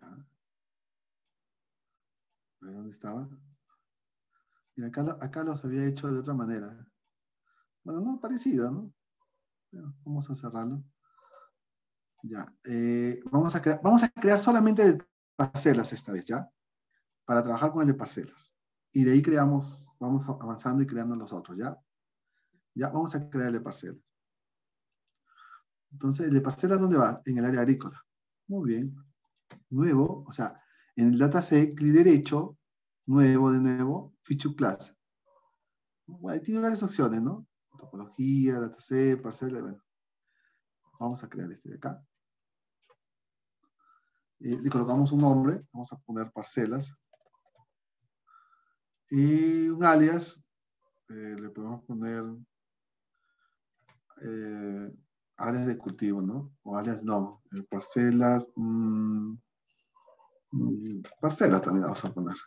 S2: A ver, ¿dónde estaba? Mira, acá, acá los había hecho de otra manera. Bueno, no, parecido, ¿no? Bueno, vamos a cerrarlo. Ya. Eh, vamos, a crear, vamos a crear solamente de parcelas esta vez, ¿ya? Para trabajar con el de parcelas. Y de ahí creamos, vamos avanzando y creando los otros, ¿ya? Ya, vamos a crear el de parcelas. Entonces, ¿el de parcelas dónde va? En el área agrícola. Muy bien. Nuevo, o sea, en el dataset, clic derecho, nuevo de nuevo, feature class. Bueno, tiene varias opciones, ¿no? Topología, dataset, parcela, bueno. Vamos a crear este de acá. Eh, le colocamos un nombre, vamos a poner parcelas. Y un alias, eh, le podemos poner eh, áreas de cultivo, ¿no? O áreas no, eh, parcelas, mmm, parcelas también vamos a poner.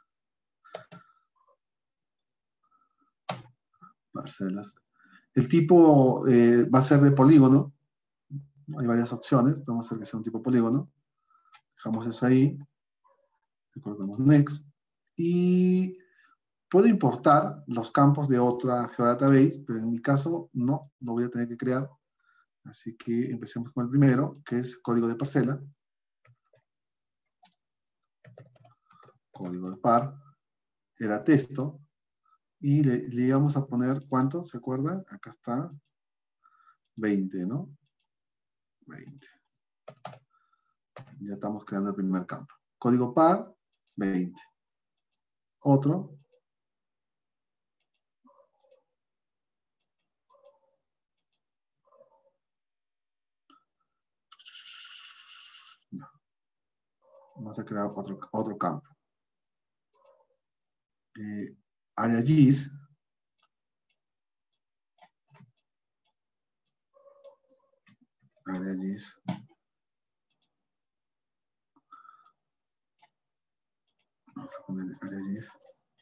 S2: Parcelas. El tipo eh, va a ser de polígono. Hay varias opciones. Vamos a hacer que sea un tipo polígono. Dejamos eso ahí. Le colocamos next. Y puedo importar los campos de otra geodatabase, pero en mi caso no, lo voy a tener que crear. Así que empecemos con el primero, que es código de parcela. Código de par. Era texto. Y le, le íbamos a poner, ¿cuánto? ¿Se acuerdan? Acá está. veinte, ¿no? veinte. Ya estamos creando el primer campo. Código par, veinte. Otro. No. Vamos a crear otro, otro campo. Eh, área G I S. Área G I S. Vamos a poner área G I S.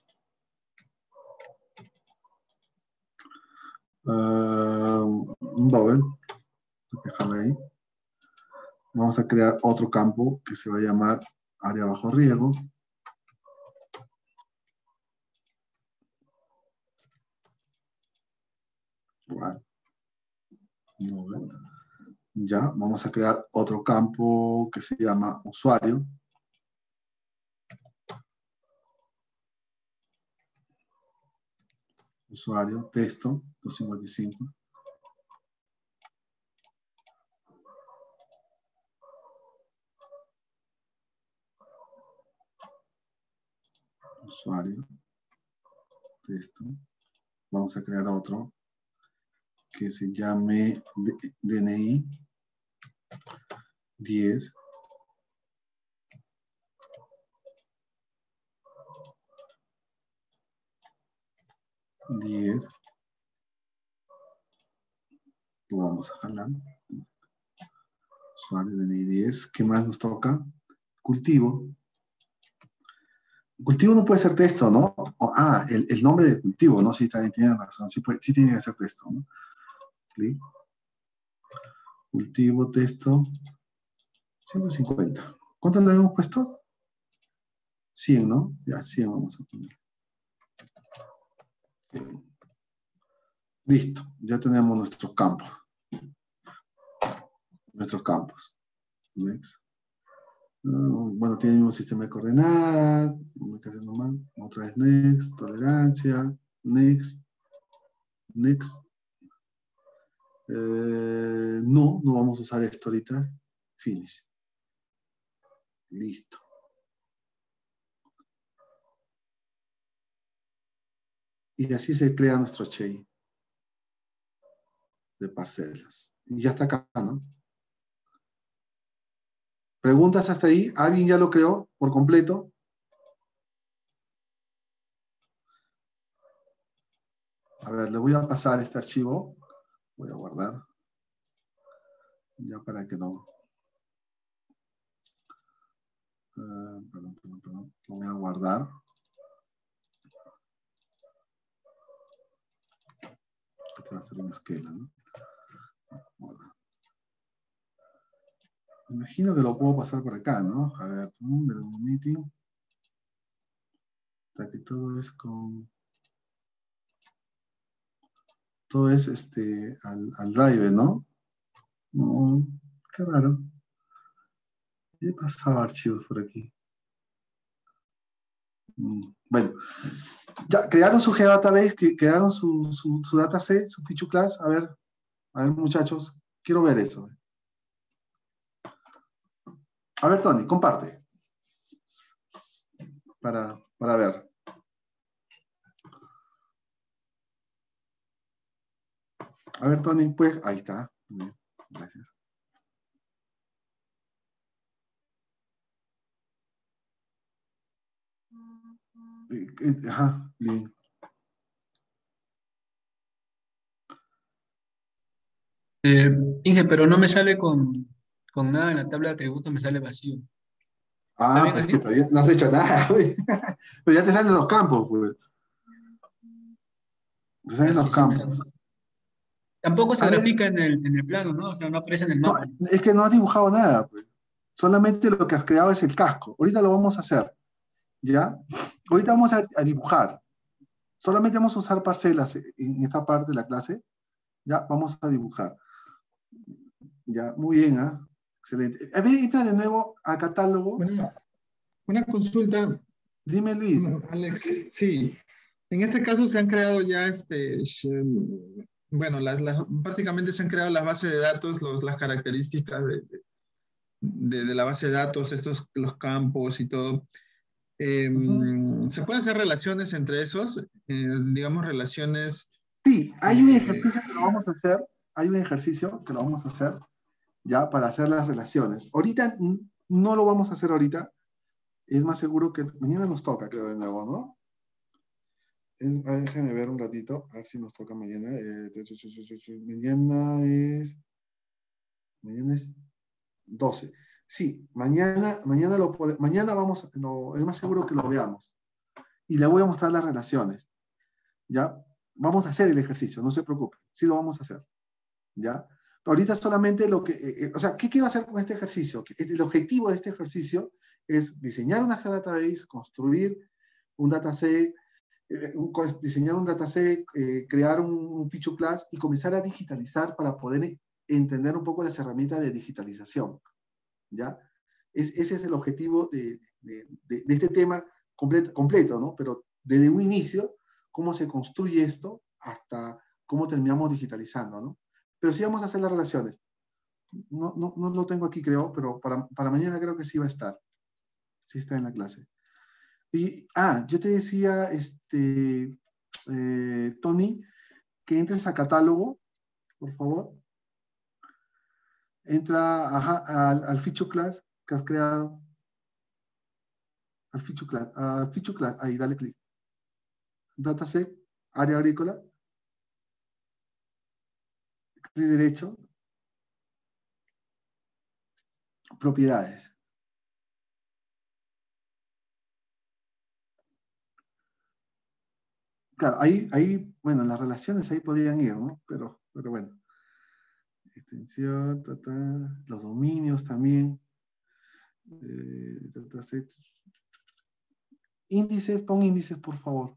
S2: Uh, un bubble. Dejarlo ahí. Vamos a crear otro campo que se va a llamar área bajo riesgo. Bueno. No, ya, vamos a crear otro campo que se llama usuario. Usuario, texto, doscientos cincuenta y cinco. Usuario, texto. Vamos a crear otro que se llame D N I diez. diez. Lo vamos a jalar. Usuario D N I diez. ¿Qué más nos toca? Cultivo. Cultivo no puede ser texto, ¿no? O, ah, el, el nombre de cultivo, ¿no? Sí, también tienen razón. Sí, puede, sí tiene que ser texto, ¿no? Clic. Cultivo, texto. ciento cincuenta. ¿Cuánto le hemos puesto? cien, ¿no? Ya, cien vamos a poner. cien. Listo, ya tenemos nuestros campos. Nuestros campos. Next. Uh, bueno, tiene el mismo sistema de coordenadas. Otra vez next, tolerancia, next, next. Eh, no, no vamos a usar esto ahorita. Finish. Listo. Y así se crea nuestro chain de parcelas. Y ya está acá, ¿no? ¿Preguntas hasta ahí? ¿Alguien ya lo creó por completo? A ver, le voy a pasar este archivo. Voy a guardar. Ya para que no... Uh, perdón, perdón, perdón. Lo voy a guardar. Este va a ser un esquema, ¿no? Guardar. Imagino que lo puedo pasar por acá, ¿no? A ver, un meeting. Hasta que todo es con... Todo es este, al, al drive, ¿no? No, qué raro. ¿Qué pasaba archivos por aquí? Bueno, ya crearon su geodatabase, crearon su, su, su dataset, su feature class. A ver, a ver, muchachos, quiero ver eso. A ver, Tony, comparte. Para, para ver. A ver, Tony, pues, ahí está. Bien, gracias. Ajá, bien.
S3: Eh, Inge, pero no me sale con, con nada en la tabla de atributos, me sale vacío. ¿Está
S2: Ah,
S3: bien
S2: pues
S3: así?
S2: que todavía no has hecho nada, güey. Pero ya te salen los campos, pues. Te salen
S3: Así
S2: los
S3: sí me...
S2: campos.
S3: Tampoco se
S2: A ver,
S3: grafica en el, en el plano, ¿no? O sea, no aparece en el
S2: no,
S3: mapa.
S2: es que no has dibujado nada, pues. Solamente lo que has creado es el casco. Ahorita lo vamos a hacer, ¿ya? Ahorita vamos a, a dibujar. Solamente vamos a usar parcelas en esta parte de la clase. Ya, vamos a dibujar. Ya, muy bien, ¿ah? ¿eh? Excelente. A ver, entra de nuevo a catálogo.
S6: Una, una consulta.
S2: Dime, Luis.
S6: Alex, sí. En este caso se han creado ya, este, bueno, las, las, prácticamente se han creado las bases de datos, los, las características de, de, de la base de datos, estos, los campos y todo. Eh, uh-huh. ¿Se pueden hacer relaciones entre esos? Eh, digamos, relaciones...
S2: Sí, hay
S6: eh,
S2: un ejercicio que lo vamos a hacer, hay un ejercicio que lo vamos a hacer, ya, para hacer las relaciones. Ahorita no lo vamos a hacer ahorita, es más seguro que mañana nos toca, creo, de nuevo, ¿no? Es, a ver, déjame ver un ratito, a ver si nos toca mañana. Eh, mañana es... Mañana es doce. Sí, mañana, mañana, lo pode, mañana vamos, no, es más seguro que lo veamos. Y le voy a mostrar las relaciones. ¿Ya? Vamos a hacer el ejercicio, no se preocupe. Sí lo vamos a hacer. ¿Ya? Ahorita solamente lo que... Eh, o sea, ¿qué quiero hacer con este ejercicio? El objetivo de este ejercicio es diseñar una geodatabase, construir un dataset, eh, un, diseñar un dataset, eh, crear un, un feature class y comenzar a digitalizar para poder entender un poco las herramientas de digitalización. ¿Ya? Es, ese es el objetivo de, de, de, de este tema completo, completo, ¿no? Pero desde un inicio, cómo se construye esto hasta cómo terminamos digitalizando, ¿no? Pero sí vamos a hacer las relaciones. No, no, no lo tengo aquí, creo, pero para, para mañana creo que sí va a estar. Sí está en la clase. Y, ah, yo te decía, este, eh, Tony, que entres a catálogo, por favor. Entra ajá, al, al feature class que has creado. Al feature class, al feature class, ahí dale clic. Dataset, área agrícola. Clic derecho. Propiedades. Claro, ahí, ahí, bueno, las relaciones ahí podrían ir, ¿no? Pero, pero bueno. Extensión, ta, ta, los dominios también. Eh, dataset. Índices, pon índices, por favor.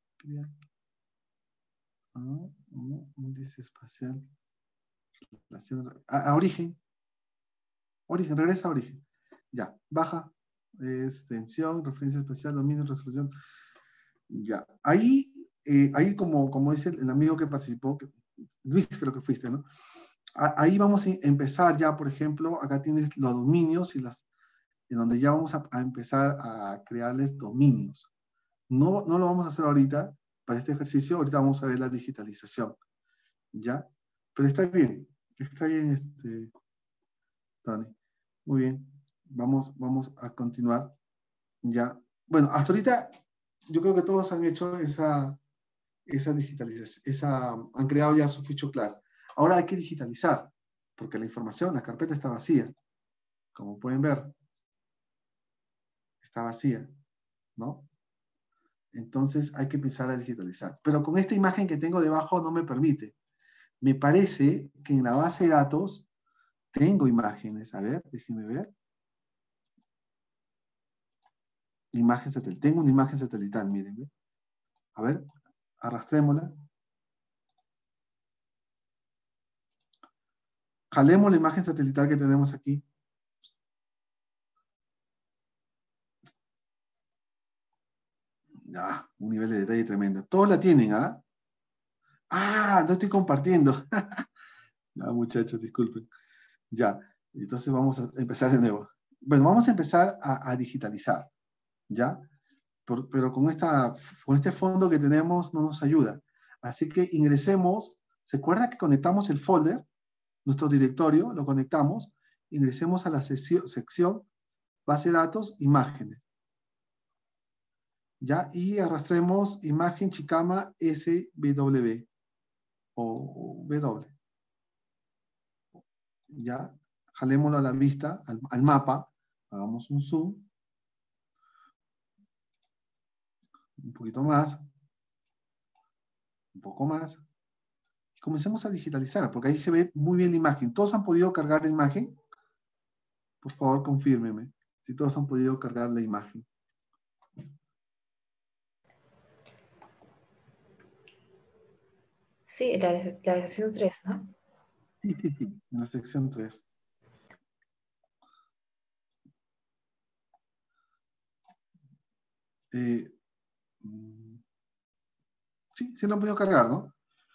S2: Ah, no, índice espacial. A, a origen. Origen, regresa a origen. Ya, baja. Extensión, referencia espacial, dominio, resolución. Ya, ahí, eh, ahí como, como dice el amigo que participó, que, Luis creo que fuiste, ¿no? A, ahí vamos a empezar ya, por ejemplo, acá tienes los dominios y las, en donde ya vamos a, a empezar a crearles dominios. No, no lo vamos a hacer ahorita, para este ejercicio, ahorita vamos a ver la digitalización, ¿ya? Pero está bien, está bien, este, Tony. Muy bien, vamos, vamos a continuar, ¿ya? Bueno, hasta ahorita yo creo que todos han hecho esa, esa digitalización, esa, han creado ya su feature class. Ahora hay que digitalizar, porque la información, la carpeta está vacía. Como pueden ver, está vacía, ¿no? Entonces hay que empezar a digitalizar. Pero con esta imagen que tengo debajo no me permite. Me parece que en la base de datos tengo imágenes. A ver, déjenme ver. Imagen satelital. Tengo una imagen satelital, miren. ¿ve? A ver, arrastrémosla. Jalemos la imagen satelital que tenemos aquí. Ah, un nivel de detalle tremendo. Todos la tienen, ¿ah? Ah, no estoy compartiendo. No, muchachos, disculpen. Ya, entonces vamos a empezar de nuevo. Bueno, vamos a empezar a, a digitalizar, ¿ya? Por, pero con, esta, con este fondo que tenemos no nos ayuda. Así que ingresemos ¿Se acuerda que conectamos el folder, nuestro directorio, lo conectamos, ingresemos a la sección, sección base de datos, imágenes. ¿Ya? Y arrastremos imagen Chicama S W o W. ¿Ya? Jalémoslo a la vista, al, al mapa, hagamos un zoom. Un poquito más. Un poco más. Y comencemos a digitalizar, porque ahí se ve muy bien la imagen. ¿Todos han podido cargar la imagen? Por favor, confírmeme si todos han podido cargar la imagen.
S4: Sí, la, la sección tres, ¿no?
S2: Sí, sí, sí, en la sección tres. Eh, sí, sí lo han podido cargar, ¿no?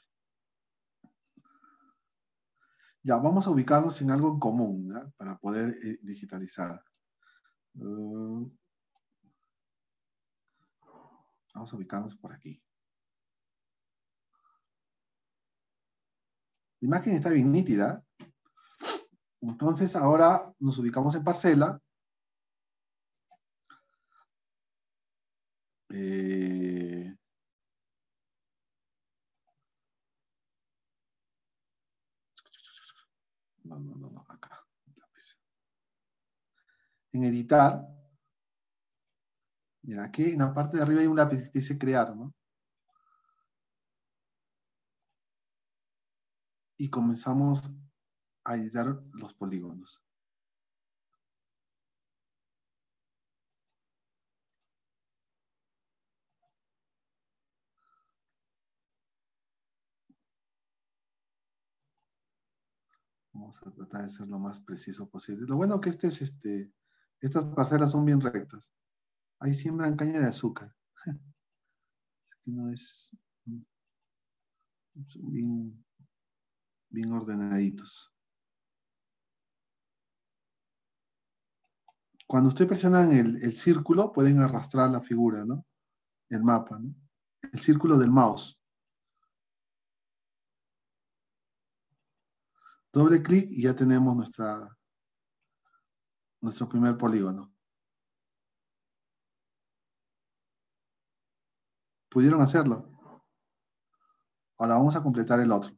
S2: Ya, vamos a ubicarnos en algo en común, ¿ya? Para poder eh, digitalizar. Uh, vamos a ubicarnos por aquí. La imagen está bien nítida. Entonces ahora nos ubicamos en parcela. Eh, no, no, no, no, acá. En editar. Mira, aquí en la parte de arriba hay un lápiz que dice crear, ¿no? Y comenzamos a editar los polígonos. Vamos a tratar de ser lo más preciso posible. Lo bueno que este es este, estas parcelas son bien rectas. Ahí siembran caña de azúcar. No es son bien, bien ordenaditos. Cuando usted presiona el, el círculo, pueden arrastrar la figura, ¿no? El mapa, ¿no? El círculo del mouse. Doble clic y ya tenemos nuestra, nuestro primer polígono. ¿Pudieron hacerlo? Ahora vamos a completar el otro.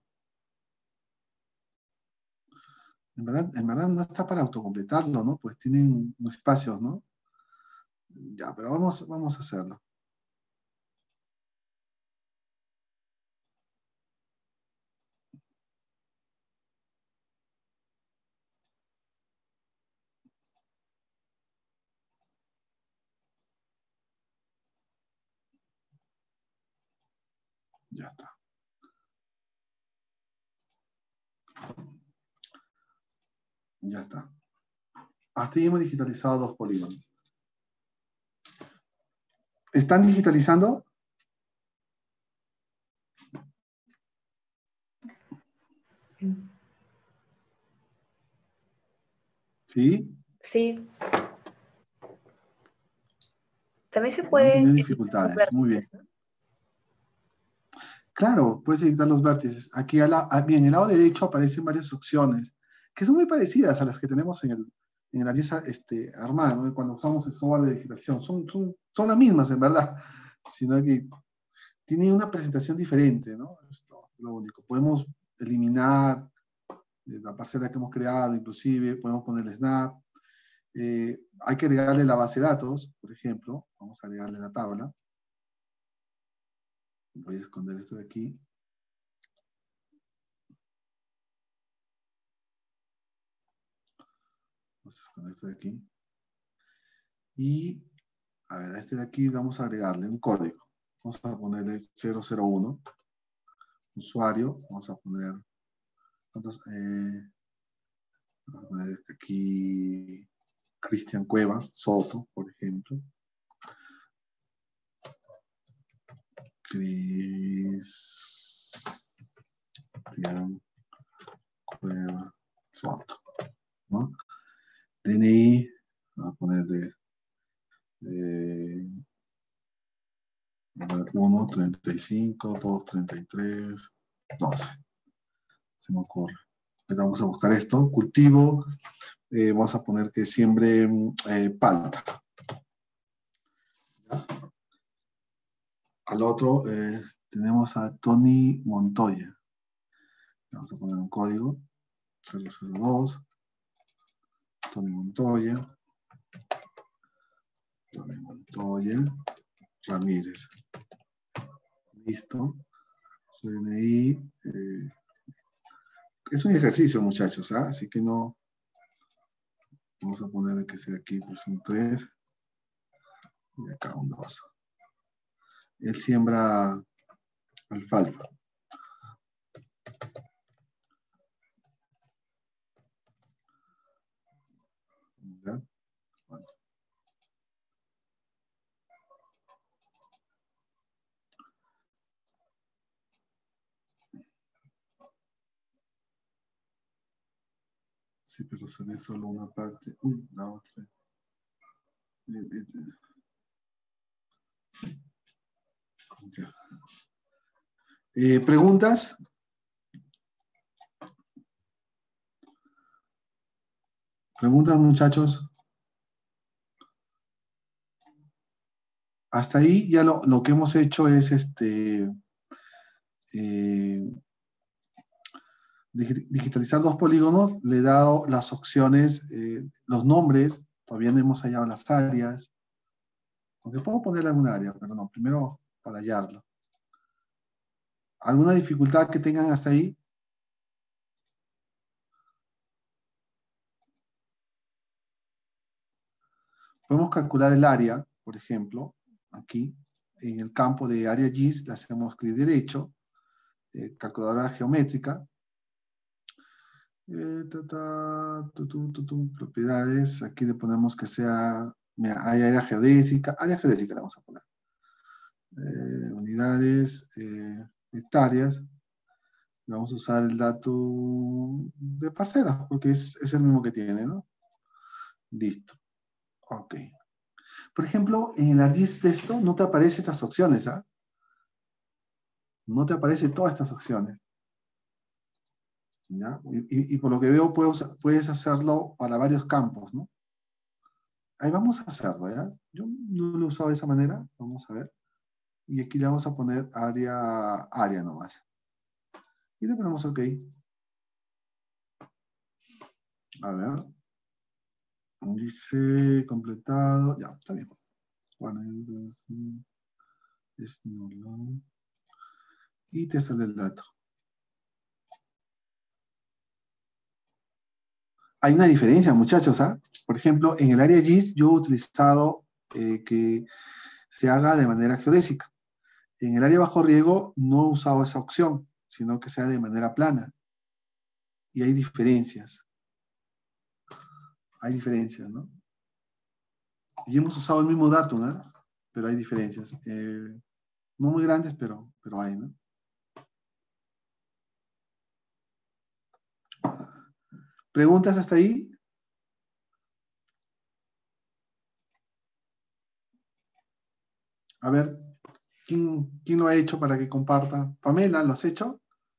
S2: En verdad, en verdad no está para autocompletarlo, ¿no? Pues tienen espacios, ¿no? Ya, pero vamos, vamos a hacerlo. Ya está. Ya está. Hasta ahí hemos digitalizado dos polígonos. ¿Están digitalizando? ¿Sí?
S4: Sí. También se
S2: No han
S4: puede
S2: tenido
S4: editar los
S2: dificultades. Muy bien.
S4: vértices, ¿no?
S2: Claro, puedes editar los vértices. Aquí, a la, a, bien, en el lado derecho aparecen varias opciones que son muy parecidas a las que tenemos en el, en el Ariza este, armada, ¿no? Cuando usamos el software de digitalización. Son, son, son las mismas, en verdad, sino que tienen una presentación diferente, ¿no? Esto es lo único. Podemos eliminar la parcela que hemos creado, inclusive, podemos ponerle snap. Eh, hay que agregarle la base de datos, por ejemplo. Vamos a agregarle la tabla. Voy a esconder esto de aquí. Vamos a esconder esto de aquí. Y, a ver, a este de aquí vamos a agregarle un código. Vamos a ponerle cero cero uno. Usuario, vamos a poner... ¿cuántos? Eh, vamos a poner aquí Cristian Cueva, Soto, por ejemplo. Cristian Cueva, Soto, ¿no? D N I, vamos a poner de, de uno, treinta y cinco, dos, treinta y tres, doce. se me ocurre. Pues vamos a buscar esto, cultivo, eh, vamos a poner que siembre eh, palta. ¿Ya? Al otro eh, tenemos a Tony Montoya. Vamos a poner un código, cero cero dos, Tony Montoya, Tony Montoya, Ramírez. Listo. Su D N I. Eh, es un ejercicio, muchachos, ¿ah? Así que no. Vamos a poner que sea aquí pues un tres. Y acá un dos. Él siembra alfalfa. ¿Ya? Bueno. Sí, pero se ve solo una parte. Uy, la otra. Eh, eh, eh. Ya. Eh, ¿Preguntas? ¿Preguntas, muchachos? Hasta ahí ya lo, lo que hemos hecho es este eh, digitalizar dos polígonos. Le he dado las opciones, eh, los nombres. Todavía no hemos hallado las áreas. Aunque puedo ponerle alguna área, pero no, primero para hallarlo. ¿Alguna dificultad que tengan hasta ahí? Podemos calcular el área, por ejemplo, aquí, en el campo de área G I S, le hacemos clic derecho, eh, calculadora geométrica, eh, ta, ta, tu, tu, tu, tu, propiedades, aquí le ponemos que sea, mira, hay área geodésica, área geodésica le vamos a poner, eh, unidades, eh, hectáreas, vamos a usar el dato de parcela, porque es, es el mismo que tiene, ¿no? Listo. Ok. Por ejemplo, en el ArcGIS de esto no te aparecen estas opciones, ¿ah? No te aparecen todas estas opciones. ¿Ya? Y, y, y por lo que veo puedes, puedes hacerlo para varios campos, ¿no? Ahí vamos a hacerlo, ¿ya? Yo no lo he usado de esa manera, vamos a ver. Y aquí le vamos a poner área, área nomás. Y le ponemos OK. A ver. Dice completado. Ya, está bien. Es nulo. Y te sale el dato. Hay una diferencia, muchachos, ¿ah? Por ejemplo, en el área G I S yo he utilizado eh, que se haga de manera geodésica. En el área bajo riego no he usado esa opción, sino que sea de manera plana. Y hay diferencias. Hay diferencias, ¿no? Y hemos usado el mismo dato, ¿no? Pero hay diferencias. Eh, no muy grandes, pero, pero hay, ¿no? ¿Preguntas hasta ahí? A ver, ¿quién, quién lo ha hecho para que comparta? Pamela, ¿lo has hecho?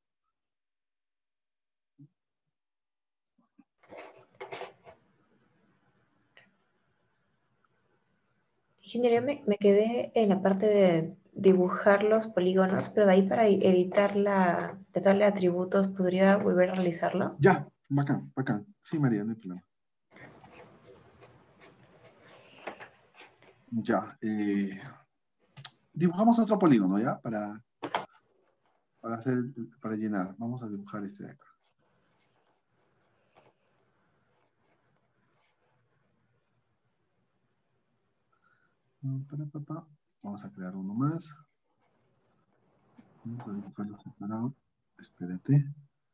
S4: Ingeniero, me, me quedé en la parte de dibujar los polígonos, pero de ahí para editar la, la tabla de atributos, ¿podría volver a realizarlo?
S2: Ya, bacán, bacán. Sí, María, no hay problema. Ya, eh, dibujamos otro polígono, ¿ya? Para, para, hacer, para llenar. Vamos a dibujar este de acá. Vamos a crear uno más. Vamos a dibujarlo separado. Espérate.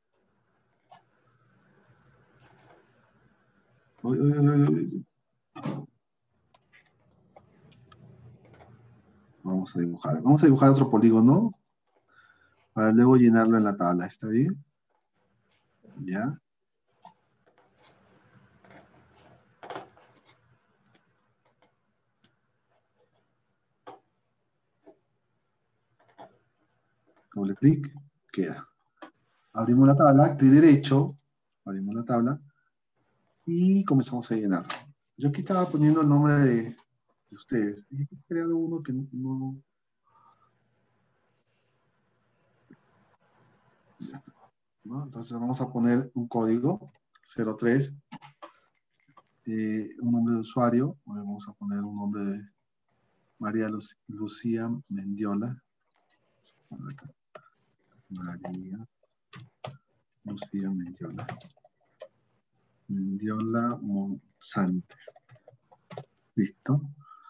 S2: Uy, uy, uy, uy. Vamos a dibujar. Vamos a dibujar otro polígono para luego llenarlo en la tabla. ¿Está bien? Ya. Doble clic. Queda. Abrimos la tabla, clic derecho, abrimos la tabla y comenzamos a llenar. Yo aquí estaba poniendo el nombre de, de ustedes. He creado uno que no... Ya está, ¿no? Entonces vamos a poner un código, cero tres, eh, un nombre de usuario, vamos a poner un nombre de María Lu Lucía Mendiola. María Lucía Mendiola. Mendiola Montsante. Listo.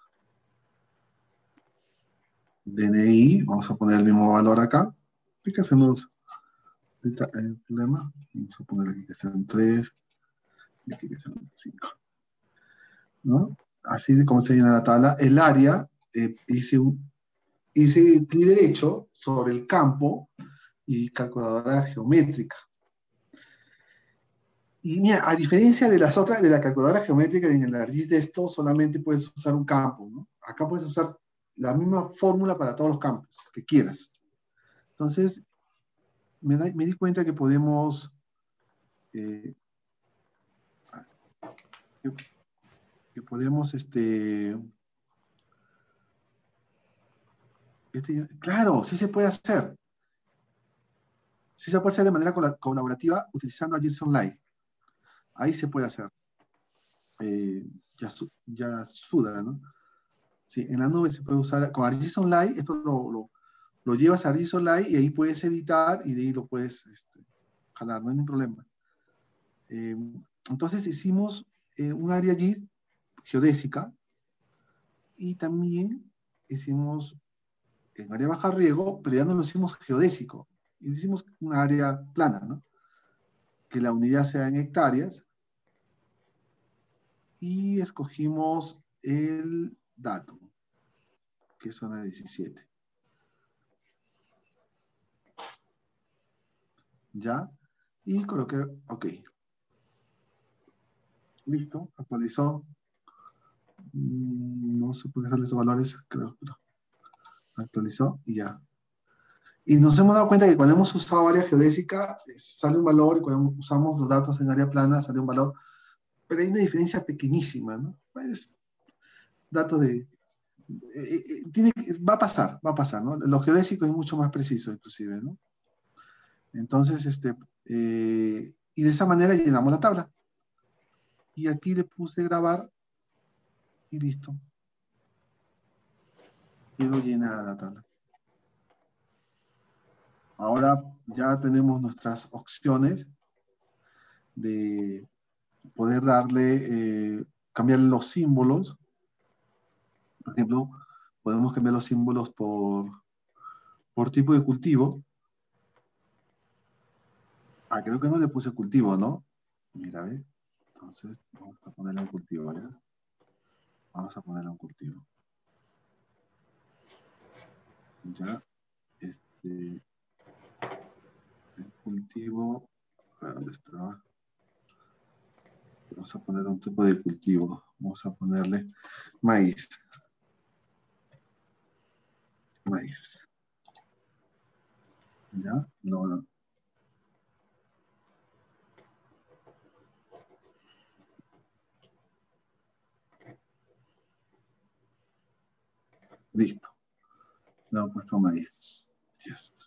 S2: D N I, vamos a poner el mismo valor acá. ¿Y qué hacemos? El problema, vamos a poner aquí que sean tres, y aquí que sean cinco. ¿No? Así como se llena la tabla. El área, eh, hice un hice clic derecho sobre el campo y calculadora geométrica. Y mira, a diferencia de las otras, de la calculadora geométrica en el ArcGIS de esto, solamente puedes usar un campo, ¿no? Acá puedes usar la misma fórmula para todos los campos que quieras. Entonces, me, da, me di cuenta que podemos... Eh, que, que podemos, este, este... Claro, sí se puede hacer. Sí se puede hacer de manera colaborativa utilizando ArcGIS Online. Ahí se puede hacer. Eh, ya, ya suda, ¿no? Sí, en la nube se puede usar con ArcGIS Online. Esto lo, lo, lo llevas a ArcGIS Online y ahí puedes editar y de ahí lo puedes este, jalar, no hay ningún problema. Eh, entonces hicimos eh, un área ArcGIS geodésica y también hicimos en área baja riego, pero ya no lo hicimos geodésico. Hicimos un área plana, ¿no? Que la unidad sea en hectáreas. Y escogimos el dato, que es zona diecisiete. ¿Ya? Y coloqué OK. Listo, actualizó. No sé por qué salen esos valores, creo, pero actualizó y ya. Y nos hemos dado cuenta que cuando hemos usado área geodésica, sale un valor, y cuando usamos los datos en área plana, sale un valor, pero hay una diferencia pequeñísima, ¿no? Pues, datos de... Eh, eh, tiene, va a pasar, va a pasar, ¿no? Lo geodésico es mucho más preciso, inclusive, ¿no? Entonces, este, eh, y de esa manera llenamos la tabla. Y aquí le puse grabar y listo. Quedó llenada la tabla. Ahora ya tenemos nuestras opciones de poder darle, eh, cambiar los símbolos. Por ejemplo, podemos cambiar los símbolos por, por tipo de cultivo. Ah, creo que no le puse cultivo, ¿no? Mira, ¿ve? Entonces, vamos a ponerle un cultivo, ¿ya? Vamos a ponerle un cultivo. Ya, este, el cultivo, ¿dónde está? Vamos a poner un tipo de cultivo. Vamos a ponerle maíz. Maíz. ¿Ya? No, no. Listo. Le he puesto maíz. Yes.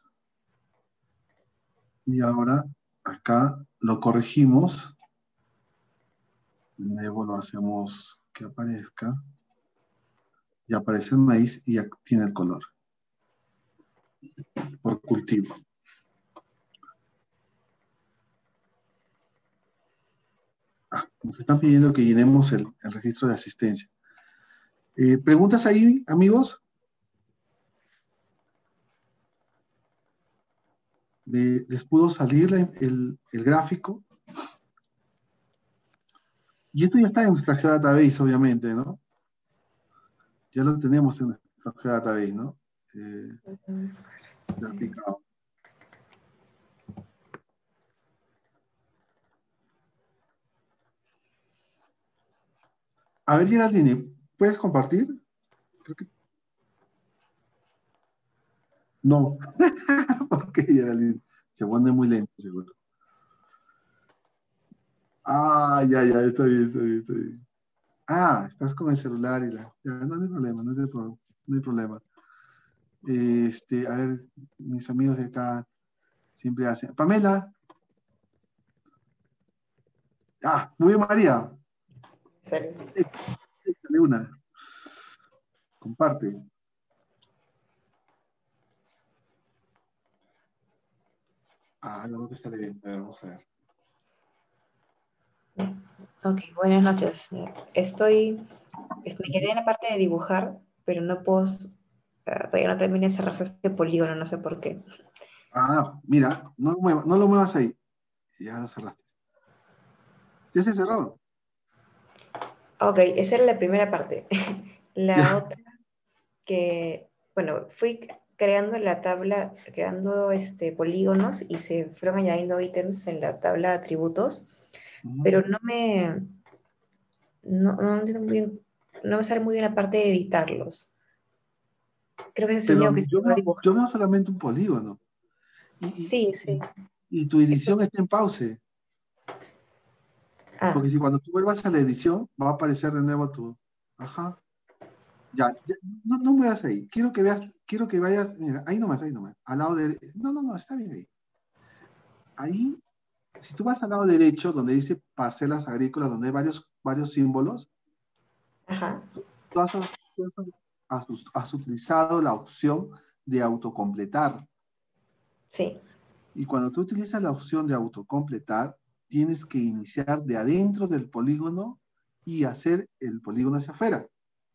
S2: Y ahora acá lo corregimos. De nuevo lo hacemos que aparezca. Y aparece el maíz y ya tiene el color. Por cultivo. Ah, nos están pidiendo que llenemos el, el registro de asistencia. Eh, ¿Preguntas ahí, amigos? De, ¿Les pudo salir la, el, el gráfico? Y esto ya está en nuestra Geodatabase, obviamente, ¿no? Ya lo tenemos en nuestra Geodatabase, ¿no? Eh, graficado. A ver, Geraldine, ¿puedes compartir? Creo que... No. ¿Por qué, Geraldine? Se pone muy lento, seguro. Ah, ya, ya, está bien, está bien, está bien. Ah, estás con el celular y la... Ya, no, no hay problema, no hay, pro- no hay problema. Este, a ver, mis amigos de acá siempre hacen... Pamela. Ah, muy bien, María.
S4: Excelente.
S2: Échale una. Comparte. Ah, no, no te sale bien. A ver, vamos a ver.
S4: Ok, buenas noches. Estoy, es- me quedé en la parte de dibujar, pero no puedo, ah, todavía no terminé de cerrar este polígono, no sé por qué.
S2: Ah, mira, no, lo muevas, no lo muevas ahí. Ya lo cerraste. Ya se cerró.
S4: Ok, esa era la primera parte. La
S2: Ya.
S4: otra que, bueno, fui creando la tabla, creando este, polígonos y se fueron añadiendo ítems en la tabla de atributos, pero no me, no, no entiendo muy bien, no me sale muy bien la parte de editarlos. Creo que ese es el
S2: Pero
S4: único que se
S2: yo
S4: va a
S2: veo, yo
S4: dibujar.
S2: veo solamente un polígono. Y, y,
S4: Sí, sí.
S2: y, y tu edición está en pause.
S4: Ah,
S2: Porque si cuando tú vuelvas a la edición, va a aparecer de nuevo tu... Ajá. Ya, ya, no, no me veas ahí. Quiero que veas, quiero que vayas, mira, ahí nomás, ahí nomás. Al lado de... No, no, no, está bien ahí. Ahí, si tú vas al lado derecho, donde dice parcelas agrícolas, donde hay varios, varios símbolos,
S4: ajá,
S2: tú has, tú has, has utilizado la opción de autocompletar.
S4: sí.
S2: Y cuando tú utilizas la opción de autocompletar, tienes que iniciar de adentro del polígono y hacer el polígono hacia afuera.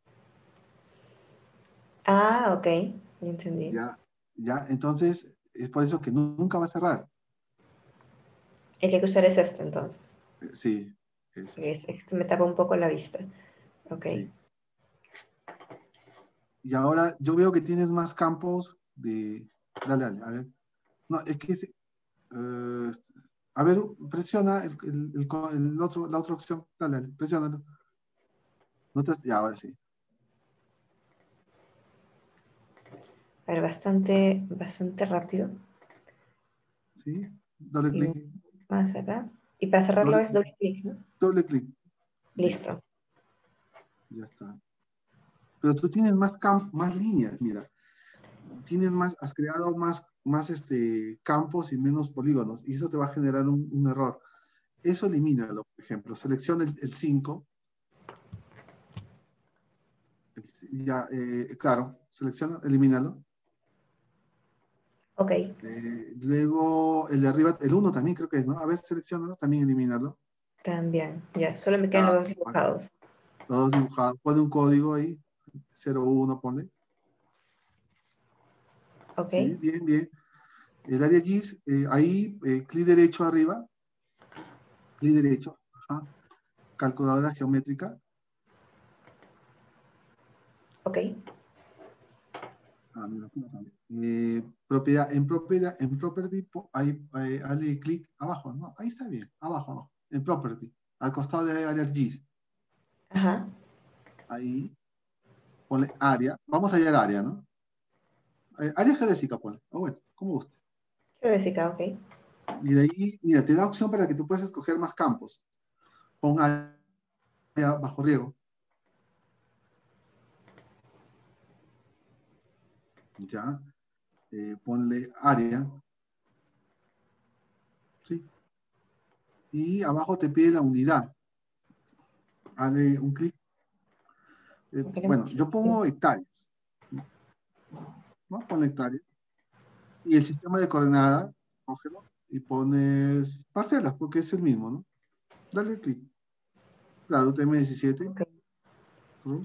S4: Ah, ok, ya entendí.
S2: Ya, ya, entonces es por eso que nu- nunca va a cerrar.
S4: El que hay que usar es este entonces.
S2: Eh, Sí, eso,
S4: Es- Este me tapa un poco la vista. Ok.
S2: sí. Y ahora yo veo que tienes más campos de... Dale, dale, a ver. No, es que... ese- eh, a ver, presiona el, el- el co- el otro, la otra opción. Dale, dale, presiónalo. No te- ya, ahora sí.
S4: A ver, bastante, bastante rápido.
S2: ¿Sí? Doble
S4: Y
S2: clic.
S4: más acá. Y para cerrarlo
S2: Doble,
S4: es doble clic, ¿no?
S2: doble clic. Listo,
S4: Listo.
S2: ya está. Pero tú tienes más campos, más líneas, mira. Tienes más, has creado más, más este, campos y menos polígonos. Y eso te va a generar un, un error. Eso elimínalo, por ejemplo. Selecciona el cinco. Ya, eh, claro, selecciona, elimínalo.
S4: Ok,
S2: Eh, luego el de arriba, el uno también creo que es, ¿no? A ver, seleccionalo, también elimínalo.
S4: también. Ya, solo me quedan
S2: Ya,
S4: los dos dibujados.
S2: los dos dibujados. Pone un código ahí, cero uno, ponle.
S4: Ok,
S2: Sí, bien, bien. El área G I S, eh, ahí, eh, clic derecho arriba, clic derecho, ajá, calculadora geométrica.
S4: ok,
S2: Ah, mira, aquí no cambia. Eh, propiedad, en propiedad, en property, po- ahí, ahí, dale clic abajo, ¿no? Ahí está bien, abajo, abajo, en property, al costado de área G I S.
S4: ajá.
S2: Ahí, ponle área, vamos a hallar área, ¿no? Eh, área geodésica, ponle, o bueno, como guste.
S4: Geodésica, ok.
S2: Y de ahí, mira, te da opción para que tú puedas escoger más campos. Pon área bajo riego. Ya, eh, ponle área, ¿sí? Y abajo te pide la unidad. Dale un clic. Eh, bueno, yo pongo hectáreas, ¿no? Ponle hectáreas. Y el sistema de coordenadas, cógelo y pones parcelas, porque es el mismo, ¿no? Dale clic. Claro, T M diecisiete.
S4: Ok.
S2: ¿No?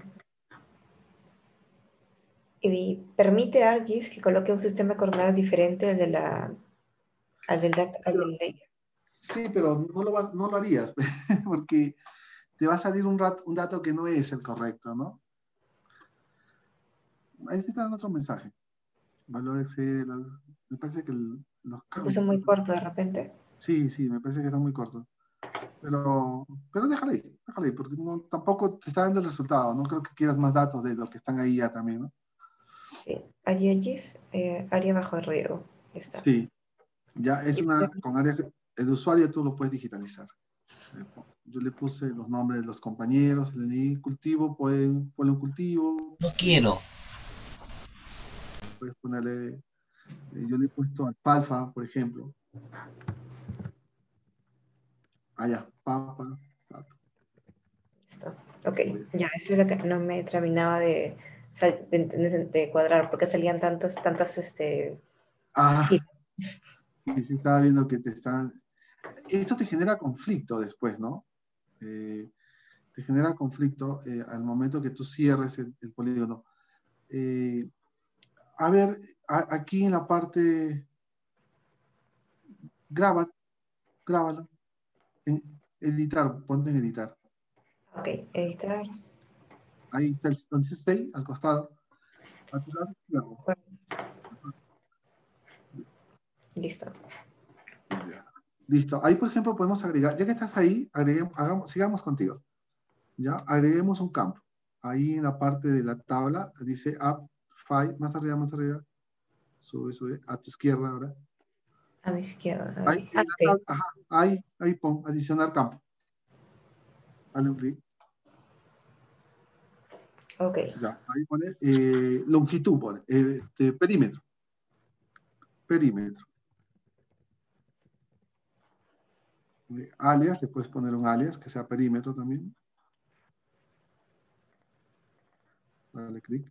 S4: Y permite a ArcGIS que coloque un sistema de coordenadas diferente al de la, al del data, al del layer.
S2: Sí, pero no lo, vas, no lo harías, porque te va a salir un, rat, un dato que no es el correcto, ¿no? Ahí te dan otro mensaje. Valor Excel. Me parece que el, los
S4: Lo puse
S2: campos.
S4: muy corto de repente.
S2: Sí, sí, me parece que está muy corto. Pero, pero déjale ahí, déjale ahí, porque no, tampoco te está dando el resultado. No creo que quieras más datos de lo que están ahí ya también, ¿no?
S4: Sí. ArcGIS, eh, área bajo riego. Ya está.
S2: Sí. Ya es una, con área, el usuario tú lo puedes digitalizar. Yo le puse los nombres de los compañeros, le di cultivo, pueden poner un cultivo.
S7: No quiero.
S2: Puedes ponerle, eh, yo le he puesto alfalfa, por ejemplo. Allá, papa, papa.
S4: Listo. Ok, ya, eso es lo que no me terminaba de, de, de, de cuadrar, porque salían tantas, tantas, este...
S2: Ah, y estaba viendo que te están... Esto te genera conflicto después, ¿no? Eh, te genera conflicto eh, al momento que tú cierres el, el polígono. Eh, a ver, a, aquí en la parte... Graba, grábalo. En editar, ponte en editar.
S4: Ok, editar.
S2: Ahí está el donde dice seis, al costado. A tu lado izquierdo.
S4: Bueno. Listo.
S2: Ya. Listo. Ahí, por ejemplo, podemos agregar, ya que estás ahí, agreguemos, hagamos, sigamos contigo. Ya, agreguemos un campo. Ahí en la parte de la tabla dice app file, más arriba, más arriba. Sube, sube. A tu izquierda ahora.
S4: A mi izquierda.
S2: Ahí,
S4: Ah,
S2: en la
S4: okay.
S2: tabla, ajá, ahí, ahí pon, adicionar campo. Dale un clic.
S4: Ok.
S2: Ya, ahí pone eh, longitud, pone, eh, este, perímetro. Perímetro. Eh, alias, le puedes poner un alias que sea perímetro también. Dale clic.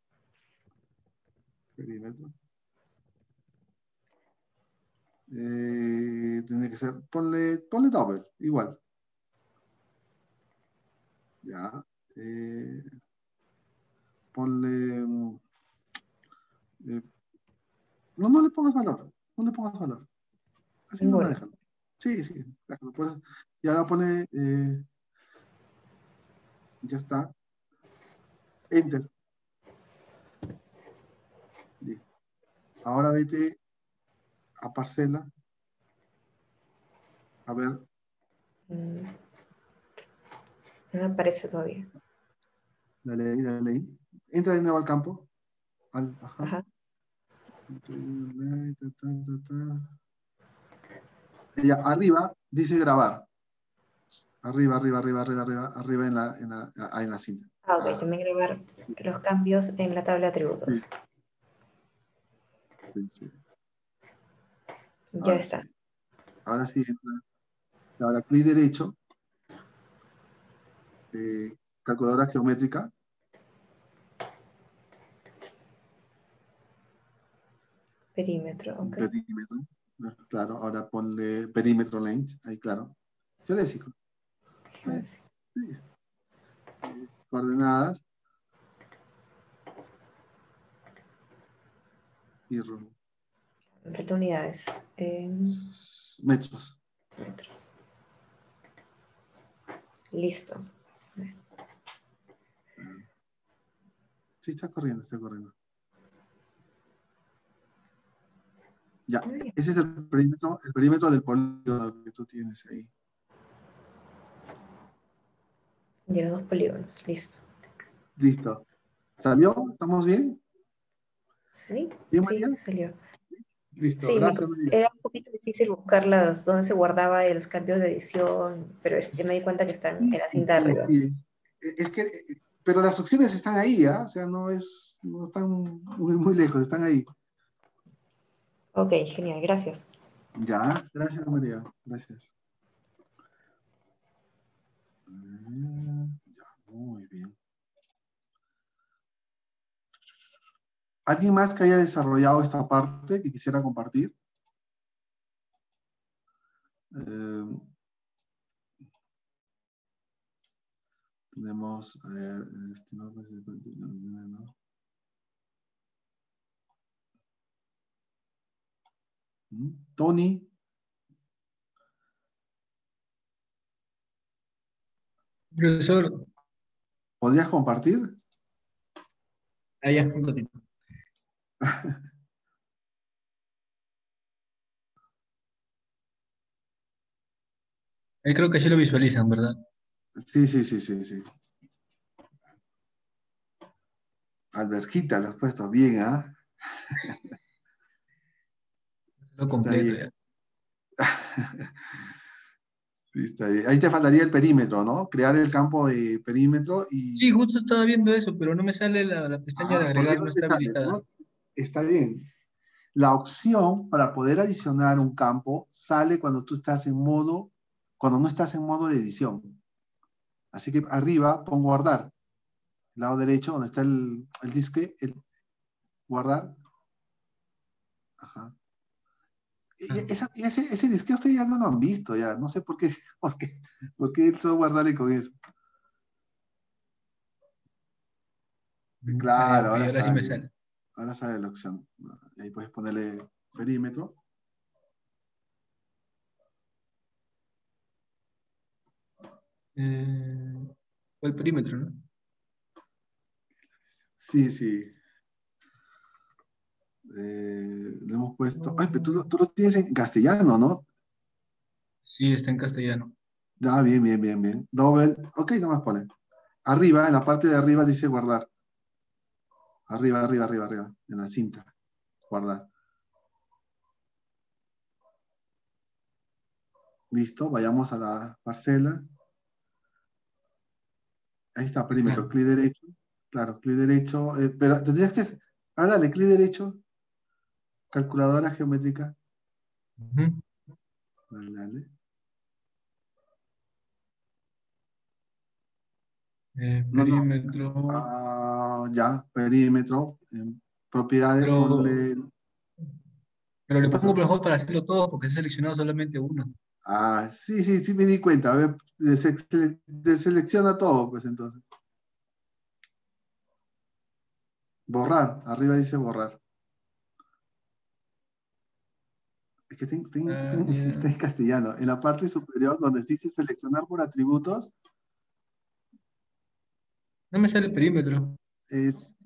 S2: Perímetro. Eh, tiene que ser, ponle, ponle double, igual. Ya. Eh, ponle... Eh, no, no le pongas valor. No le pongas valor. Así no me
S4: Bueno.
S2: dejan. Sí, sí. Déjalo, pues. Y ahora pone... Eh, ya está. Enter. Listo. Ahora vete a parcela. A ver.
S4: Mm. No me aparece todavía.
S2: Dale ahí, dale ahí. Entra de nuevo al campo. Al, ajá.
S4: Ajá.
S2: Y ya, arriba dice grabar. Arriba, arriba, arriba, arriba, arriba, arriba en la, en la, ah, en la cinta.
S4: Ah, ok. También grabar los cambios en la tabla de atributos.
S2: Sí. Sí, sí.
S4: Ya
S2: Ahora
S4: está.
S2: sí. Ahora sí entra. Ahora clic derecho. Eh, calculadora geométrica.
S4: Perímetro, ok.
S2: Perímetro. Claro, ahora ponle perímetro length. Ahí, claro. Geodésico. Eh, sí. Eh, coordenadas. Y ru-
S4: Me faltan unidades. Eh,
S2: metros.
S4: metros. Listo.
S2: Sí, está corriendo, está corriendo. Ya, ese es el perímetro, el perímetro del polígono que tú tienes ahí.
S4: De los dos polígonos. Listo.
S2: Listo. ¿Salió? ¿Estamos bien?
S4: ¿Sí?
S2: ¿Bien,
S4: Sí,
S2: María?
S4: salió.
S2: Listo,
S4: Sí, me-
S2: gracias, María.
S4: era un poquito difícil buscarlas donde se guardaba los cambios de edición, pero este, me di cuenta que están en la cinta de
S2: Sí,
S4: arriba.
S2: sí. Es que, pero las opciones están ahí, ¿ah? O sea, no es, no están muy, muy lejos, están ahí.
S4: Ok, genial, gracias.
S2: Ya, gracias, María. Gracias. Ya, muy bien. ¿Alguien más que haya desarrollado esta parte que quisiera compartir? Eh, tenemos, a ver, este no, no. Tony.
S3: Profesor,
S2: ¿Podrías compartir?
S3: allá un ratito. Ahí creo que sí lo visualizan, ¿verdad?
S2: Sí, sí, sí, sí, sí. Alberjita, lo has puesto bien, ¿ah?
S3: Lo
S2: Está
S3: completo
S2: bien.
S3: ya.
S2: Sí, está bien. Ahí te faltaría el perímetro, ¿no? Crear el campo de perímetro y...
S3: Sí, justo estaba viendo eso, pero no me sale la, la pestaña de
S2: Ah, ¿por qué
S3: agregar, no
S2: no te
S3: está
S2: sale?
S3: habilitada.
S2: ¿No? Está bien. La opción para poder adicionar un campo sale cuando tú estás en modo, cuando no estás en modo de edición. Así que arriba pon guardar. El lado derecho, donde está el, el disque, el guardar. Ajá. Y esa- y ese, ese disque ustedes ya no lo han visto, ya. No sé por qué, por qué, por qué el software sale con eso.
S3: Ah,
S2: Claro,
S3: ok,
S2: ahora
S3: ahora sí me
S2: sale.
S3: sale.
S2: Ahora sale la opción. Ahí puedes ponerle perímetro.
S3: Eh, fue el perímetro, ¿no?
S2: Sí, sí. Eh, le hemos puesto. Ay, pero tú, lo- tú lo tienes en castellano, ¿no?
S3: Sí, está en castellano.
S2: Ah, bien, bien, bien, bien. Double. Ok, nomás pone. Arriba, en la parte de arriba dice guardar. Arriba, arriba, arriba, arriba. En la cinta. Guardar. Listo, vayamos a la parcela. Ahí está, perímetro.
S3: Claro.
S2: Clic derecho. Claro, clic derecho. eh, pero tendrías que. Ahora dale, clic derecho. Calculadora geométrica.
S3: Ujú.
S2: Dale, dale.
S3: Eh,
S2: No, no.
S3: perímetro.
S2: Ah, ya, perímetro. eh, propiedades,
S3: Pero,
S2: ponle.
S3: pero
S2: ¿Qué
S3: le pongo
S2: pasó?
S3: mejor para hacerlo todo porque he seleccionado solamente uno.
S2: Ah, sí, sí, sí me di cuenta. A ver, desele- deselecciona todo, pues entonces. Borrar, arriba dice borrar. Es que ten- ten-
S3: Ah,
S2: ten- está
S3: ya.
S2: en castellano. En la parte superior, donde dice seleccionar por atributos,
S3: No me sale perímetro.
S2: es.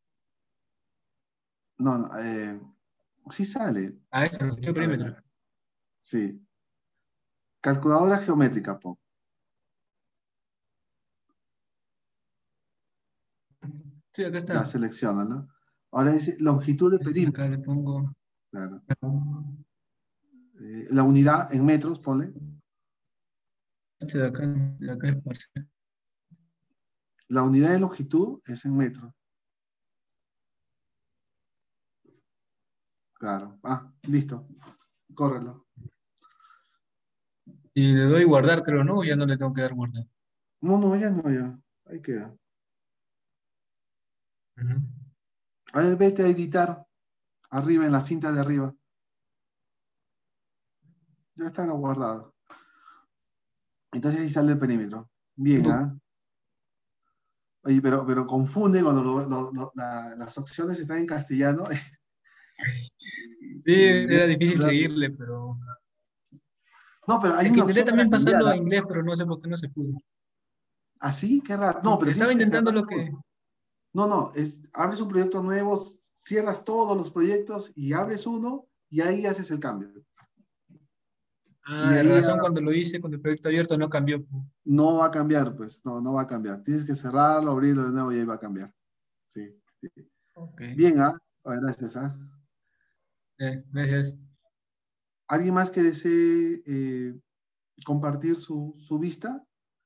S2: No, no, eh, sí sale.
S3: Ah, eso, no tiene
S2: A ver, a
S3: perímetro.
S2: ver. Sí. Calculadora geométrica, pon.
S3: Sí, acá
S2: Ya
S3: está.
S2: selecciona, ¿no? Ahora dice longitud de
S3: Acá
S2: perímetro.
S3: le pongo.
S2: Claro. Eh, la unidad en metros, ponle.
S3: Este de acá, de acá es parcial.
S2: La unidad de longitud es en metros. Claro. Ah, listo. Córrelo.
S3: Y le doy guardar, creo, ¿no? O ya no le tengo que dar guardar.
S2: No, no, ya no, ya. Ahí queda.
S3: Ujú.
S2: A ver, vete a editar. Arriba, en la cinta de arriba. Ya está guardado. Entonces ahí sale el perímetro. Bien,
S3: Tú-
S2: ¿ah? Oye, pero, pero confunde cuando lo- lo- lo- la- las opciones están en castellano.
S3: Sí,
S2: y es
S3: era difícil
S2: verdad.
S3: seguirle, pero.
S2: No, pero hay
S3: Es que
S2: una
S3: intenté
S2: opción para
S3: también
S2: cambiar,
S3: pasarlo a
S2: ¿ah?
S3: inglés, pero no sé por qué no se pudo.
S2: ¿Así? Qué raro. No, pero
S3: Porque
S2: tienes
S3: estaba
S2: que
S3: intentando
S2: cerrar
S3: lo
S2: todos.
S3: que.
S2: No, no, es, abres un proyecto nuevo, cierras todos los proyectos y abres uno y ahí haces el cambio.
S3: Ah,
S2: Y
S3: de
S2: ahí ya
S3: razón, cuando lo hice con el proyecto abierto no cambió.
S2: no va a cambiar, pues, no, no va a cambiar. Tienes que cerrarlo, abrirlo de nuevo y ahí va a cambiar. Sí. Sí.
S3: Ok.
S2: Bien, ¿ah? Ah, gracias, ¿ah?
S3: Eh, gracias.
S2: ¿Alguien más que desee eh, compartir su, su vista?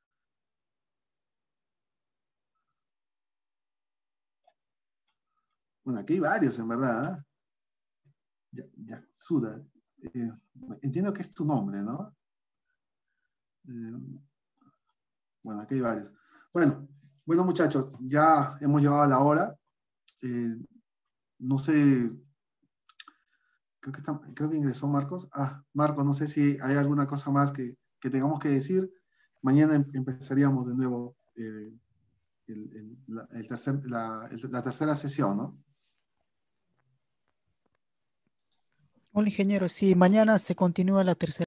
S2: Bueno, aquí hay varios, en verdad. ¿Ah? Ya, ya, Suda. Eh, entiendo que es tu nombre, ¿no? Eh, bueno, aquí hay varios. Bueno, bueno, muchachos, ya hemos llegado a la hora. Eh, no sé, creo que, está- creo que ingresó Marcos. Ah, Marcos, no sé si hay alguna cosa más que, que tengamos que decir. Mañana em- empezaríamos de nuevo eh, el- el- la, el tercer- la- el- la tercera sesión, ¿no?
S1: Hola, ingeniero. Sí, mañana se continúa la tercera.